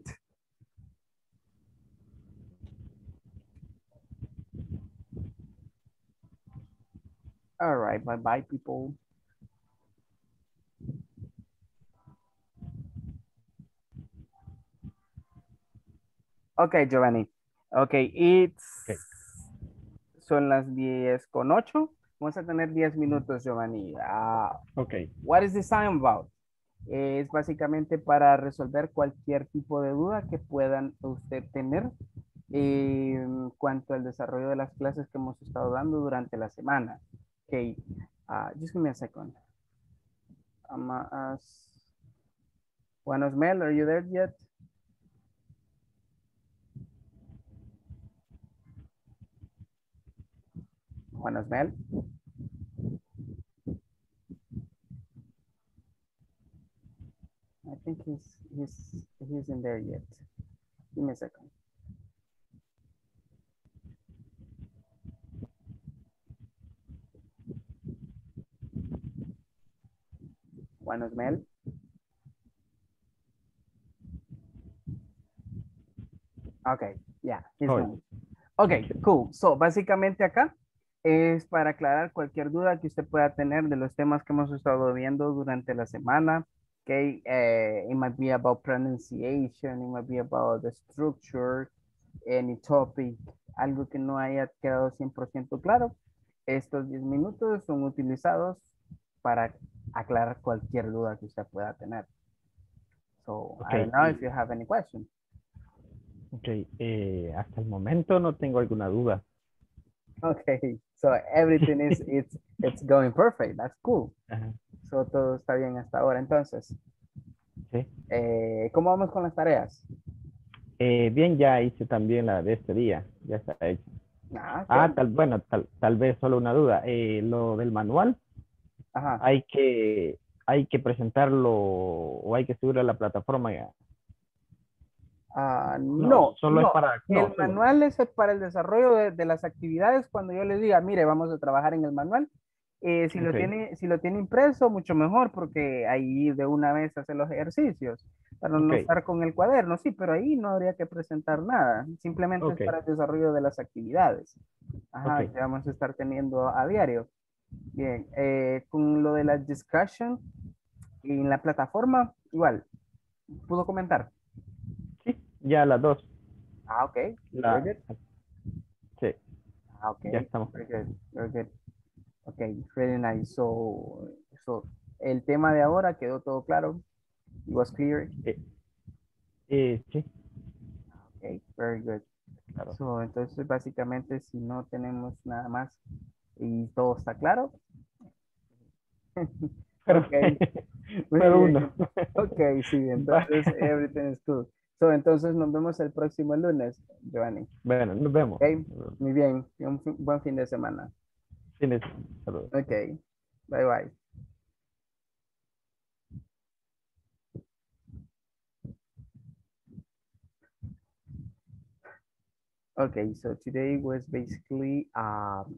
All right, bye, bye, people. Ok, Giovanni. Ok, it's... Ok. Son las diez con ocho. Vamos a tener diez minutos, Giovanni. Ah, Ok. what is this time about? Es básicamente para resolver cualquier tipo de duda que puedan usted tener en cuanto al desarrollo de las clases que hemos estado dando durante la semana. Ok, uh, just give me a second. Um, uh, Juan Osmel, are you there yet? Juan Osmel. I think he's he's he's in there yet. Give me a second. Juan Osmel. Okay, yeah, he's Hoy. gone. Okay, cool. So, básicamente acá es para aclarar cualquier duda que usted pueda tener de los temas que hemos estado viendo durante la semana. Okay, uh, it might be about pronunciation, it might be about the structure, any topic, algo que no haya quedado cien por ciento claro. Estos diez minutos son utilizados para aclarar cualquier duda que usted pueda tener. So, I don't know if you have any questions. Ok, eh, hasta el momento no tengo alguna duda. Okay, so everything is it's it's going perfect. That's cool. Ajá. So todo está bien hasta ahora. Entonces, Sí. eh, ¿cómo vamos con las tareas? Eh, bien, ya hice también la de este día, ya está hecho. Ah, ok. Ah, tal, bueno, tal, tal vez solo una duda. Eh, lo del manual, Ajá. hay que, hay que presentarlo o hay que subirlo a la plataforma ya. Ah, No, no, solo no. es para- no, el solo- manual es para el desarrollo de, de las actividades. Cuando yo les diga, mire, vamos a trabajar en el manual, Eh, si, lo Ok. tiene, si lo tiene impreso, mucho mejor, porque ahí de una vez hace los ejercicios, para no Ok. estar con el cuaderno, sí, pero ahí no habría que presentar nada, simplemente es Ok. para el desarrollo de las actividades, ajá, Ok. que vamos a estar teniendo a diario. Bien, eh, con lo de la discussion en la plataforma, igual, ¿pudo comentar? Sí, ya las dos. Ah, ok, very La, good. sí, Ah, ok, ya estamos. very good, very good. Ok, really nice. So, so, el tema de ahora quedó todo claro. It was clear. Eh, eh, sí, Ok, very good. claro. So, entonces, básicamente, si no tenemos nada más y todo está claro. Pero, Ok, muy pero bien. uno. Ok, sí, Va. entonces, everything is good. So, entonces, nos vemos el próximo lunes, Giovanni. Bueno, nos vemos. Ok, muy bien. Un fi- buen fin de semana. Fines. Saludos. Ok, bye bye. Okay, so today was basically um,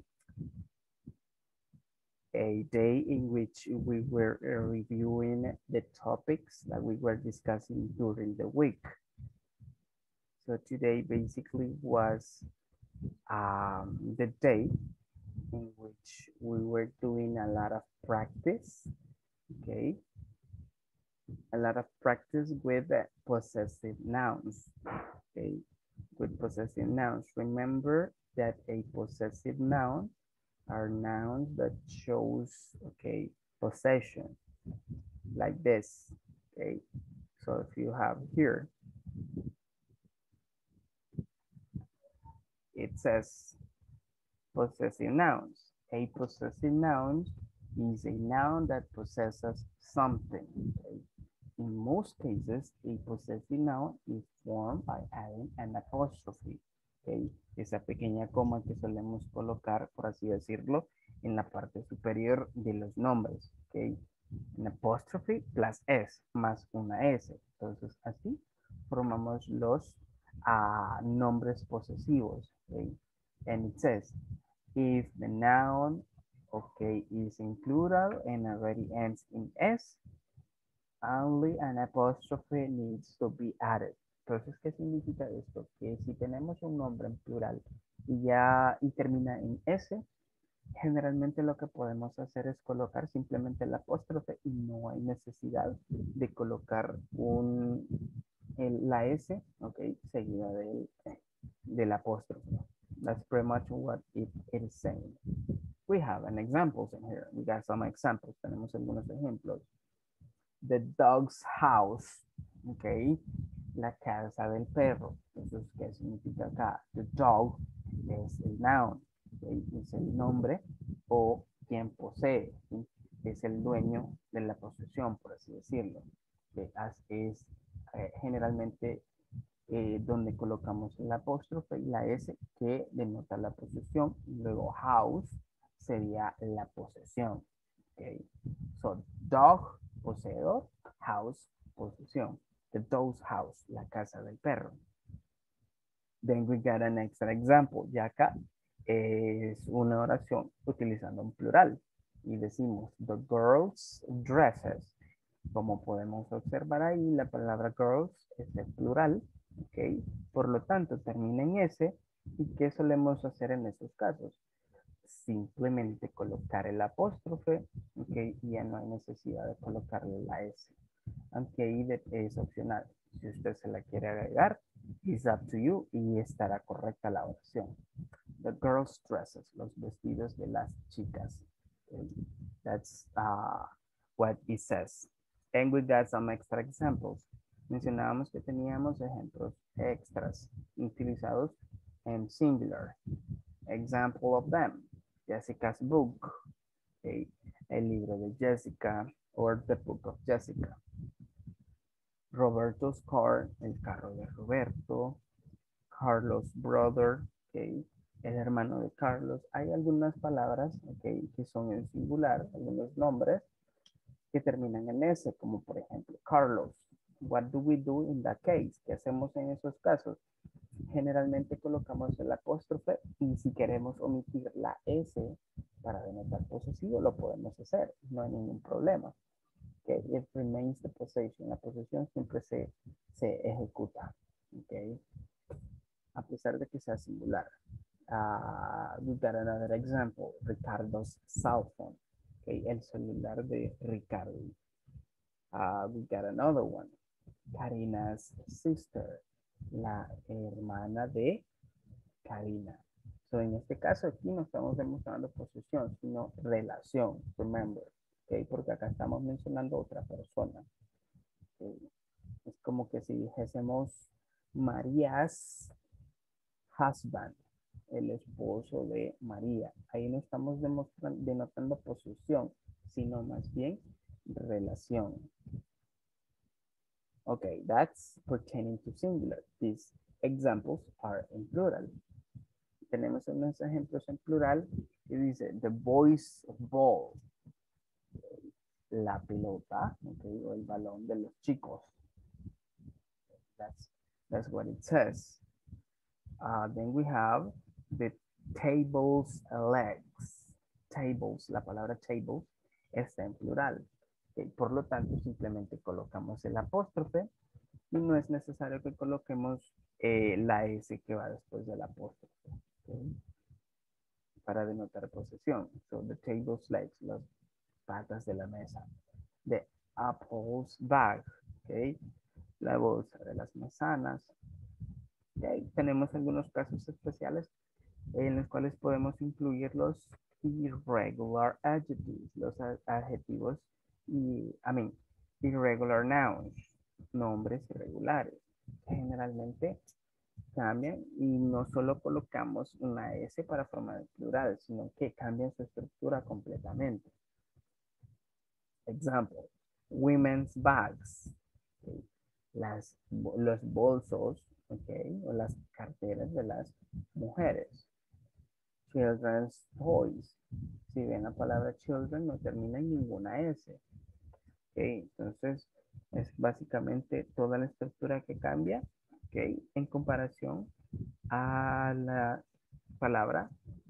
a day in which we were uh, reviewing the topics that we were discussing during the week. So today basically was um, the day in which we were doing a lot of practice, okay? A lot of practice with uh, possessive nouns, okay? With possessive nouns. Remember that a possessive noun are nouns that shows, okay, possession, like this, okay? So if you have here, it says possessive nouns. A possessive noun is a noun that possesses something, okay? In most cases, a possessive noun is formed by adding an apostrophe, okay? Esa pequeña coma que solemos colocar, por así decirlo, en la parte superior de los nombres, okay? An apostrophe plus S, más una S. Entonces, así formamos los uh, nombres posesivos, okay? And it says, if the noun, okay, is in plural and already ends in S, only an apostrophe needs to be added. Entonces, ¿qué significa esto? Que si tenemos un nombre en plural y ya y termina en S, generalmente lo que podemos hacer es colocar simplemente el apóstrofe y no hay necesidad de colocar un, el- la S, ok, seguida del, del apóstrofe. That's pretty much what it, it is saying. We have an examples in here. We got some examples. Tenemos algunos ejemplos. The dog's house, ok, la casa del perro. Entonces, ¿qué significa acá? The dog es el noun, okay, es el nombre o quien posee, ¿sí? Es el dueño de la posesión, por así decirlo. Que es eh, generalmente eh, donde colocamos el apóstrofe y la S que denota la posesión. Luego house sería la posesión. Okay. So dog, poseedor, house, posesión. The dog's house, la casa del perro. Then we got an extra example. Y acá es una oración utilizando un plural. Y decimos, the girls' dresses. Como podemos observar ahí, la palabra girls es el plural. ¿Ok? Por lo tanto, termina en S. ¿Y qué solemos hacer en estos casos? Simplemente colocar el apóstrofe. ¿Ok? Y ya no hay necesidad de colocarle la S. Aunque ahí es opcional. Si usted se la quiere agregar, it's up to you y estará correcta la oración. The girls' dresses, los vestidos de las chicas. Okay. That's uh, what it says. And we got some extra examples. Mencionábamos que teníamos ejemplos extras utilizados en singular. Example of them. Jessica's book. Okay. El libro de Jessica or the book of Jessica. Roberto's car, el carro de Roberto. Carlos' brother, okay, el hermano de Carlos. Hay algunas palabras, okay, que son en singular, algunos nombres que terminan en S, como por ejemplo Carlos. What do we do in that case? ¿Qué hacemos en esos casos? Generalmente colocamos el apóstrofe y si queremos omitir la S para denotar posesivo lo podemos hacer, no hay ningún problema. Okay, it remains the possession. La posesión siempre se, se ejecuta. Okay, a pesar de que sea singular. Uh, we got another example. Ricardo's cell phone. Okay, el celular de Ricardo. Uh, we got another one. Karina's sister. La hermana de Karina. So, en este caso aquí no estamos demostrando posesión, sino relación. Remember. Okay, porque acá estamos mencionando a otra persona. Okay. Es como que si dijésemos María's husband, el esposo de María. Ahí no estamos demostrando, denotando posesión, sino más bien relación. Okay, that's pertaining to singular. These examples are in plural. Tenemos unos ejemplos en plural que dice the boys ball. La pelota, okay, o el balón de los chicos. That's, that's what it says. Uh, then we have the table's legs. Tables, la palabra table está en plural. Okay, por lo tanto, simplemente colocamos el apóstrofe y no es necesario que coloquemos eh, la S que va después del apóstrofe. Okay, para denotar posesión. So the table's legs, las patas de la mesa. The apple's bag, okay. La bolsa de las manzanas. Okay. Tenemos algunos casos especiales en los cuales podemos incluir los irregular adjectives, los adjetivos y, I mean, irregular nouns, nombres irregulares. Generalmente cambian y no solo colocamos una S para formar el plural, sino que cambian su estructura completamente. Example, women's bags, okay. Las, los bolsos, okay, o las carteras de las mujeres. Children's toys. Si ven la palabra children no termina en ninguna S. Okay, entonces es básicamente toda la estructura que cambia, okay, en comparación a la palabra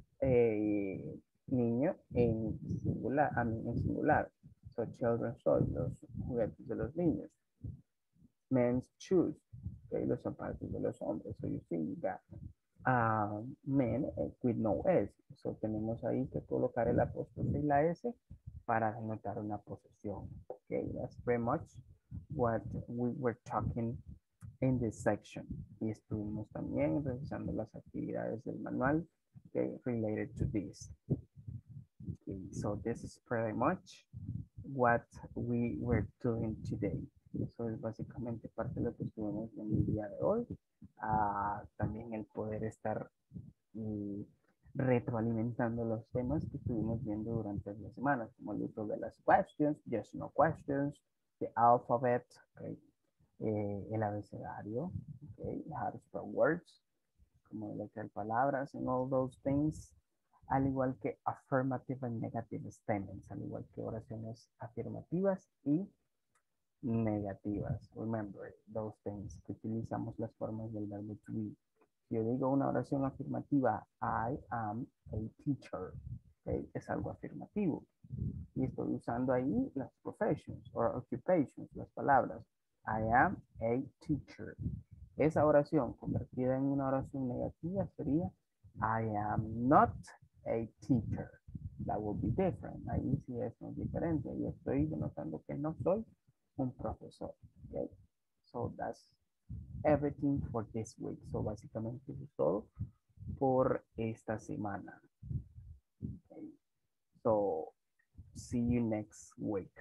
eh, niño en singular, a mí en singular. So children's toys, los juguetes de los niños. Men's shoes, okay, los zapatos de los hombres. So you see, you got uh, men with no S. So tenemos ahí que colocar el apóstrofe y la S para denotar una posesión. Okay, that's very much what we were talking in this section. Y estuvimos también revisando las actividades del manual, okay, related to this. Okay, so this is pretty much what we were doing today. Eso es básicamente parte de lo que estuvimos viendo el día de hoy. Uh, también el poder estar y retroalimentando los temas que estuvimos viendo durante las semanas, como el uso de las questions, yes, no questions, the alphabet, okay, eh, el abecedario, okay, how to spell words, como elegir palabras, and all those things, al igual que affirmative and negative statements, al igual que oraciones afirmativas y negativas. Remember those things, que utilizamos las formas del verbo to be. Si yo digo una oración afirmativa, I am a teacher, okay, es algo afirmativo. Y estoy usando ahí las professions or occupations, las palabras. I am a teacher. Esa oración convertida en una oración negativa sería I am not a teacher. That will be different. Ahí sí es muy diferente. Ahí estoy denotando que no soy un profesor. Okay? So that's everything for this week. So básicamente eso es todo por esta semana. Okay. So see you next week.